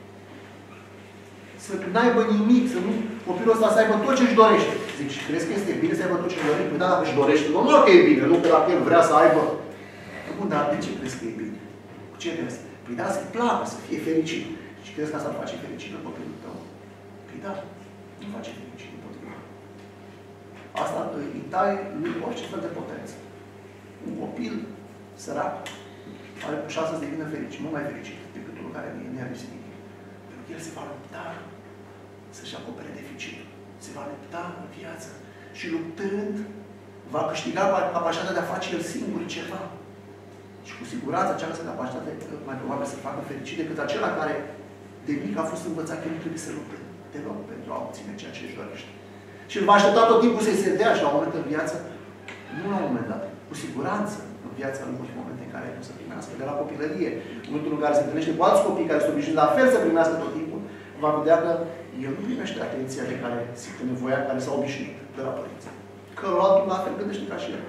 S4: Să n-aibă nimic, să nu... Copilul ăsta să aibă tot ce-și dorește. Zic, și crezi că este bine să aibă tot ce-și dorește? Păi da, dacă își dorește, nu că e bine, nu că dacă el vrea să aibă. Bun, dar de ce crezi că e bine? Cu ce trebuie să? Păi da, să-i placă, să fie fericit. Și crezi că asta îl face fericit în copilul tău? Păi da, nu face fericit împotriva. Asta îi taie lui orice fel de potență. Un copil sărac are șansa să devină fericit, mult mai fericit decât unul care nu i-a lipsit nimic. Pentru că el se va lupta să-și acopere deficitul. Se va lupta în viață. Și luptând, va câștiga capacitatea de a face el singur ceva. Și cu siguranță această capacitate mai probabil să facă fericit decât acela care de mic a fost învățat că nu trebuie să lupte deloc pentru a obține ceea ce își dorește. Și îl va aștepta tot timpul să-i se dea și la un moment în viață, nu la un moment dat, cu siguranță în viața lui în momente în care nu să primească. De la copilărie, în momentul în care se întâlnește cu alți copii care sunt obișnuiți la fel să primească tot timpul, va vedea că el nu primește atenția de care simte nevoia, care s-a obișnuit de la părinți. Că altul la fel gândește ca și el.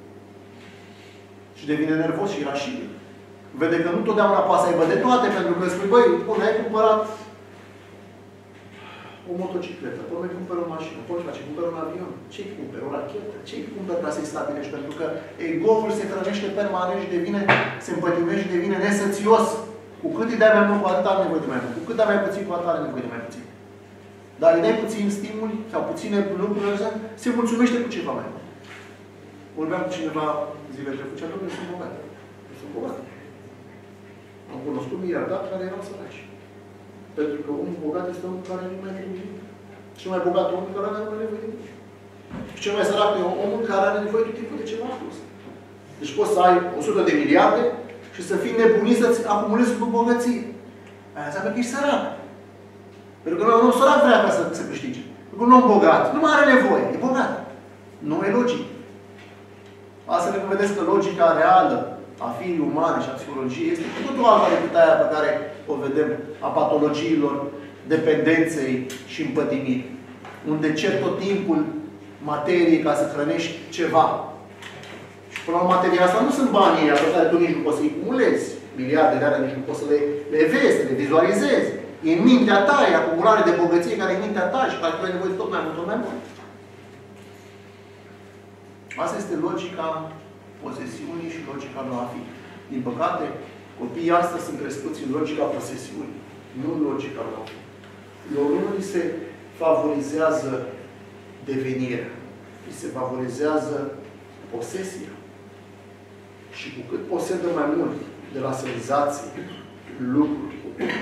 S4: Și devine nervos și irașibil. Vede că nu totdeauna poate să aibă de toate, pentru că spui, băi, bun, ai cumpărat o motocicletă, poți cumpări o mașină, poți face, cumpări un avion, ce-i cumpări, o rachetă, ce-i cumpări ca să-i stabilești? Pentru că ego-ul se hrănește permanent și devine, se împătimește și devine nesățios. Cu cât îi dai mai mult, cu atât are nevoie de mai mult. Cu cât dai mai puțin, cu atât are nevoie de mai puțin. Dar îi dai puțin stimuli sau puține lucruri, se mulțumește cu ceva mai mult. Vorbeam cu cineva zilele trecute, și atunci sunt bogat. Sunt bogat. Am cunoscut miliardari care erau săraci. Pentru că omul bogat este omul care nu mai are nimic. Cel mai bogat om care nu mai are nimic. Și cel mai sărac e omul care are nevoie tot timpul de ceva plus. Deci poți să ai 100 de miliarde și să fii nebunit să-ți acumulezi cu bogăție. Aia înseamnă că ești sărac. Pentru că un om sărac vrea ca să câștige. Pentru că un om bogat nu mai are nevoie, e bogat. Nu e logic. Asta ne vedeți că logica reală a firii umane și a psihologiei este cu totul alta decât aia pe care o vedem a patologiilor, dependenței și împătimirii. Unde cer tot timpul materie ca să hrănești ceva. Și până la urmă, materia asta nu sunt banii ăia pe care tu nici nu poți să-i cumulezi. Miliarde de alea nici nu poți să le vezi, le vizualizezi. E în mintea ta, e acumulare de bogăție care e în mintea ta și care tu ai nevoie tot mai mult, tot mai mult. Asta este logica posesiunii și logica lui a fi. Din păcate, copiii astăzi sunt crescuți în logica posesiunii, nu în logica lui a fi. Nu li se favorizează devenirea, li se favorizează posesia. Și cu cât posedă mai mult de la senzații, lucruri,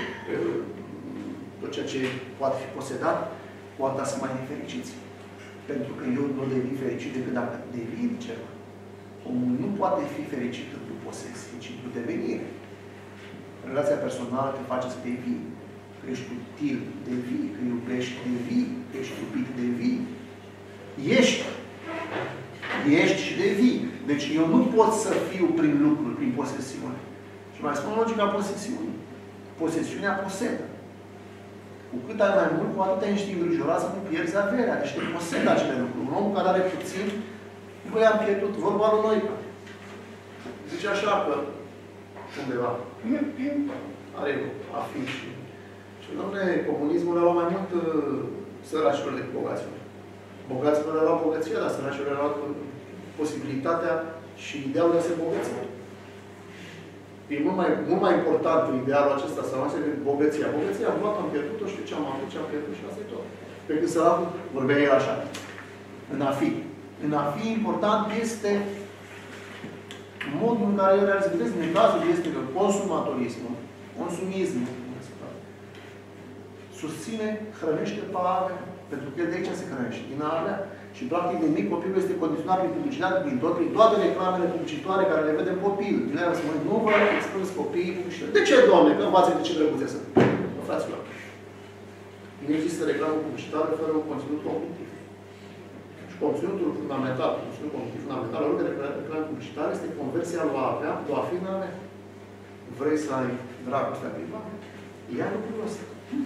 S4: tot ceea ce poate fi posedat, cu atâta să mai nefericiți. Pentru că eu nu devin fericit decât dacă devin ceva. Omul nu poate fi fericit într-o posesie, ci într-o devenire. Relația personală te face să devii. Că ești util, devii. Că iubești, devii. Că ești iubit, devii. Ești. Ești și devii. Deci eu nu pot să fiu prin lucruri, prin posesiune. Și mai spun logica posesiunii. Posesiunea posedă. Cu cât ai mai mult, cu atât ești îngrijorat să nu pierzi averea. Deci te posedă acele lucruri. Un om care are puțin, voi am pierdut. Vorba lui Noica. Zice așa că undeva are afiș. Și dom'le, comunismul le-a luat mai mult săracilor decât bogaților. Bogaților le-a luat bogăția, dar săracilor le-a luat posibilitatea și idealul de a se bogăți. E mult mai important idealul acesta să avem decât bogăția. Bogăția am luat, am pierdut-o, știu ce am avut, ce am pierdut și asta e tot. Pe când săracul vorbea el așa. În a fi. În a fi important este modul în care eu realizez. Vedeți, în cazul este că consumatorismul, consumismul, susține, hrănește pe avea, pentru că el de aici se hrănește, din avea. Și practic de mic copilul este condiționat prin publicitate, prin toate reclamele publicitoare care le vedem copil. Din aia spune, nu vă expuneți copiii publicitate. De ce, Doamne? Că învață de ce drăguțe sunt. Fraților. Nu există reclamă publicitară fără un conținut cognitiv. Și conținutul fundamental, al lor de reclamă publicitară este conversia lui a avea, lui a fi în avea. Vrei să ai dragostea privată? Ia lucrul ăsta.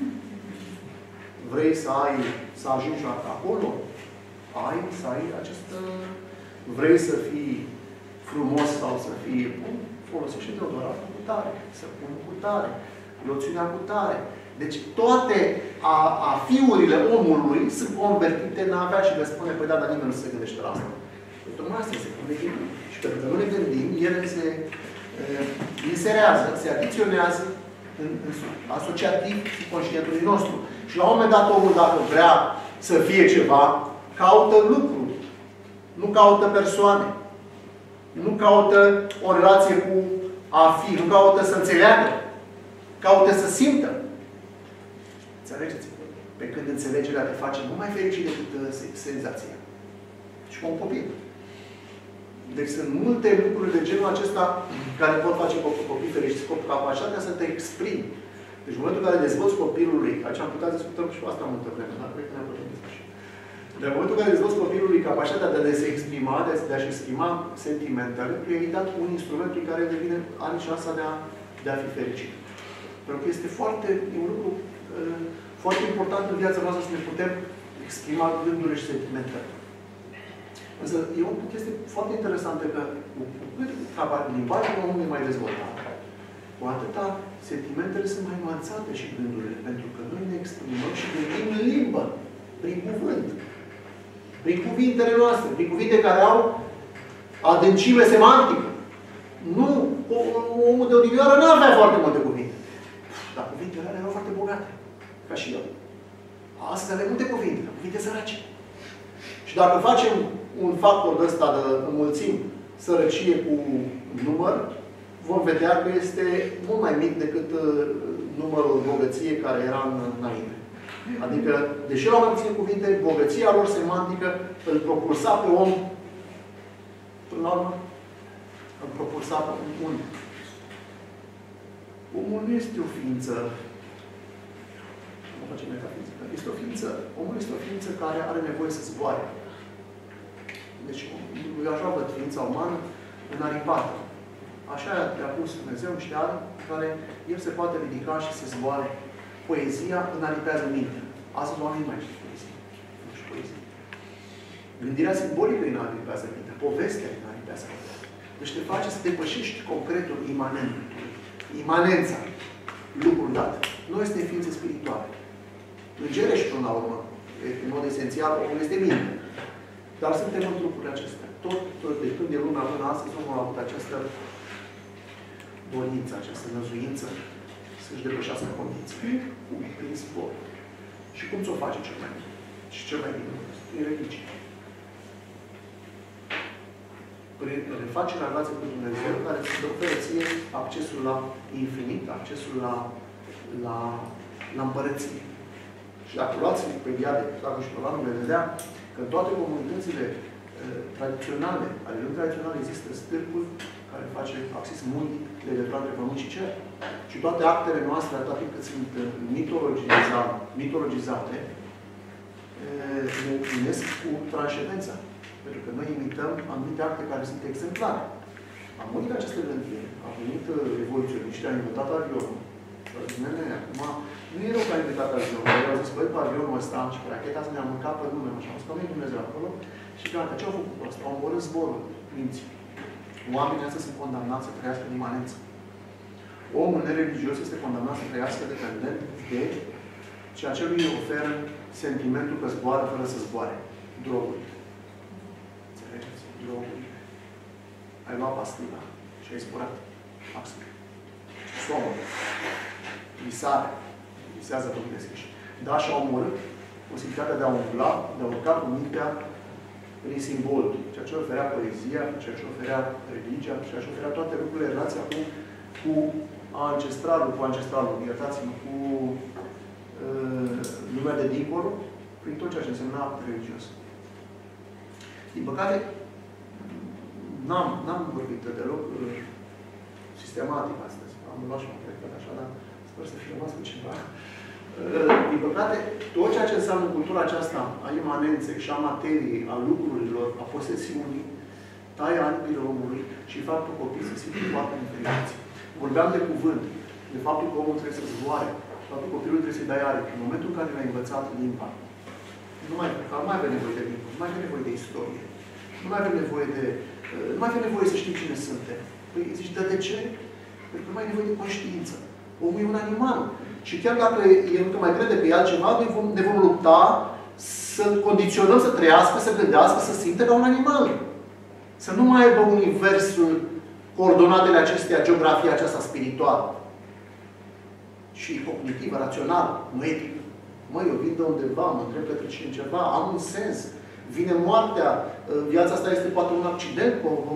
S4: Vrei să ajungi acolo? Să ai această... Vrei să fii frumos sau să fii bun? Folosește deodorantul cu tare, săpunul cu tare, loțiunea cu tare. Deci toate afiurile omului sunt convertite în a avea și le spune, păi da, dar nimeni nu se gândește la asta. Păi tocmai asta se gândim. Și pentru că nu ne gândim, ele se inserează, se adiționează în asociativ conștientului nostru. Și la un moment dat omul, dacă vrea să fie ceva, caută lucruri. Nu caută persoane. Nu caută o relație cu a fi. Nu caută să înțeleagă. Caută să simtă. Înțelegeți? Pe când înțelegerea te face mult mai fericit decât senzația. Și cu un copil. Deci sunt multe lucruri de genul acesta care pot face copii fericiți. Capacitatea să te exprimi. Deci în momentul în care dezvolți copilului, aici am putea să discutăm și cu asta multă vreme, dar cred că ne-am putea despre așa. Dar în momentul în care dezvolți copilului capacitatea de a se exprima, de a-și exprima sentimentele, i-ai dat un instrument prin care devine, are șansa de a fi fericit. Pentru că este un lucru foarte important în viața noastră să ne putem exprima gândurile și sentimentele. Însă e o chestie foarte interesantă că cu cât limbajul omului e mai dezvoltat, cu atâta sentimentele sunt mai nuanțate și gândurile, pentru că noi ne exprimăm și gândim în limbă, prin cuvânt, prin cuvintele noastre, prin cuvinte care au adâncime semantică. Nu, omul de odinioară nu avea foarte multe cuvinte. Dar cuvintele alea erau foarte bogate, ca și eu. Astăzi avem multe cuvinte, cuvinte sărace. Și dacă facem un factor de ăsta de înmulțim sărăcie cu număr, vom vedea că este mult mai mic decât numărul bogăție care era înainte. Adică, deși erau mai puține cuvinte, bogăția lor semantică îl propulsa pe om Până la urmă, am propulsat unde? Omul nu este o ființă, nu facem metafizică, omul este o ființă care are nevoie să zboare. Deci, eu așa văd ființa umană înaripată. Așa i-a pus Dumnezeu niște ani în care el se poate ridica și să zboare. Poezia înaripează mintea. Astăzi oamenii mai știu poezie. Nu știu poezie. Gândirea simbolică înaripează mintea. Povestea înaripează mintea. Deci te face să depășești concretul imanent. Imanența. Lucrul dat. Noi suntem ființe spirituale. Îngerești până la urmă. În mod esențial, omul este minte. Dar suntem în trupurile acestea. Tot de când e lumea până astăzi, omul a avut această dorință, această năzuință să-și depășească condiții. Prin sport. Și cum ți-o face cel mai bine? Și cel mai bine? Prin religie. Prin refacerea relației cu Dumnezeu, care îți oferă ție accesul la infinit, accesul la împărăție. Și dacă luați pe Diade, dacă și programul le vedea, că în toate comunitățile tradiționale, ale lumii tradiționale, există stâlpul care face axis mundi, legătura între pământ și cer. Și toate actele noastre, atât timp cât sunt mitologizate, ne unesc cu transcendența. Pentru că noi imităm anumite acte care sunt exemplare. Am murit această gândire. A venit evoluționiștii, a inventat avionul. Acum, nu e rău că a inventat avionul. Ei au zis, băi, cu avionul ăsta și cu racheta să ne-am mâncat pe lume. Așa, am zis că nu e Dumnezeu acolo. Și gata, ce au făcut cu asta? Au omorât zborul minții. Oamenii astea sunt condamnați să trăiască în imanență. Omul nereligios este condamnat să trăiască dependent de ceea ce lui oferă sentimentul că zboară fără să zboare. Droguri. Înțelegeți? Droguri. Ai luat pastila și ai zburat. Absolut. Somn. Visare. Visează tot deschiși. Da, și-a omorât posibilitatea de a umbla, de a urca cu mintea prin simbol. Ceea ce oferea poezia, ceea ce oferea religia, ceea ce oferea toate lucrurile, relația cu ancestralul, iertați-mă, cu lumea de dincolo, prin tot ceea ce însemna religios. Din păcate, n-am vorbit deloc sistematic astăzi. Am luat și m-am plecat așa, dar sper să fi rămas cu ceva. Din păcate, tot ceea ce înseamnă cultura aceasta a imanenței și a materiei, a lucrurilor, a posesiunii, taie aripile omului și faptul copiii să simtă foarte nefericiți. Vorbeam de cuvânt, de faptul că omul trebuie să zboare, faptul că copilul trebuie să-i dai aripi. În momentul în care l-ai învățat limba, nu mai avem nevoie de limbă, nu mai avem nevoie de istorie, nu mai avem nevoie să știm cine suntem. Păi zici, de ce? Pentru că nu mai ai nevoie de conștiință. Omul e un animal. Și chiar dacă el nu mai crede pe altceva, ne vom lupta să-l condiționăm să trăiască, să gândească, să simte ca un animal. Să nu mai aibă universul, coordonatele acestea, geografia aceasta spirituală. Și cognitivă, rațională, nu etică. Măi, eu vin de undeva, mă întreb către cineva, am un sens. Vine moartea, viața asta este poate un accident,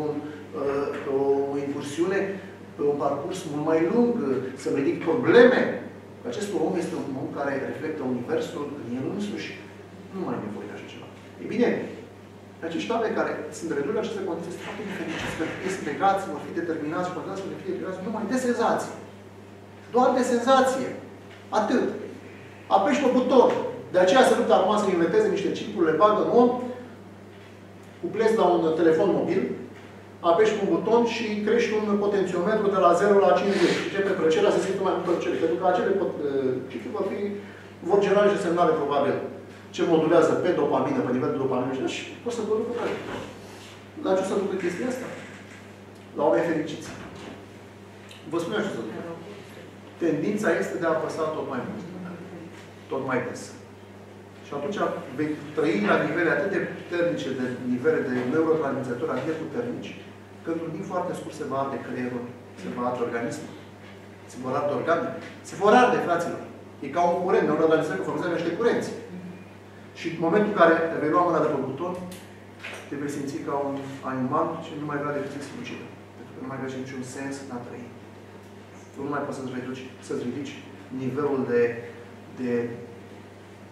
S4: o incursiune, pe un parcurs mult mai lung, să-mi ridic probleme. Acest om este un om care reflectă universul în el însuși. Nu mai e nevoie de așa ceva. E bine, acești oameni care sunt reduși la aceste condiții sunt foarte diferiți. Pentru că ei sunt legați, vor fi determinați și vor fi legați numai de senzație. Doar de senzație. Atât. Apeși pe buton. De aceea se luptă acum să inventeze niște chipuri, le bagă în om, cuplezi la un telefon mobil, apeși un buton și crești un potențiometru de la 0 la 50. Și începe plăcerea să simtă mai mult plăcere. Pentru că acele chipuri vor genera niște semnale, probabil, ce modulează pe dopamină, pe nivel de dopamină. Și poți să producă pe la ce o să ducă chestia asta? La oameni fericiți. Vă spun eu ce să ducă. Tendința este de a apăsa tot mai mult. Tot mai des. Și atunci vei trăi la nivele atât de puternice, de nivele de neurotransmițători atât de puternici, că într-un timp foarte scurt se va arde creierul, se va arde organismul, se vor arde organele. Se vor arde, fraților. E ca un curent, neurotransmițători că folosează niște curenți. Și în momentul în care te vei lua mâna de pe buton, te vei simți ca un animal și nu mai vrea decât să se ucidă. Pentru că nu mai vezi niciun sens în a trăi. Nu mai poți să-ți ridici nivelul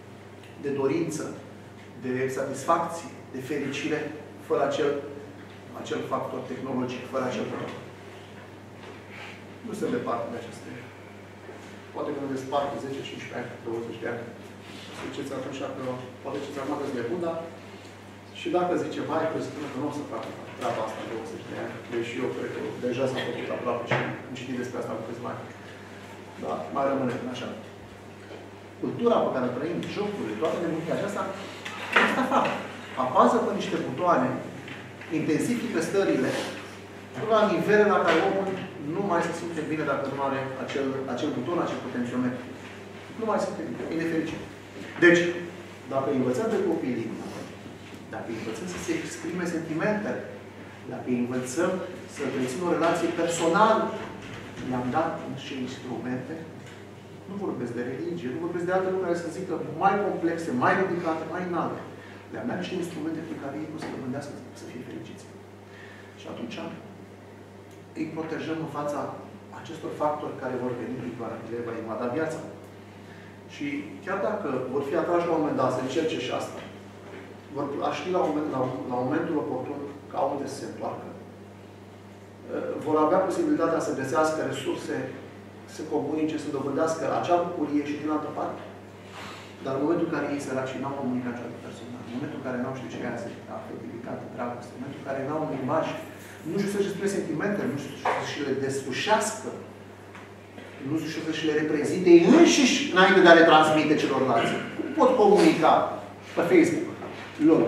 S4: de dorință, de satisfacție, de fericire, fără acel acel factor tehnologic, fără acel factor. Nu se departe de aceste. Poate că ne despart 10, 15 ani, 20 de ani. Să ziceți atunci că poate ce ți-am de nebun, dar și dacă zice, vai, că spune că nu o să facă treaba asta în 20 de ani, deși eu cred că deja s-a făcut aproape și am citit despre asta cu câțiva ani. Da, mai rămâne în așa. Cultura pe care o trăim, jocurile, toate nebunia aceasta, asta fac. Apasă pe niște butoane, intensifică stările, la nivele la care omul nu mai se simte bine dacă nu are acel buton, acel potențiometru. Nu mai se simte bine, e nefericit. Deci, dacă învățăm pe copiii, dacă învățăm să se exprime sentimentele, dacă învățăm să mențin o relație personală, le-am dat niște instrumente, nu vorbesc de religie, nu vorbesc de alte lucruri care să zică mai complexe, mai ridicate, mai înalte. Le-am dat niște instrumente pe care ei nu se gândească să fie fericiți. Și atunci îi protejăm în fața acestor factori care vor veni, le va invada viața. Și chiar dacă vor fi atrași la un moment dat să încerce și asta, vor ști la momentul oportun ca unde să se întoarcă. Vor avea posibilitatea să găsească resurse, să comunice, să dobândească acea bucurie și din altă parte. Dar în momentul în care ei săraci n-au comunicat cu altă persoană, în momentul în care n-au știu ce azi, afectivitate, dragoste, în momentul în care n-au un limbaj, nu știu să-și spune sentimentele, nu știu să-și le desfășească, nu știu să-și le reprezinte ei înșiși înainte de a le transmite celorlalți. Cum pot comunica pe Facebook lor?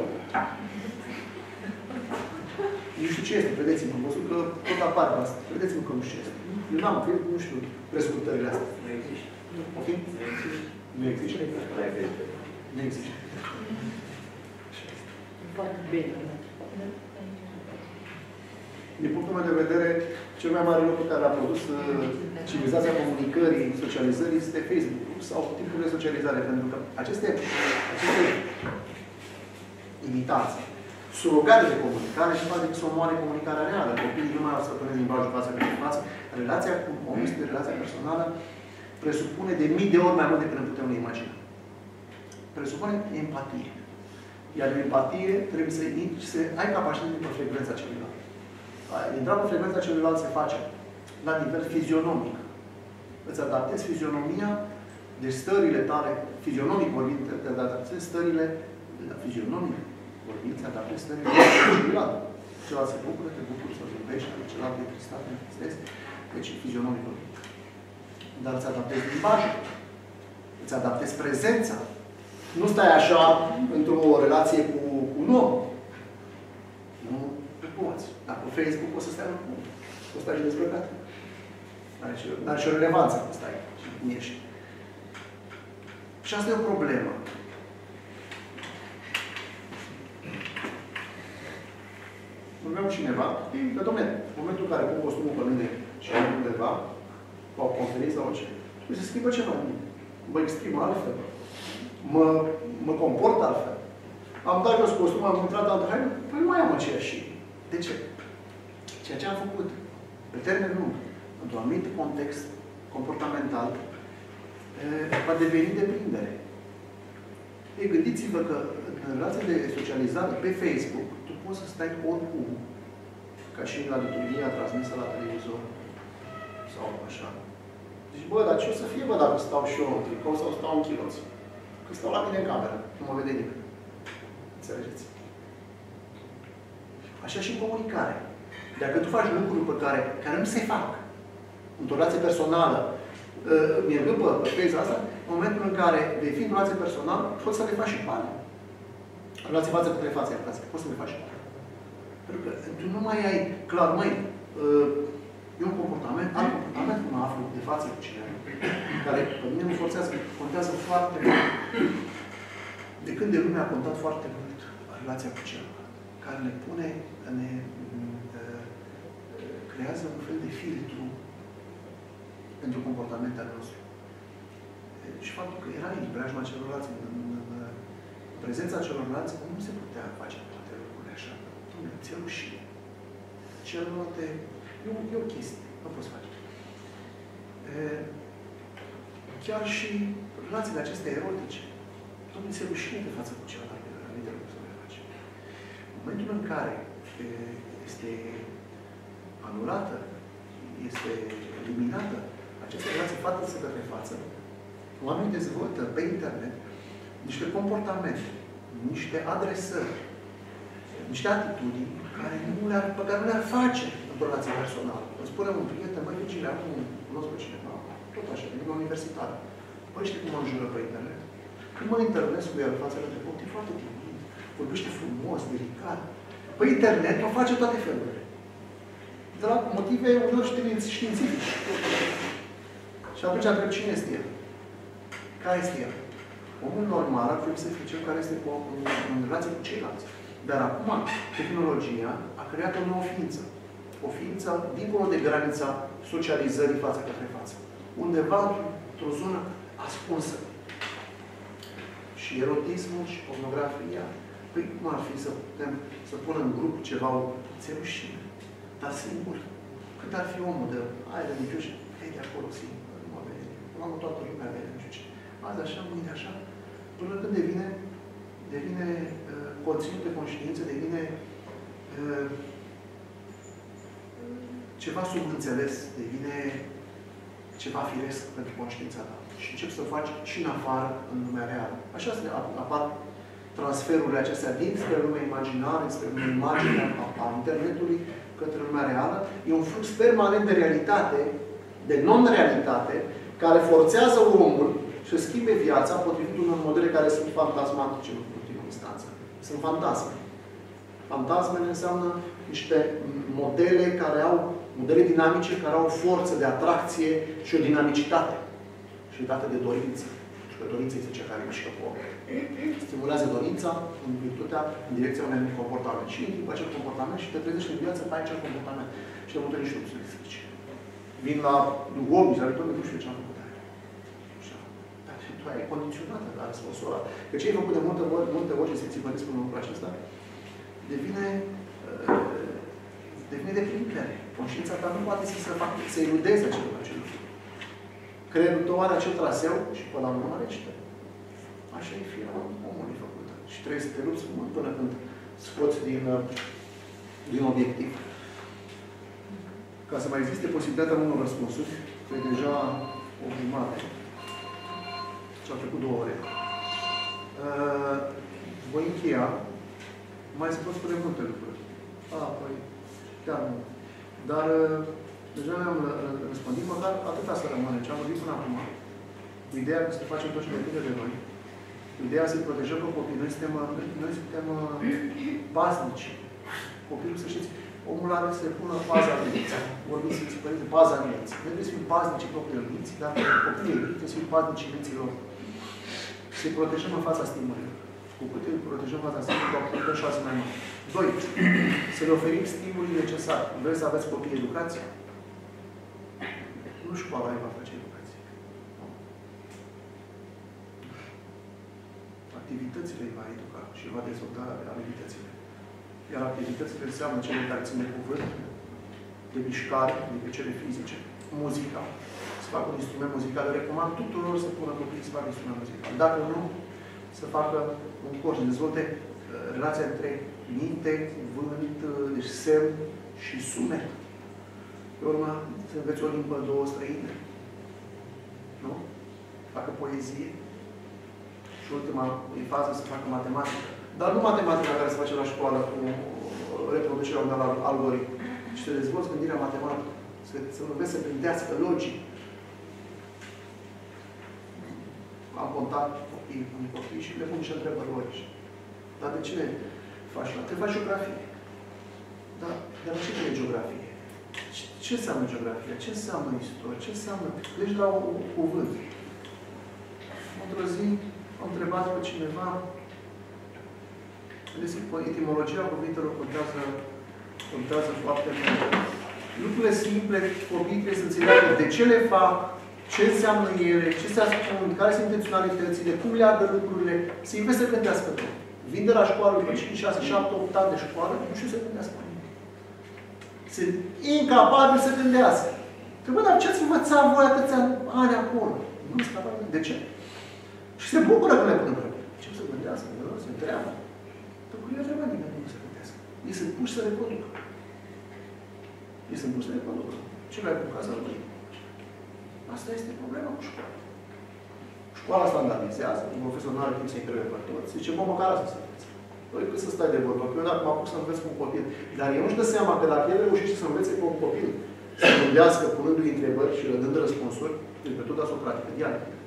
S4: Nu știu ce este, vedeți-mă, am văzut că tot apare asta. Vedeți-mă că nu știu ce este. Eu n-am, nu știu prescurtările astea.
S3: Nu există.
S4: Ok? Nu există. Nu există. Din punctul meu de vedere, cel mai mare lucru care a produs civilizația comunicării, socializării, este Facebook sau tipul de socializare. Pentru că aceste imitații, surogate de comunicare și face că se omoare comunicarea reală. Copiii nu mai au să pună limbajul față cu față. Relația cu omul este relația personală, presupune de mii de ori mai mult decât ne putem imagina. Presupune empatie. Iar empatie trebuie să ai capacitatea de frecvența celuilalt. Intra pe frecvența celuilalt se face la nivel fizionomic. Îți adaptezi fizionomia, deci stările tale, fizionomic vorbind, te adaptezi stările la fizionomic vorbind, te adaptezi stările celuilalt. Celălalt se bucură, te bucuri, să vorbești, celălalt e tristat, te întristezi. Deci fizionomic vorbind. Dar îți adaptezi limbajul. Îți adaptezi prezența. Nu stai așa într-o relație cu un om. Nu te poți. Dar pe Facebook o să stai cu un om. O să stai și dezbrăcat. N-are și o relevanță când stai și cum ești. Și asta e o problemă. Urmeam cineva, că, dom'le, în momentul în care pun costumul pe mine și am undeva, la o conferință sau orice, trebuie să schimbă ceva în mine. Mă exprim altfel. Mă comport altfel. Am dat jos costumul, am intrat altă haină, păi nu mai am aceeași. De ce? Ceea ce am făcut, pe termen lung, într-un anumit context comportamental, va deveni deprindere. Ei, gândiți-vă că în relația de socializare pe Facebook, tu poți să stai oricum, ca și la liturghia transmisă la televizor, sau așa. Deci, bă, dar ce o să fie, bă, dacă stau și eu în tricou sau stau în chiloți? Că stau la mine în cameră, nu mă vede nimeni. Înțelegeți? Așa și în comunicare. Dacă tu faci lucruri pe care nu se fac, într-o relație personală, mergând pe feza asta, în momentul în care vei fi în relație personală, poți să le faci și pe alea. Relație față cu față, poți să le faci și pe alea. Pentru că tu nu mai ai clar, măi, e un comportament, alt comportament cum mă aflu de față cu cineva, care pe mine mă forțează, contează foarte mult. De când de lume a contat foarte mult relația cu celălalt, care ne pune, creează un fel de filtru pentru comportamentele nostru. Și faptul că era în preajma celorlalți, în prezența celorlalți, nu se putea face toate lucrurile așa. Dom'le, ți-e rușine. Celălalt e o chestie. Nu poți face. Chiar și relațiile acestea erotice. Dom'le, ți-e rușine de față cu celălalt. În momentul în care este anulată, este eliminată. Această relație față către față, oamenii dezvoltă pe internet niște comportamente, niște adresări, niște atitudini pe care nu le-ar face într-o relație personală. Îmi spune un prieten, băi, Virgile, acum cunosc pe cineva, tot așa, din universitară. Băi, știi cum mă înjură pe internet? Când mă întâlnesc cu el față de fapt, e foarte timid, vorbește frumos, delicat. Pe internet mă face toate felurile. De la motive uneori științifice. Și atunci întreb cine este el? Care este el? Omul normal ar trebui să fie cel care este în relație cu ceilalți. Dar acum, tehnologia a creat o nouă ființă. O ființă dincolo de granița socializării față către față. Undeva într-o zonă ascunsă. Și erotismul și pornografia, păi cum ar fi să pună în grup ceva, ți-e rușine, dar singur. Cât ar fi omul de aia de micuș, e de acolo singur, nu mă vede. Am toată lumea vede, nu știu ce. Azi așa, mâine așa, până când devine conținut de conștiință, devine ceva subînțeles, devine ceva firesc pentru conștiința ta. Și începi să faci și în afară, în lumea reală. Așa se apar transferurile acestea dinspre lumea imaginară, spre lumea imagine a internetului, către lumea reală. E un flux permanent de realitate, de non-realitate, care forțează omul să schimbe viața potrivit unor modele care sunt fantasmatice în ultimă instanță. Sunt fantasme. Fantasmele înseamnă niște modele dinamice care au o forță de atracție și o dinamicitate. Și dată de dorință. Și că dorința este cea care mișcă omul. Stimulează dorința în virtutea, în direcția unui anumit comportament. Și în acel comportament și te trezești în viață pe acel comportament. Și de multe nici nu se explice. Vin la hobby, la toate, nu știu ce am făcut aia. Dar și tu ai condiționată la răspunsul ăla. Că ce ai făcut de multe ori și se țipăresc în lucrul acesta, devine deprimitere. Conștiința ta nu poate să eludeze acel lucru. Creierul tău are acel traseu și pe la urmă rește. Așa e firea omului făcută. Și trebuie să te lupți până când scoți din obiectiv. Ca să mai existe posibilitatea unor răspunsuri, că e deja o jumătate. Și au trecut 2 ore. Voi încheia. Mai se pot spune multe lucruri. Păi, chiar nu. Dar deja mi-am răspundit, măcar atâta să rămâne. Ce am vorbit până acum. Ideea că să facem tot ce depinde de noi. Ideea să-i protejăm pe copii. Noi suntem paznici. Copilul, să știți, omul are să pună paza vieții. Vorbim să-i părinte paza vieții. Noi trebuie să fim paznici propriilor vieții, dar copiii trebuie să fim paznici vieții lor. Să-i protejăm în fața stimulului. Cu cât îi protejăm fața stimulului, cu atât șanse mai mari. 2. Să le oferim stimulii necesari. Vreți să aveți copii educație? Nu școala îi va face educație. Activitățile îi va educa și va dezvolta abilitățile. Iar activitățile înseamnă cele care țin de cuvânt, de mișcare, de cele fizice, muzica. Să facă un instrument muzical. Recomand tuturor să pună copiii să facă instrument muzical. Dacă nu, să facă un cor, să dezvolte relația între minte, cuvânt, deci semn și sunet. Pe urmă, să înveți o limbă 2 străine. Nu? Facă poezie. Și ultima fază să facă matematică. Dar nu matematica care se face la școală cu reproducerea unui algoritm. Și să dezvolți gândirea matematică. Să înveți să gândească logic. Am contact cu copii și le pun niște întrebări logice. Dar de ce faci la? Te faci geografie. Dar ce e geografie? Ce înseamnă geografia? Ce înseamnă istorie? Ce înseamnă? Deci la un cuvânt. Într-o zi am întrebat pe cineva, etimologia cuvintelor contează foarte mult. Lucrurile simple, copiii trebuie să înțeleagă de ce le fac, ce înseamnă ele, ce se ascund, care sunt intenționalitățile, cum leagă lucrurile, să învețe să gândească tot. Vin de la școală după 5, 6, 7, 8 ani de școală, nu știu să gândească nimic. Sunt incapabili să gândească. Trebuie, dar ce ați învățat voi atâția ani acolo? Nu sunt capabili. De ce? Și se bucură când le pun întrebări. Ce să gândească? Se întreabă. Dar cu el trebuie nimeni nu se gândească. Ei sunt puși să reproducă. Ei sunt burse de conductă. Ce vrei cu casa lui? Asta este problema cu școala. Școala standardizează, un profesor nu are timp să întrebe pe toți. Zice, bă, măcar asta să înveți. Păi cât să stai de vorbă? Că eu dacă mă apuc să înveț cu un copil. Dar eu nu-și dă seama că dacă el reușește să învețe cu un copil, să gândească, punându-i întrebări și dând răspunsuri, prin metoda socratică, dialectică.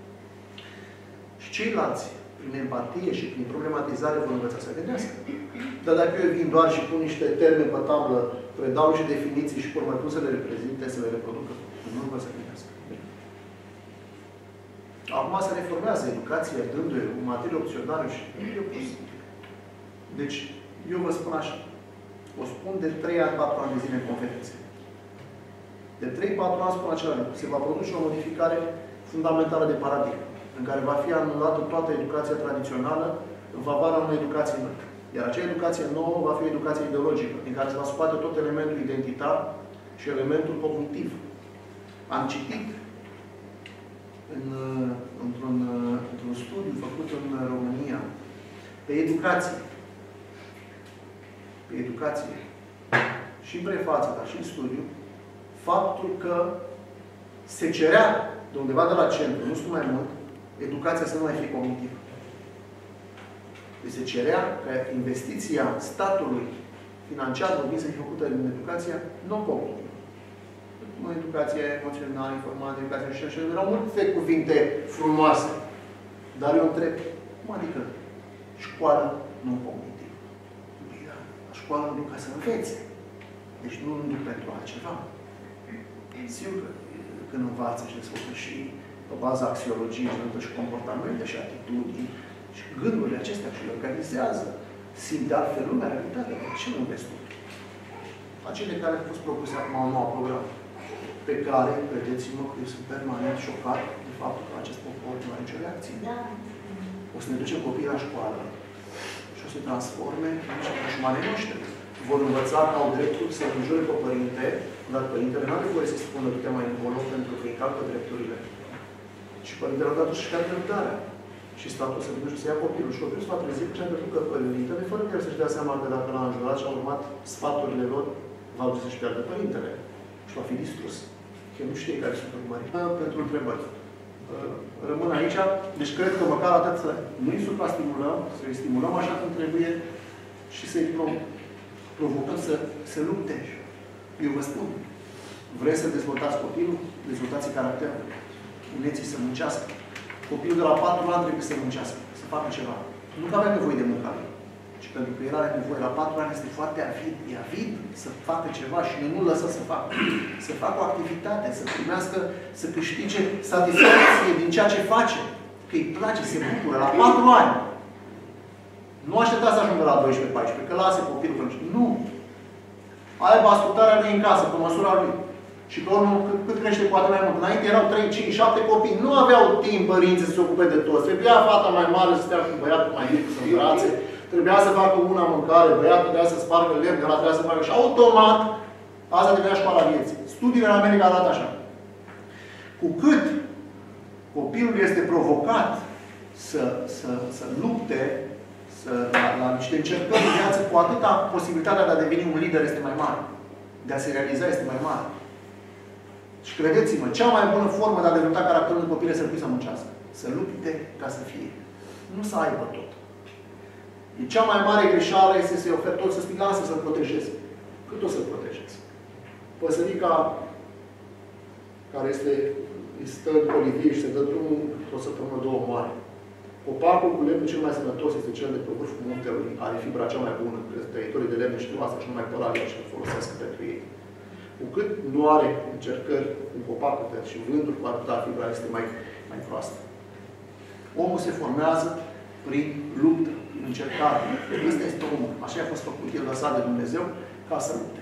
S4: Și ceilalți, prin empatie și prin problematizare, vor învăța să gândească. Dar dacă eu vin doar și pun niște termeni pe tablă, predau niște definiții și urmă să le reprezinte, să le reproducă, nu învăță să gândească. Acum se reformează educația, dându-i o materie opțională și nu e posibil. Deci, eu vă spun așa. O spun de 3 ani, 4 ani de zile în conferințe. De 3-4 ani spun același lucru. Se va produce o modificare fundamentală de paradigmă, în care va fi anulată toată educația tradițională în favoarea unei educații noi. Iar acea educație nouă va fi o educație ideologică, din care se va scoate tot elementul identitar și elementul cognitiv. Am citit într-un studiu făcut în România pe educație. Pe educație. Și în prefață, dar și în studiu, faptul că se cerea de undeva de la centru, nu știu mai mult, educația să nu mai fie cognitivă. Deci se cerea ca investiția statului financiar vorbind să fie făcută în educația non-cognitivă. În educație emoțională, informală, educație și așa. Erau multe cuvinte frumoase. Dar eu întreb, cum adică școală non-cognitivă? Școală nu duc ca să învețe. Deci nu duc pentru altceva. Sigur că când învață și dezvoltă și pe baza axiologiei, dezvoltă și comportamente și atitudini și gândurile acestea și le organizează. Simte altfel lumea, realitatea. De ce nu înveți tu? Acele care au fost propuse acum un nou program, pe care, credeți-mă, că eu sunt permanent șocat de faptul că acest popor nu are nicio reacție. O să ne ducem copiii la școală și o să se transforme în niște dușmanii noștri. Vor învăța că au dreptul să înjure pe părinte, dar părintele nu are voie să spună du-te mai încolo pentru că încalcă drepturile. Și părintele a dat și chiar răbdarea. Și statul să vină și să ia copilul. Și copilul s-a trezit și a trecut că părintele, fără că el să-și dea seama că dacă l-a înjurat și a urmat sfaturile lor, va vrea să-și pierdă părintele. Și va fi distrus. Că nu știe care sunt urmări. Pentru întrebări. Rămân aici. Deci cred că măcar atât să nu-i supra-stimulăm, să-i stimulăm așa cum trebuie și să-i provocăm să lupte. Eu vă spun, vreți să dezvoltați copilul? Dezvoltați caracterul. Puneți-i să muncească. Copilul de la 4 ani trebuie să muncească, să facă ceva. Nu că avea nevoie de munca lui, ci pentru că el are nevoie. La 4 ani este foarte avid. E avid să facă ceva și noi nu-l lăsăm să facă. Să facă o activitate, să primească, să câștige satisfacție din ceea ce face. Că îi place, se bucură. La 4 ani. Nu așteptați să ajungă la 12-14, că lasă copilul. Nu. Aibă ascultarea lui în casă, pe măsura lui. Și pe urmă, cât crește, poate mai mult. Înainte erau 3, 5, 7 copii. Nu aveau timp părinții să se ocupe de toți. Trebuia fata mai mare să stea cu băiatul mai mic, să îmbrațe. Trebuia să facă una mâncare, băiatul trebuia să spargă lemn, ăla trebuia să facă. Și automat, asta devenea școala vieții. Studiile în America arată așa. Cu cât copilul este provocat să lupte la niște încercări de viață, cu atâta posibilitatea de a deveni un lider este mai mare. De a se realiza este mai mare. Și credeți-mă, cea mai bună formă de a dezvolta caracterul în copil este să-l pui să muncească. Să lupte ca să fie. Nu să aibă tot. E cea mai mare greșeală este să-i oferi tot, să spui, lasă să-l protejezi. Cât o să-l protejezi? Păsărica care stă în colivie și se dă drumul o săptămână, 2 moare. Copacul cu lemnul cel mai sănătos este cel de pe vârful muntelui. Are fibra cea mai bună. Tăietorii de lemn știu asta și nu mai pot avea și folosească pentru ei. Cu cât nu are încercări în copacul și vântul, cu atâta fibra este mai proastă. Omul se formează prin luptă, prin încercare. Ăsta este omul. Așa a fost făcut el, lăsat de Dumnezeu, ca să lupte.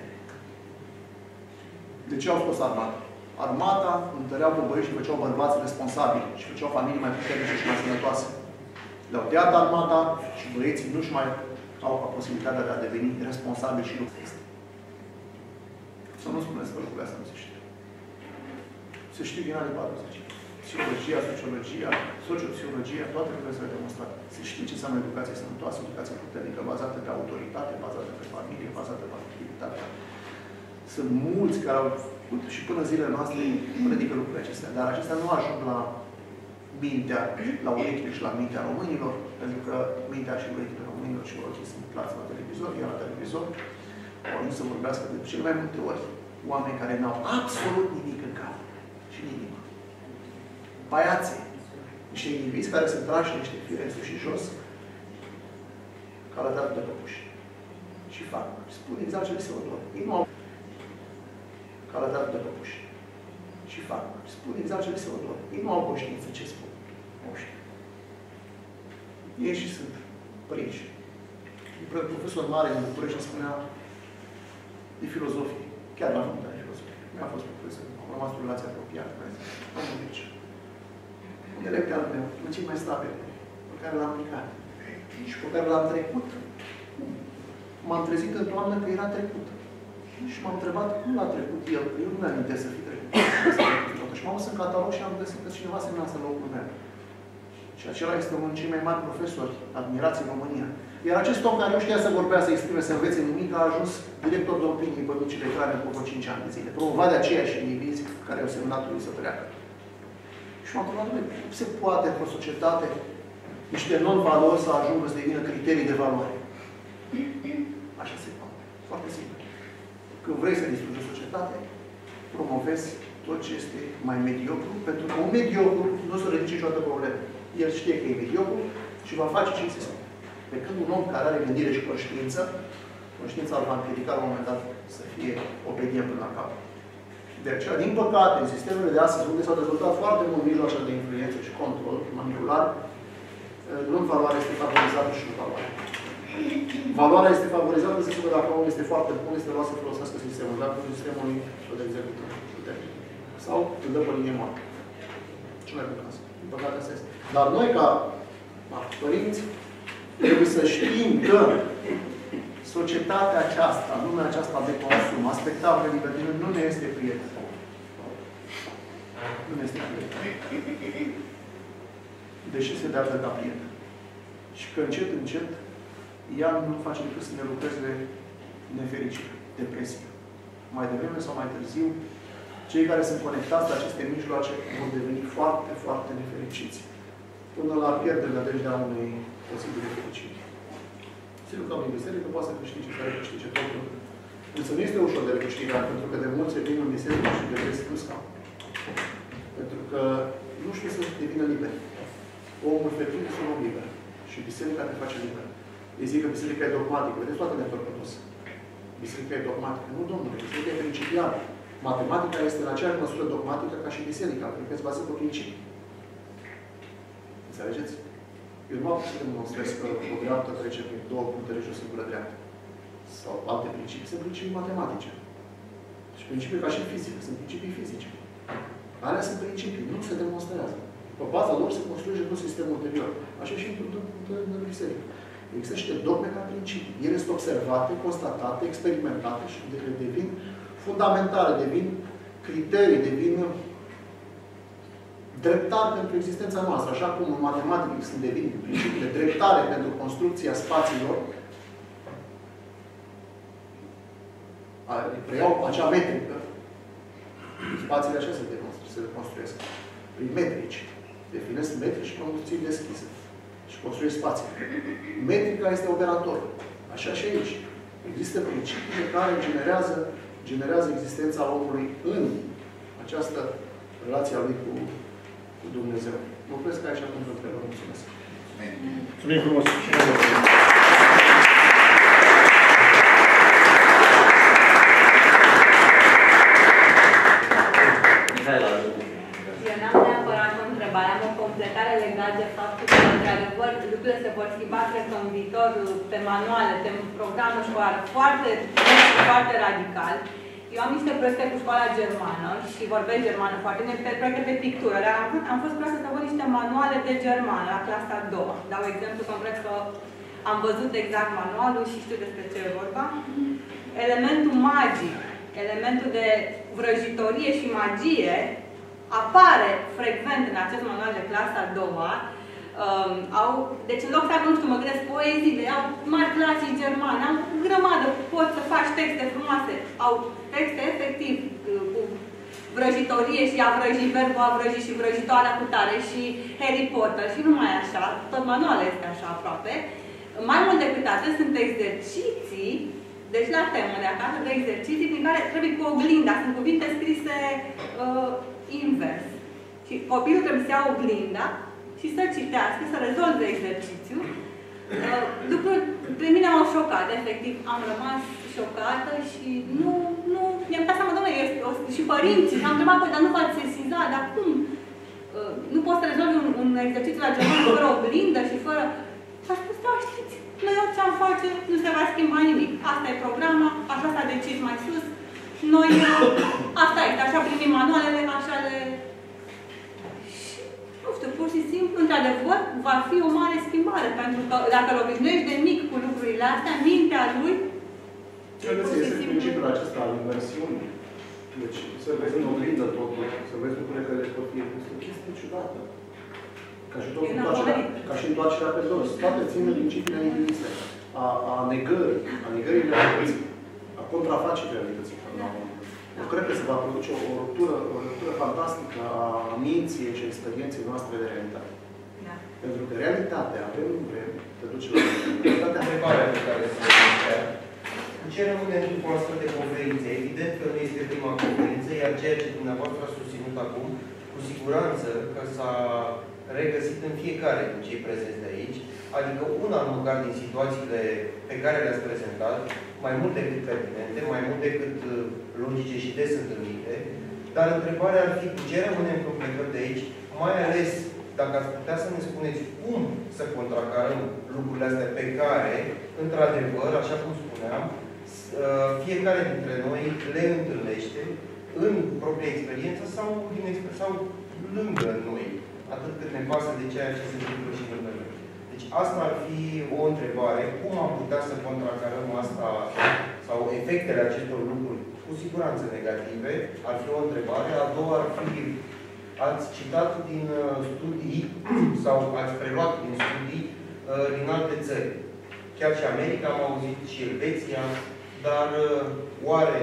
S4: De ce au scos armata? Armata întăreau pe băieți și făceau bărbați responsabili și făceau familii mai puternice și mai sănătoase. Le-au tăiat armata și băieții nu-și mai au posibilitatea de a deveni responsabili și luptă. Să nu spuneți că lucrurile astea nu se știu. Se știu din anii 40. Psihologia, sociologia, sociopsihologia, toate lucrurile sunt demonstrate. Se știe ce înseamnă educație sănătoasă, educație puternică, bazată pe autoritate, bazată pe familie, bazată pe activitate. Sunt mulți care au făcut și până zilele noastre predică lucrurile acestea, dar acestea nu ajung la mintea, la urechile și la mintea românilor, pentru că mintea și urechile românilor și ochii sunt plați la televizor, iar la televizor au ajuns să vorbească de cele mai multe ori oameni care n-au absolut nimic în cap. Și nimic. Băiații, niște indivizi care se trage niște fire în sus și jos, ca la dat de păpuși. Și fac. Spun exact ce li se urmă. Ei nu au ca la dat de păpuși. Și fac. Spun exact ce li se urmă. Ei nu au conștiință ce spun. Nu știu. Ei și sunt prinși. Un profesor mare din București îmi spunea de filozofie. Chiar la facultatea de filozofie. Mi-a fost profesor. Am rămas o relație apropiată. Am gândit. Un elev de-al meu, în cei mai stabile, pe care l-am aplicat și pe care l-am trecut. M-am trezit în toamnă că era trecut. Și m-am întrebat cum l-a trecut el. Eu nu mi-amintesc să fi trecut. Și m-am dus în catalog și am găsit că cineva semnează în locul meu. Și acela este unul dintre cei mai mari profesori admirați în România. Iar acest om care nu știa să vorbească, să exprime, să învețe nimic, a ajuns director de opinii pe micile ekrane după 5 ani de zile. Promovat de aceiași indivizi care au semnat lui să treacă. Și m-am întrebat, cum se poate într-o societate niște non-valori să ajungă să devină criterii de valoare? Așa se poate. Foarte simplu. Când vrei să distrugi o societate, promovezi tot ce este mai mediocru, pentru că un mediocru nu o să ridice niciodată probleme. El știe că e mediocru și va face ce îi se spune. Pe când un om care are gândire și conștiință, conștiința îl va împiedica la un moment dat să fie obedient până la cap. De aceea, din păcate, în sistemele de astăzi, unde s-au dezvoltat foarte mult mijloace de influență și control, manipular, non-valoarea este favorizată și nu-valoarea. Valoarea este favorizată, se spune dacă omul este foarte bun, este luat să folosească sistemul, dacă sistemul îl execută. Sau îl dă pe linie moartă. Cel mai bun caz. Din păcate, asta este. Dar noi, ca părinți, trebuie să știm că societatea aceasta, lumea aceasta de consum, aspectabilă libertină, nu ne este prietenă. Nu ne este prietenă. Deși se dă ca prieten. Și că încet, încet, ea nu face decât să ne lucreze nefericire, depresie. Mai devreme sau mai târziu, cei care sunt conectați la aceste mijloace vor deveni foarte, foarte nefericiți. Până la pierderea nădejdea unei posibile fericiri. Sigur că în biserică poate să câștige care câștige totul. Însă nu este ușor de recâștigat, pentru că de mulți se vin în biserică și găsesc plus ca. Pentru că nu știu să devină liber. Omul fericit este un om liber. Și biserica te face liber. Îi zic că biserica e dogmatică. Vedeți toate netorpăduse. Biserica e dogmatică. Nu, domnule, biserica e principială. Matematica este în aceeași măsură dogmatică ca și biserica, pentru că se bazează pe principii. Înțelegeți? Eu nu am putut să demonstrez că o dreaptă trece prin două puncte și o singură dreaptă. Sau alte principii. Sunt principii matematice. Și principii ca și fizică. Sunt principii fizice. Alea sunt principii. Nu se demonstrează. Pe baza lor se construiește tot sistemul ulterior. Așa și în biserică. Există niște dogme ca principii. Ele sunt observate, constatate, experimentate și devin fundamentale, devin criterii, devin dreptare pentru existența noastră. Așa cum în matematică sunt devin principii de dreptare pentru construcția spațiilor, preiau acea metrică, spațiile așa se construiesc. Prin metrici. Definesc metrici construcții deschise. Și construiesc spații. Metrica este operator. Așa și aici. Există principii care generează existența omului în această relație a lui cu Dumnezeu. Mă opresc aici pentru întrebări. Mulțumesc.
S2: Mulțumim frumos.
S5: Eu n-am neapărat o întrebare, am o completare legată de faptul că, într-adevăr, lucrurile se vor schimba, cred că în viitor, pe manuale, pe programul școlar, foarte radical. Eu am niște proiecte cu școala germană și vorbesc germană foarte bine, pe proiecte de pictură, dar am fost vreau să văd niște manuale de germană la clasa a doua. Dau exemplu concret că am văzut exact manualul și știu despre ce e vorba. Elementul magic, elementul de vrăjitorie și magie apare frecvent în acest manual de clasa a doua. Deci în loc să aibă, nu știu, mă gândesc poezii, au mari clasii germane, au o grămadă, poți să faci texte frumoase, au texte efectiv cu vrăjitorie și a vrăji, verbul a vrăji și vrăjitoarea cu tare și Harry Potter și numai așa, tot manualul este așa aproape. Mai mult decât atât sunt exerciții, deci la temă de acasă, de exerciții prin care trebuie cu oglinda, sunt cuvinte scrise invers. Și copilul trebuie să ia oglinda și să citească, să rezolve exercițiul. Lucruri pe mine m-au șocat, efectiv, am rămas șocată și nu mi-am dat seama, doamne, și părinții, și am întrebat, păi, dar nu v-ați sesizat, dar cum? Nu poți să rezolvi un exercițiu la germană fără oglindă și fără... Și a spus, da, știți, noi orice am face, nu se va schimba nimic. Asta e programa, așa s-a decis mai sus. Noi, asta este, așa primim manualele, așa le... Și, nu știu, pur și simplu, într-adevăr, va fi o mare schimbare, pentru că dacă îl obișnuiești de mic cu lucrurile astea, mintea lui...
S4: Trebuie să iese principiul acesta al inversiunii. Deci, să vezi în oglindă totul, să vezi lucrurile care le pot fi. Este o chestie ciudată. Ca și întoarcerea pe dos. Toate țin de principiile nihiliste. A negării realității. A contrafacerii realității. Eu cred că se va produce o ruptură fantastică a minții și experienței noastre de realitate.
S5: Da.
S4: Pentru că realitatea, vrem, te duce la realitatea.
S6: Întrebarea pe care se în ce rămâne după o astfel de conferințe? Evident că nu este prima conferință, iar ceea ce dumneavoastră a susținut acum, cu siguranță că s-a regăsit în fiecare din cei prezenți de aici, adică una măcar din situațiile pe care le-ați prezentat, mai mult decât pertinente, mai mult decât logice și des întâlnite, dar întrebarea ar fi cu ce rămânem completări de aici, mai ales dacă ați putea să ne spuneți cum să contracarăm lucrurile astea pe care, într-adevăr, așa cum spuneam, fiecare dintre noi le întâlnește în propria experiență sau lângă noi, atât cât ne pasă de ceea ce se întâmplă și lângă noi. Deci asta ar fi o întrebare, cum am putea să contracarăm asta sau efectele acestor lucruri, cu siguranță negative, ar fi o întrebare. A doua ar fi, ați citat din studii sau ați preluat din studii din alte țări. Chiar și America, am auzit, și Elveția, dar oare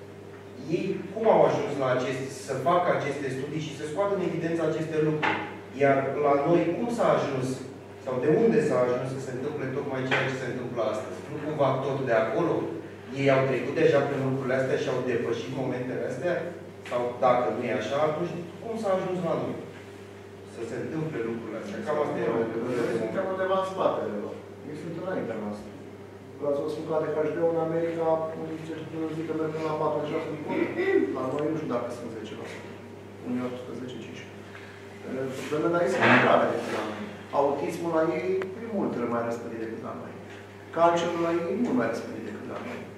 S6: ei cum au ajuns la să facă aceste studii și să scoată în evidență aceste lucruri? Iar la noi cum s-a ajuns, sau de unde s-a ajuns să se întâmple tocmai ceea ce se întâmplă astăzi? Nu cumva tot de acolo? Ei au trecut deja prin lucrurile astea și au depășit momentele astea? Sau dacă nu e așa, atunci cum s-a ajuns la noi? Să se întâmple lucrurile astea. Cam asta era.
S4: Suntem undeva în spatele lor. Ei sunt înaintea noastră. Vreau să vă spun că ADHD în America, zic că merg până la 46 de cont. La noi nu știu dacă sunt 10%. Unii 18-15. Problemele la ei sunt mai grave decât la noi. Autismul la ei e mult mai răspândit decât la noi. Cancerul la ei e mult mai răspândit decât la noi.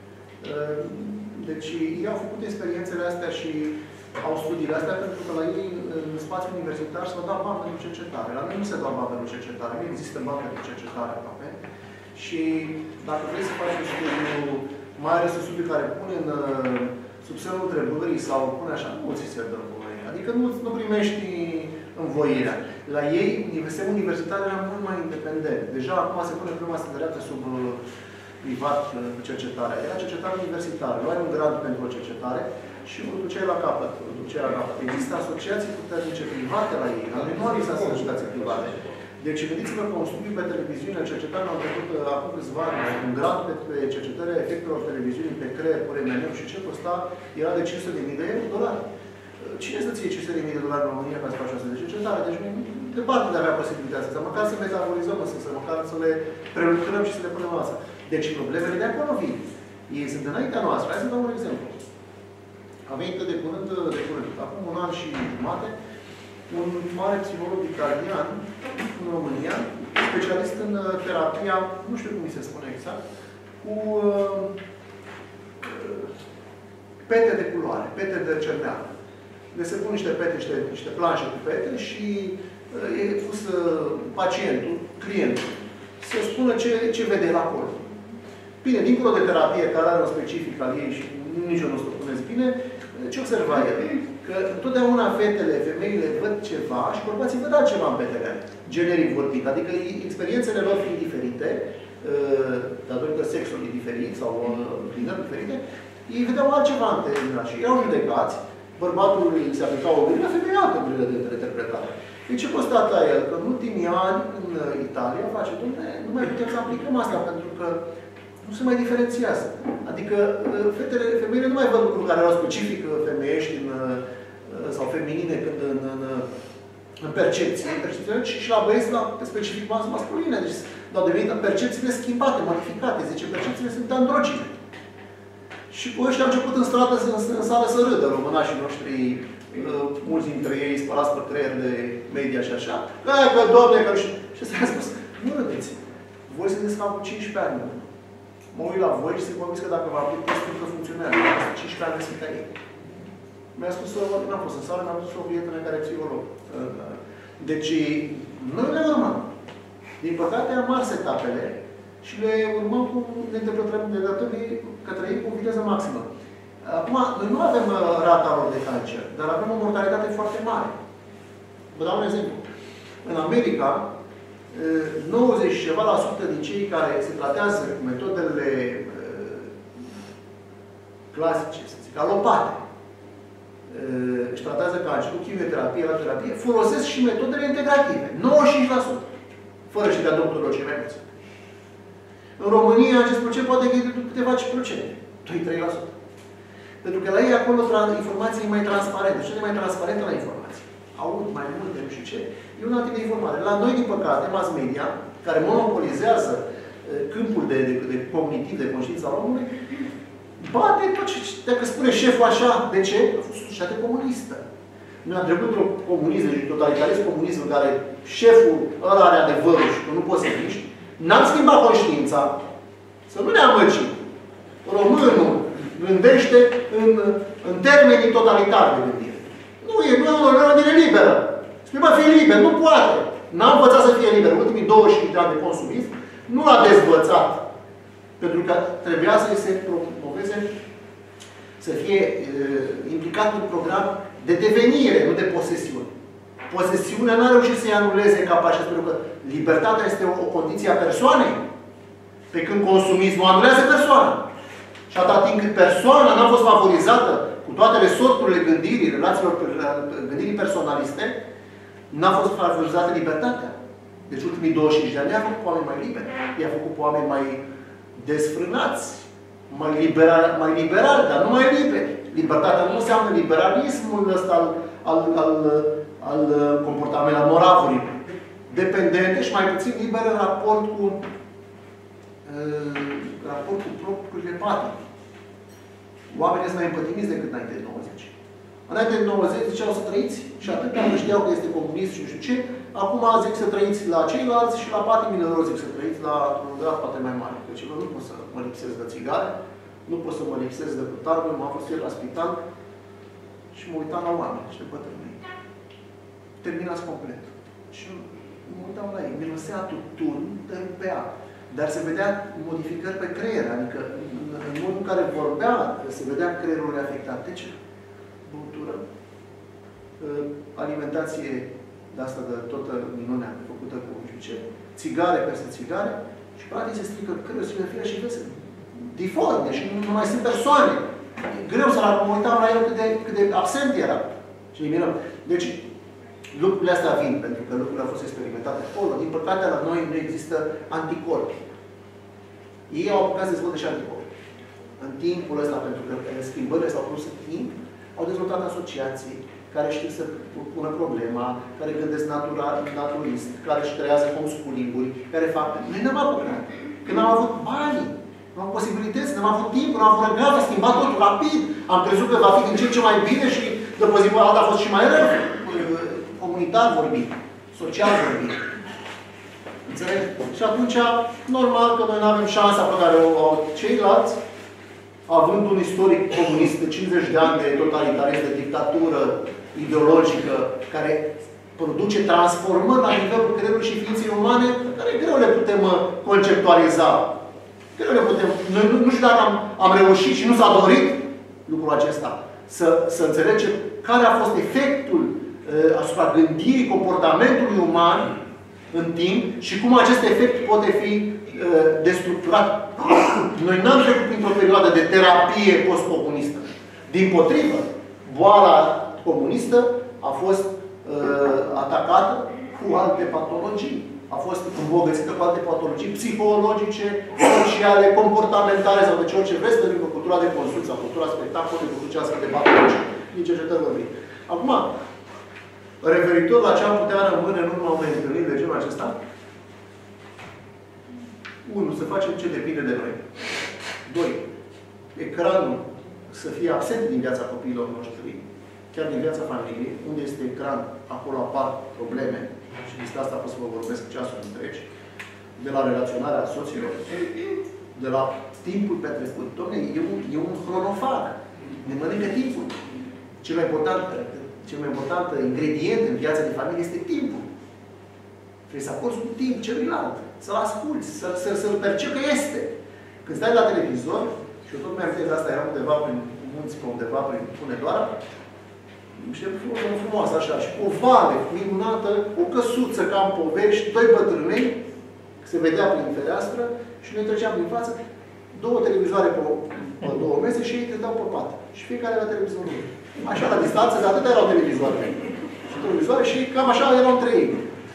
S4: Deci ei au făcut experiențele astea și au studiile astea pentru că la ei, în spațiul universitar, s-au dat bani pentru cercetare. La noi nu se dau bani pentru cercetare, nu există bani pentru cercetare aproape. Și dacă vrei să faci un studiu, mai ales un studiu care pune în sub semnul întrebării sau pune așa, nu ți se dă voie. Adică nu primești învoirea. La ei, sistemul universitar era mult mai independent. Deja acum se pune problema să dreaptă sub privat cercetarea. Era cercetare universitară. Luai un grad pentru o cercetare și îl duceai la capăt. Există asociații puternice private la ei. La noi nu există asociații private. Deci, gândiți-vă că un studiu pe televiziune, cercetarea au trecut acum câțiva ani, un grad pe cercetarea efectelor televiziunii pe creier, cu RMN și ce costa, era de $500.000 de dolari. Cine să ție $500.000 de dolari în România ca să faci astfel de cercetare? Deci, departe de a avea posibilitatea asta. Măcar să metabolizăm, să măcar să le prelucrăm și să le punem asta. Deci, problemele de acolo vin. Ei sunt înaintea noastră. Hai să dau un exemplu. A venit de curând, acum un an și jumate, un mare psiholog italian în România, specialist în terapia, nu știu cum se spune exact, cu pete de culoare, pete de cerneală. Deci se pun niște pete, niște planșe cu pete și e pus pacientul, clientul, să spună ce vede la acolo. Bine, dincolo de terapie, care are un specific al ei și nici eu nu o să o puneți bine, ce observa el? Că întotdeauna fetele, femeile văd ceva și bărbații văd altceva în petele, generic vorbit. Adică experiențele lor fiind diferite, datorită sexului diferit sau inclinări diferite, ei vedeau altceva în termenul și erau judecați, bărbatul se aplica o grilă, femeia altă grilă de interpretare. Deci ce constata el? Că în ultimii ani, în Italia, face, dom'le, nu mai putem să aplicăm asta, pentru că nu se mai diferențiază. Adică femeile nu mai văd lucruri care erau specific femeiești sau feminine când în percepție, și la băieți specific masculine. Deci au devenit percepțiile schimbate, modificate. Zice, percepțiile sunt androgine. Și cu ăștia au început în stradă, în sală să râdă românașii noștri, mulți dintre ei spălați pe creier de media și așa. Că, doamne, că și s-a spus, nu râdeți. Voi sunteți cam cu 15 ani. Mă uit la voi și sunt convins că dacă vă aplic testul, că funcționează. 15 ani sunt ei. Mi-a spus, n-am fost în sală, mi-a spus o prietenă care e psiholog. Deci, noi le urmăm. Din păcate, am mars etapele și le urmăm cu către ei cu viteză maximă. Acum, noi nu avem rata lor de cancer, dar avem o mortalitate foarte mare. Vă dau un exemplu. În America, 90 ceva la sută din cei care se tratează cu metodele clasice, să zic, alopate, își tratează cancerul, chimioterapie, radioterapie, folosesc și metodele integrative. 95%. Fără și de-a doctorilor cei mai mulți. În România, acest procent poate fi de câteva procente. 2-3%. Pentru că la ei acolo informația e mai transparentă. Ce e mai transparentă la informație? Aud mai multe, nu știu ce. E un alt tip de informare. La noi, din păcate, mass media, care monopolizează câmpul de cognitiv, de conștiință al omului, bate tot ce... Dacă spune șeful așa, de ce? A fost societate comunistă. Noi am trecut într-o comunism, deci totalitarism comunism, în care șeful ăla are adevărul și că nu poți să miști. N-am schimbat conștiința. Să nu ne amăgim. Românul gândește în termenii totalitari de gândire. Nu e o gândire liberă. Spune, bă, fii liber. Nu poate. N-a învățat să fie liber. Ultimii 25 de ani de consumism nu l-a dezvățat. Pentru că trebuia să se promoveze, să fie implicat în program de devenire, nu de posesiune. Posesiunea n-a reușit să-i anuleze capacitatea, pentru că libertatea este o condiție a persoanei, pe când consumismul anulează persoana. Și atâta timp cât persoana n-a fost favorizată cu toate resorturile gândirii, relațiilor, gândirii personaliste, n-a fost favorizată libertatea. Deci ultimii 25 de ani i-a făcut pe oameni mai liberi, i-a făcut pe oameni mai desfrânați, mai liberali, dar nu mai liberi. Libertatea nu înseamnă liberalismul ăsta al comportamentului, al moravurilor. Dependente și mai puțin liber în raport cu propriile patimi. Oamenii sunt mai împătimiți decât înainte de 90. Înainte de 90 ziceau să trăiți și atât că știau că este comunist și nu știu ce. Acum zic să trăiți la ceilalți și la patimile lor zic să trăiți la un grad poate mai mare. Deci eu nu pot să mă lipsesc de țigare, nu pot să mă lipsesc de cutarul, m-am fost ieri la spital și mă uitam la oameni, niște bătrâni. Terminați complet. Și mă uitam la ei. Mirosea tutun, tâmpea. Dar se vedea modificări pe creier. Adică în modul în care vorbea, se vedea creierul afectat. Deci, băutură, alimentație de asta de toată minunea făcută cu nu știu ce, țigare peste țigare și practic se strică creierul, se fie și vezi diforme și nu mai sunt persoane. E greu să mă uitam la el cât de absent era. Și ne mirăm. Deci, lucrurile astea vin, pentru că lucrurile au fost experimentate acolo. Din păcate, la noi nu există anticorpi. Ei au apucat să dezvolte și anticorpi. În timpul ăsta, pentru că schimbările s-au produs în timp, au dezvoltat asociații care știu să pună problema, care gândesc naturalist, care își creează homeschooling-uri, care fac... Noi n-am apucat. Când am avut banii, nu am posibilități, n-am avut timp, nu am avut răbdare, a schimbat totul rapid. Am crezut că va fi din ce în ce mai bine și după zi pe alta a fost și mai rău. Comunitar vorbit, social vorbit. Înțeleg? Și atunci, normal că noi nu avem șansa pe care o au ceilalți, având un istoric comunist de 50 de ani de totalitarism, de dictatură ideologică, care produce transformări la nivelul creierului și ființei umane, care greu le putem conceptualiza. Greu le putem... Noi nu știu dacă am reușit și nu s-a dorit lucrul acesta. Să înțelegem care a fost efectul asupra gândirii comportamentului uman în timp și cum acest efect poate fi destructurat. Noi n-am trecut printr-o perioadă de terapie postcomunistă. Dimpotrivă, boala comunistă a fost atacată cu alte patologii. A fost îmbogățită cu alte patologii psihologice, sociale, comportamentale sau de ce orice vreți, pentru că cultura de consum sau cultura spectacolului produce astfel de patologii. Din cercetări vorbim. Acum, referitor la ce am putea rămâne în urma unei întâlniri de genul acesta, 1. Să facem ce depinde de noi. 2. Ecranul să fie absent din viața copiilor noștri, chiar din viața familiei. Unde este ecran, acolo apar probleme. Și despre asta pot să vă vorbesc ceasul întregi. De la relaționarea soților, de la timpul petrecut. Dom'le, e un chronofag. Ne mănâncă timpul. Cel mai important ingredient în viața de familie este timpul. Trebuie să acorzi un timp celuilalt, să-l asculți, să-l percepi că este. Când stai la televizor, și eu tot mi-am zis asta, era undeva prin munți, pe undeva prin Hunedoara, și e frumoasă așa, și o vale minunată, o căsuță ca în povești, 2 bătrânei, se vedea prin fereastră, și noi treceam prin față, 2 televizoare pe 2 mese și ei trădeau pe pat. Și fiecare avea televizorul. Așa, la distanță, de atât erau televizoare. Și televizoare și cam așa erau între ei.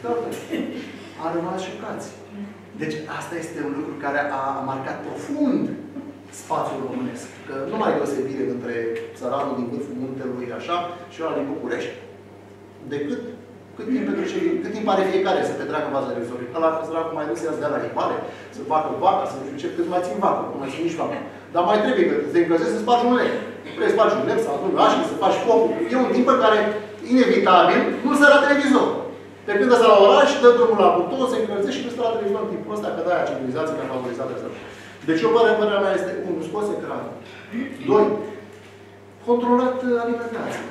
S4: A rămas șocați. Deci asta este un lucru care a marcat profund spațiul românesc. Că nu mai e deosebire între țăranul din vârful muntelui așa și ăla din București. Decât cât timp are fiecare să petreacă în fața televizorului. Ăla săracul mai dus să ia de la rivale, să facă vaca, să nu știu ce, cât mai țin vacă, nu mai țin nici vacă. Dar mai trebuie că te încălzești să spargi un lemn. Vrei să spargi un lemn, să aduni lași, să faci focul. E un timp pe care, inevitabil, nu stă la televizor. Pe când ăsta la oraș, dă drumul la buton, se încălzește și nu stă la televizor în timpul ăsta, că de-aia civilizația care a favorizat asta. Deci o părerea mea este, 1, scos ecranul. 2, controlat alimentația.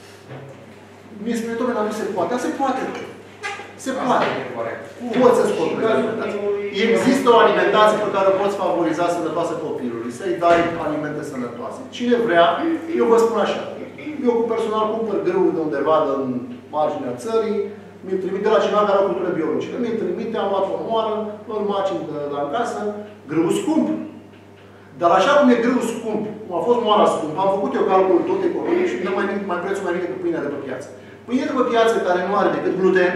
S4: Mi-e spune, domnule, dar nu se poate. Dar se poate. Se poate. Poți să-ți controlezi alimentația. Există o alimentație pe care o poți favoriza sănătoasă copilului. Să-i dai alimente sănătoase. Cine vrea, eu vă spun așa. Eu cu personal cumpăr grâu de undeva în marginea țării, mi-l trimit de la cineva care are o cultură biologică. Mi-l trimite, am luat o moară, îl macin de la casă, grâu scump. Dar așa cum e grâu scump, cum a fost moara scump, am făcut eu calculul tot economic și îmi dă mai prețul mai mic decât pâinea de pe piață. Pâinea de pe piață care nu are decât gluten,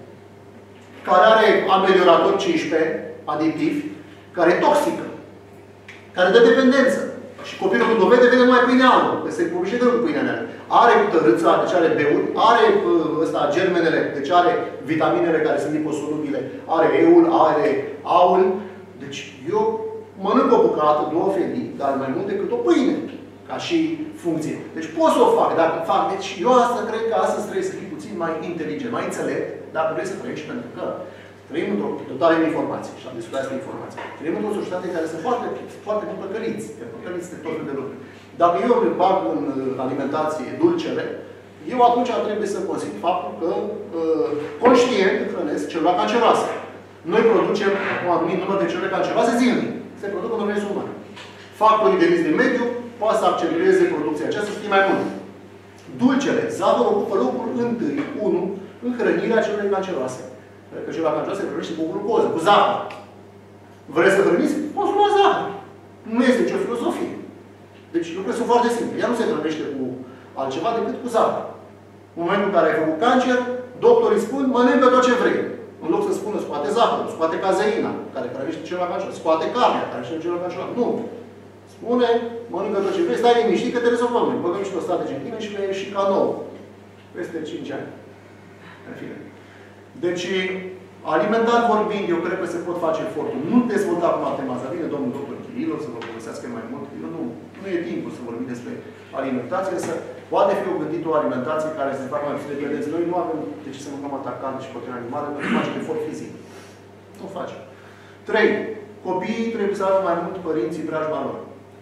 S4: care are ameliorator 15, aditivi, care e toxică, care dă dependență. Și copilul când o vede numai pâine albă, că se povăște greu cu pâinea neagră. Are tărâța, deci are beuri, are germenele, deci are vitaminele care sunt liposolubile, are eul, are aul. Deci eu mănânc o bucată, 2 felii, dar mai mult decât o pâine, ca și funcție. Deci pot să o fac, dacă fac. Deci eu asta cred că astăzi trebuie să fii puțin mai inteligent, mai înțelept, dacă vrei să trăiești, pentru că trăim într-o totale informație și am discutat despre informație. Trăim într-o societate care sunt foarte păcăliți de tot felul de lucruri. Dacă eu îmi bag în alimentație dulcele, eu atunci trebuie să consider faptul că conștient hrănesc celula canceroasă. Noi producem un anumit număr de celule canceroase zilnic. Se produc în organismul uman. Factorii de risc de mediu poate să accelereze producția aceasta să fie mai mult. Dulcele, zahărul ocupă locul întâi, 1, în hrănirea celulei canceroase. Că celula canceroasă se hrănește cu glucoză, cu zahăr. Vreți să hrăniți? Poți lua zahăr. Nu este nicio filosofie. Deci lucrurile sunt foarte simple. Ea nu se hrănește cu altceva decât cu zahăr. În momentul în care ai făcut cancer, doctorii spun, mănâncă tot ce vrei. În loc să spună, scoate zahărul, scoate cazeina, care hrănește celula canceroasă, scoate carnea, care hrănește celula canceroasă. Nu. Spune, mănâncă tot ce vrei, stai liniștit că te rezolvăm noi. Băgăm și o strategie în tine și le ieși ca nou. Peste 5 ani. În fine. Deci, alimentar vorbind, eu cred că se pot face eforturi. Nu dezvolta cu matematica. Vine domnul doctor Chirilov să vă povestească mai mult. Eu nu e timpul să vorbim despre alimentație, însă poate fi gândit o alimentație care să se facă mai puțin de vedeți. Noi nu avem de ce să mâncăm atacante și proteine animale, pentru că facem efort fizic. Nu facem. 3. Copiii trebuie să aibă mai mult părinții în preajma lor.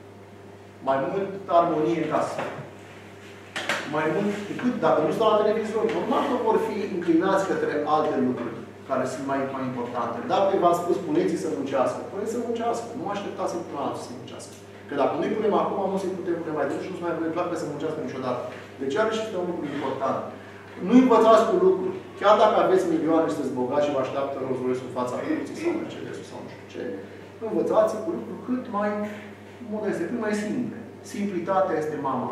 S4: Mai mult armonie în casă. Mai mult decât dacă nu stau la televizor. Normal că vor fi înclinați către alte lucruri care sunt mai importante. Dacă v-am spus, puneți-i să muncească. Puneți să muncească. Nu așteptați să pună alții să muncească. Că dacă nu-i punem acum, nu se putem pune mai devreme și nu se mai punem clar că să muncească niciodată. Deci are și este un lucru important. Nu învățați cu lucruri. Chiar dacă aveți milioane și sunteți bogați și vă așteaptă Rolls-Royce-ul în fața curții sau Mercedes-ul sau nu știu ce, învățați cu lucruri cât mai modeste, cât mai simple. Simplitatea este mama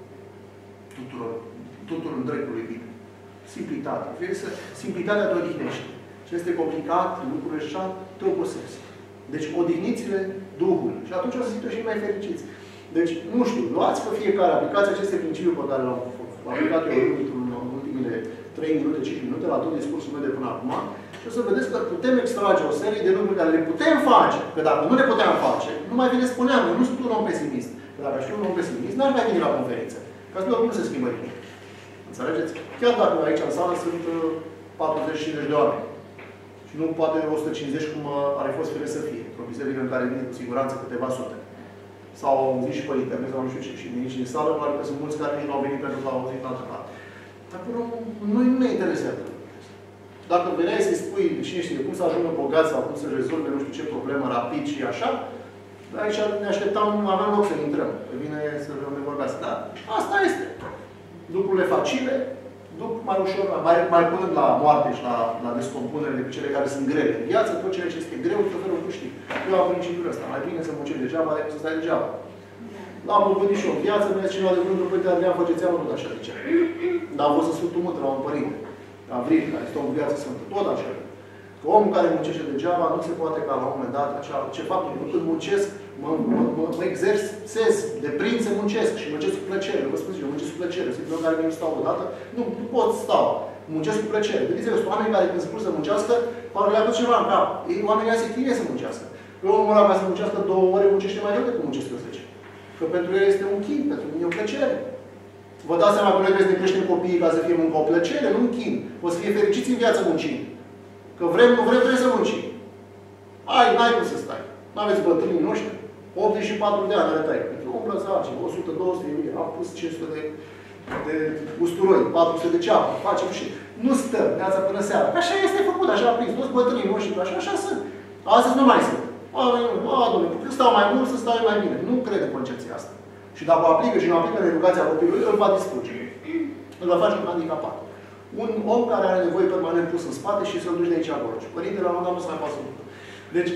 S4: tuturor întregului bine. Simplitate. Simplitatea te odihnește. Ce este complicat, lucrurile așa, te obosesc. Deci odihniți-le Duhului. Și atunci o să zic și mai fericiți. Deci, nu știu, luați pe fiecare, aplicați aceste principii pe care le-am aplicat eu în ultimele 3 minute, 5 minute, la tot discursul meu de până acum, și o să vedeți că putem extrage o serie de lucruri care le putem face. Că dacă nu le puteam face, nu mai bine spuneam, eu nu sunt un om pesimist. Că dacă știu un om pesimist, n-aș mai veni la conferință. Ca să nu se schimbă nimic. Înțelegeți? Chiar dacă aici în sală sunt 40-50 de oameni. Și nu poate 150 cum ar fi fost firesc să fie. Într-o biserică în care vine cu siguranță câteva sute. Sau au auzit și pe internet sau nu știu ce. Și nici în sală, probabil că sunt mulți care nici nu au venit pentru că au auzit în altă parte. Dar până noi nu ne interesează. Dacă veneai să-i spui, cine știe, cum să ajungă bogat sau cum să rezolve nu știu ce problemă rapid și așa, aici ne așteptam, aveam loc să intrăm. Pe bine să ne vorbească. Dar asta este. Lucrurile facile, duc mai ușor, mai până la moarte și la descompunere decât cele care sunt grele în viață, tot ceea ce este greu, tot felul câștig. Eu am principiul ăsta. Mai bine să muncești degeaba decât să stai degeaba. L-am dobândit și eu în viață, mi-a cineva de vrândul, păi, Adrian, fă ce-ți-am tot așa de ce. Dar am fost în Sfântul Munte la un părinte, Gavril, care stă în viață sfântă, tot așa. Că omul care muncește degeaba nu se poate ca la un moment dat, așa, ce fac eu? Când muncesc, mă exersez, deprind să muncesc și muncesc cu plăcere. Vă spun eu, muncesc cu plăcere. Sunt eu care nu stau odată, nu pot stau. Muncesc cu plăcere. Gândiți-vă, sunt oameni care când spun să muncească, parcă le-a pus ceva în cap. Ei, oamenii ăia se chinuie să muncească. Pe omul ăla ca să muncească 2 ore, muncește mai mult decât muncesc 10. Că pentru el este un chin, pentru mine e o plăcere. Vă dați seama că noi trebuie să ne creștem copiii ca să fie muncă o plăcere, nu un chin. O să fie fericiți în viață muncind. Că vrem, nu vrem, trebuie să muncim. N-ai cum să stai. N-aveți bătrânii noștri. 84 de ani are tăi. Umblă săraci, 100-200 de mii. Am pus 500 de usturoi, 400 de ceapă. Facem și nu stăm viața până seara. Așa este făcut, așa a prins. Toți bătrânii noștri, așa sunt. Astăzi nu mai sunt. Dom'le, când stau mai mult, să stau mai bine. Nu cred în concepția asta. Și dacă o aplică și nu aplică în educația copilului, îl va distruge. Îl va face un handicapat. Un om care are nevoie permanent pus în spate și să-l duci de aici acolo. Și părintele la un moment dat nu se mai poate să lucră. Deci,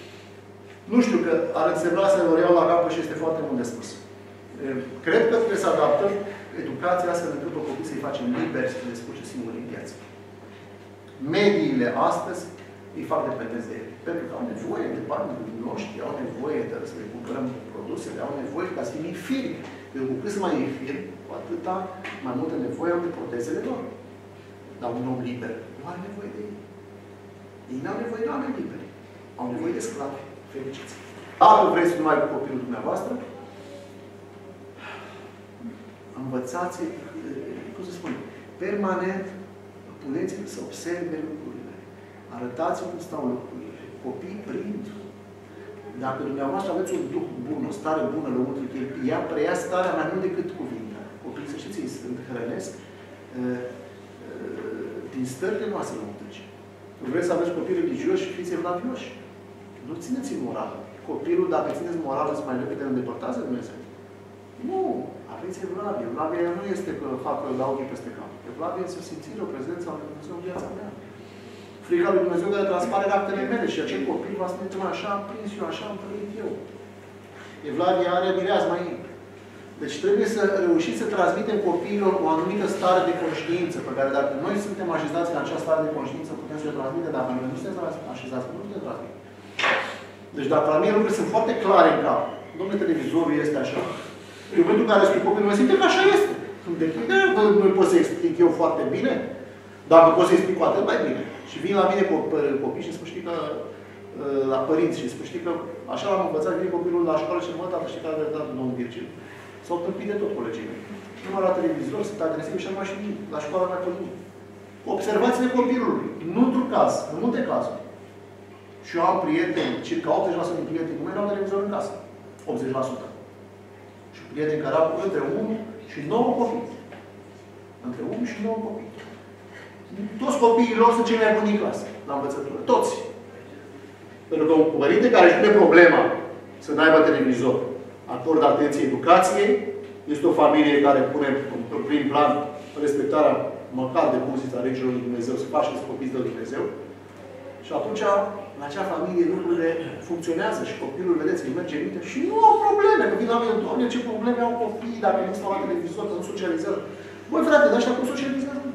S4: nu știu că ar însemna să ne iau la capă și este foarte mult de spus. Cred că trebuie să adaptăm educația astfel încât pe copii să-i facem liberi să se descurce singuri în viață. Mediile astăzi îi fac dependenți de ele. Pentru că au nevoie de banii noștri, au nevoie de să le cumpărăm produsele, au nevoie ca să fim infirmi. Pentru că cât să mai infirmi, cu atâta mai multă nevoie am de protezele lor. Dar un om liber nu are nevoie de ei. Ei nu au nevoie de oameni liberi. Au nevoie de sclavi fericiți. Dacă vreți numai cu copilul dumneavoastră, învățați, cum să spun, permanent, puneți-l să observe lucrurile. Arătați-l cum stau lucrurile. Copiii prind. Dacă dumneavoastră aveți un duh bun, o stare bună lăuntrică, ea preia starea mai mult decât cuvinte. Copiii, să știți, îi sunt hrănesc din stările noastre lăuntrice. Vreți să aveți copii religioși și fiți evlavioși. Nu țineți în morală. Copilul, dacă țineți morală, să mai repede îndepărtați de Dumnezeu. Nu. Aveți evlavie. Evlavia nu este că fac la ochii peste cap. Evlavia este o simțire, o prezență a lui Dumnezeu în viața mea. Frica lui Dumnezeu care transpare în actele mele și acel copil va spune, așa am prins eu, așa am trăit eu. Evlavia are mireazma ei. Deci trebuie să reușiți să transmitem copiilor o anumită stare de conștiință, pe care dacă noi suntem așezați în această stare de conștiință, putem să le transmitem, dacă noi nu suntem așezați, nu putem transmite. Deci dacă la mine lucrurile sunt foarte clare în cap, domnule, televizorul este așa, în momentul în care spui copilul meu, simte că așa este. Nu pot să explic eu foarte bine, dacă pot să explic cu atât mai bine. Și vin la mine copii și spun, știi că la părinți și spun, știi că așa l-am învățat, vine copilul la școală și mă, tată, știi că a dat domnul Virgil. S-au tâmpit de tot colegii mei. Numai la televizor, sunt agresivi și numai și la școală mai pe mine. Observați-le copilului. Nu într-un caz, în multe cazuri. Și eu am prieteni, circa 80% din prietenii mei n-au televizor în casă. 80%. Și prieteni care au între 1 și 9 copii. Între 1 și 9 copii. Toți copiii lor sunt cei mai buni din clasă, la învățătură. Toți. Pentru că un părinte care își pune problema să n-aibă televizor, acordă atenție educației, este o familie care pune în prim plan respectarea măcar de poziția regilor lui Dumnezeu, să faceți copii de lui Dumnezeu. Și atunci, în acea familie, lucrurile funcționează și copilul, vedeți, îi merge minte și nu au probleme. Că vin la mine, Doamne, ce probleme au copiii dacă nu stau la televizor, că nu socializează. Băi, frate, dar ăștia cum socializează?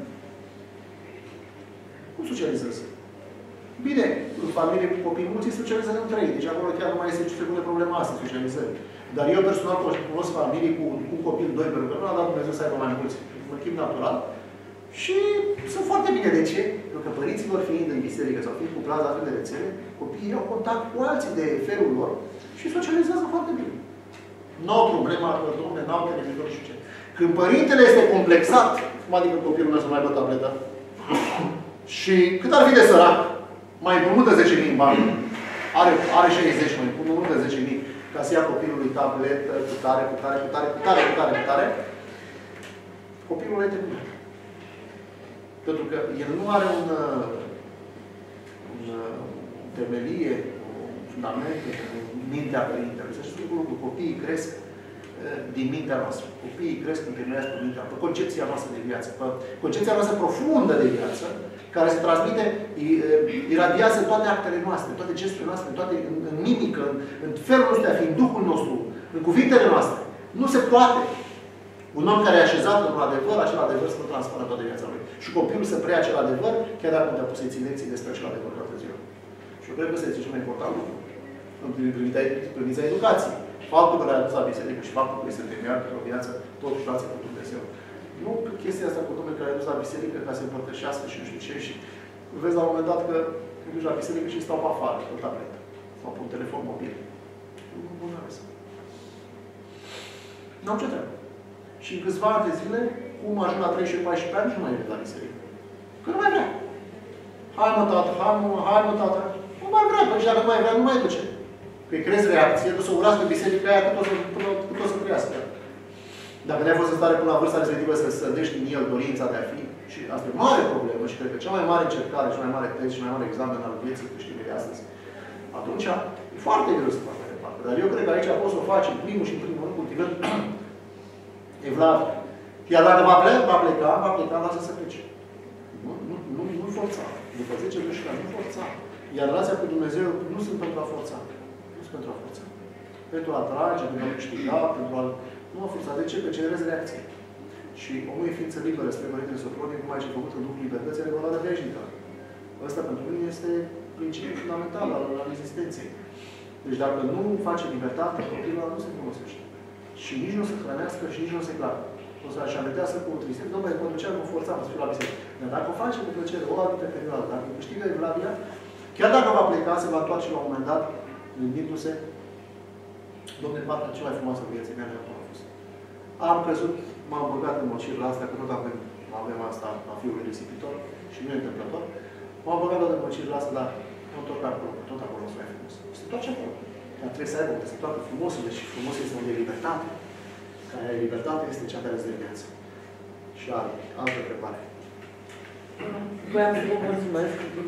S4: Cum socializează? Bine, în familie cu copii mulți socializează în 3, deci acolo chiar nu mai este ce pune problema asta, socializării. Dar eu personal cunosc familii cu un copil, 2, pentru că nu a dat Dumnezeu să aibă mai mulți, în chip natural. Și sunt foarte bine. De ce? Pentru că părinții lor fiind în biserică sau fiind cuplați la fel de rețele, copiii au contact cu alții de felul lor și socializează foarte bine. Nu au problema că, dom'le, n-au televizor și ce. Când părintele este complexat, cum adică copilul meu să mai aibă tabletă, și cât ar fi de sărac, mai împrumută 10.000 în bani, are 60, mai împrumută 10.000, ca să ia copilului tabletă, cu tare, copilul este bine. Pentru că el nu are un temelie, un fundament în mintea părintelui. Să știți un lucru, copiii cresc din mintea noastră. Copiii cresc întâlnesc cu mintea, pe concepția noastră de viață, pe concepția noastră profundă de viață, care se transmite, iradiază toate actele noastre, toate gesturile noastre, toate în mimică, în felul nostru de a fi, în Duhul nostru, în cuvintele noastre. Nu se poate. Un om care e așezat în un adevăr, acel adevăr se nu transformă toată viața lui. Și copilul să preia acel adevăr, chiar dacă nu te-a pus să-i ții lecții despre acel adevăr toată ziua. Și eu cred că este cel mai important lucru în privința educației. Faptul că l-ai adus la biserică și faptul că este întemeiat pentru o viață, totuși relație cu Dumnezeu. Nu chestia asta cu Domnul care l-ai adus la biserică ca să împărtășească și nu știu ce și vezi la un moment dat că te duci la biserică și stau pe afară, pe tabletă sau pe un telefon mobil. Nu bun ales. N-am ce treabă. Și în câțiva ani de zile, cum ajung la 13-14 ani, nu mai vine la biserică. Că nu mai vrea. Hai mă, tată, hai mă, tată. Nu mai vrea, pentru că dacă nu mai vrea, nu mai duce. Că îi crezi reacție, tu să urască biserica aia cât o să crească. Dacă n-ai fost în stare până la vârsta respectivă să sădești în el dorința de a fi, și asta e o mare problemă și cred că cea mai mare încercare, cea mai mare test și mai mare examen al vieții câștigării astăzi, atunci e foarte greu să faci mai departe. Dar eu cred că aici poți să o faci în primul și în primul rând, cultivând evlavia. Iar dacă va pleca, lasă să plece. Nu forța. După 10-12 ani, nu forța. Iar relația cu Dumnezeu nu sunt pentru a forța. Nu sunt pentru a forța. Pentru a atrage, pentru a câștiga, pentru a... Nu a forța. De ce? Că generezi reacție. Și omul e ființă liberă, spre Părintele Sopronie, cum aici făcut în Duhul Libertății, are valoare veșnică. Ăsta pentru mine este principiul fundamental al existenței. Deci dacă nu face libertate, copilul nu se folosește. Și nici nu se hrănească și nici nu se clară. O să-și amintească cu o tristețe, domnule, mă duceam, mă forțam să fiu la biserică. Dar dacă o face cu plăcere, o anumită perioadă, dacă câștigă evlavia, chiar dacă va pleca, se va întoarce la un moment dat, gândindu-se, domnule, partea cea mai frumoasă în viața mea a fost. Am crezut, m-am băgat în mocirul astea, că tot avem asta a fiului risipitor și nu e întâmplător. M-am băgat tot în mocirul astea, dar nu tot acolo o să mai frumos. Se întoarce acolo. Dar trebuie să aibă, trebuie să toată frumosul, deci frumos este unde e libertate. Care libertate este cea care îți dă viață. Și altă întrebare.
S7: Voiam să vă mulțumesc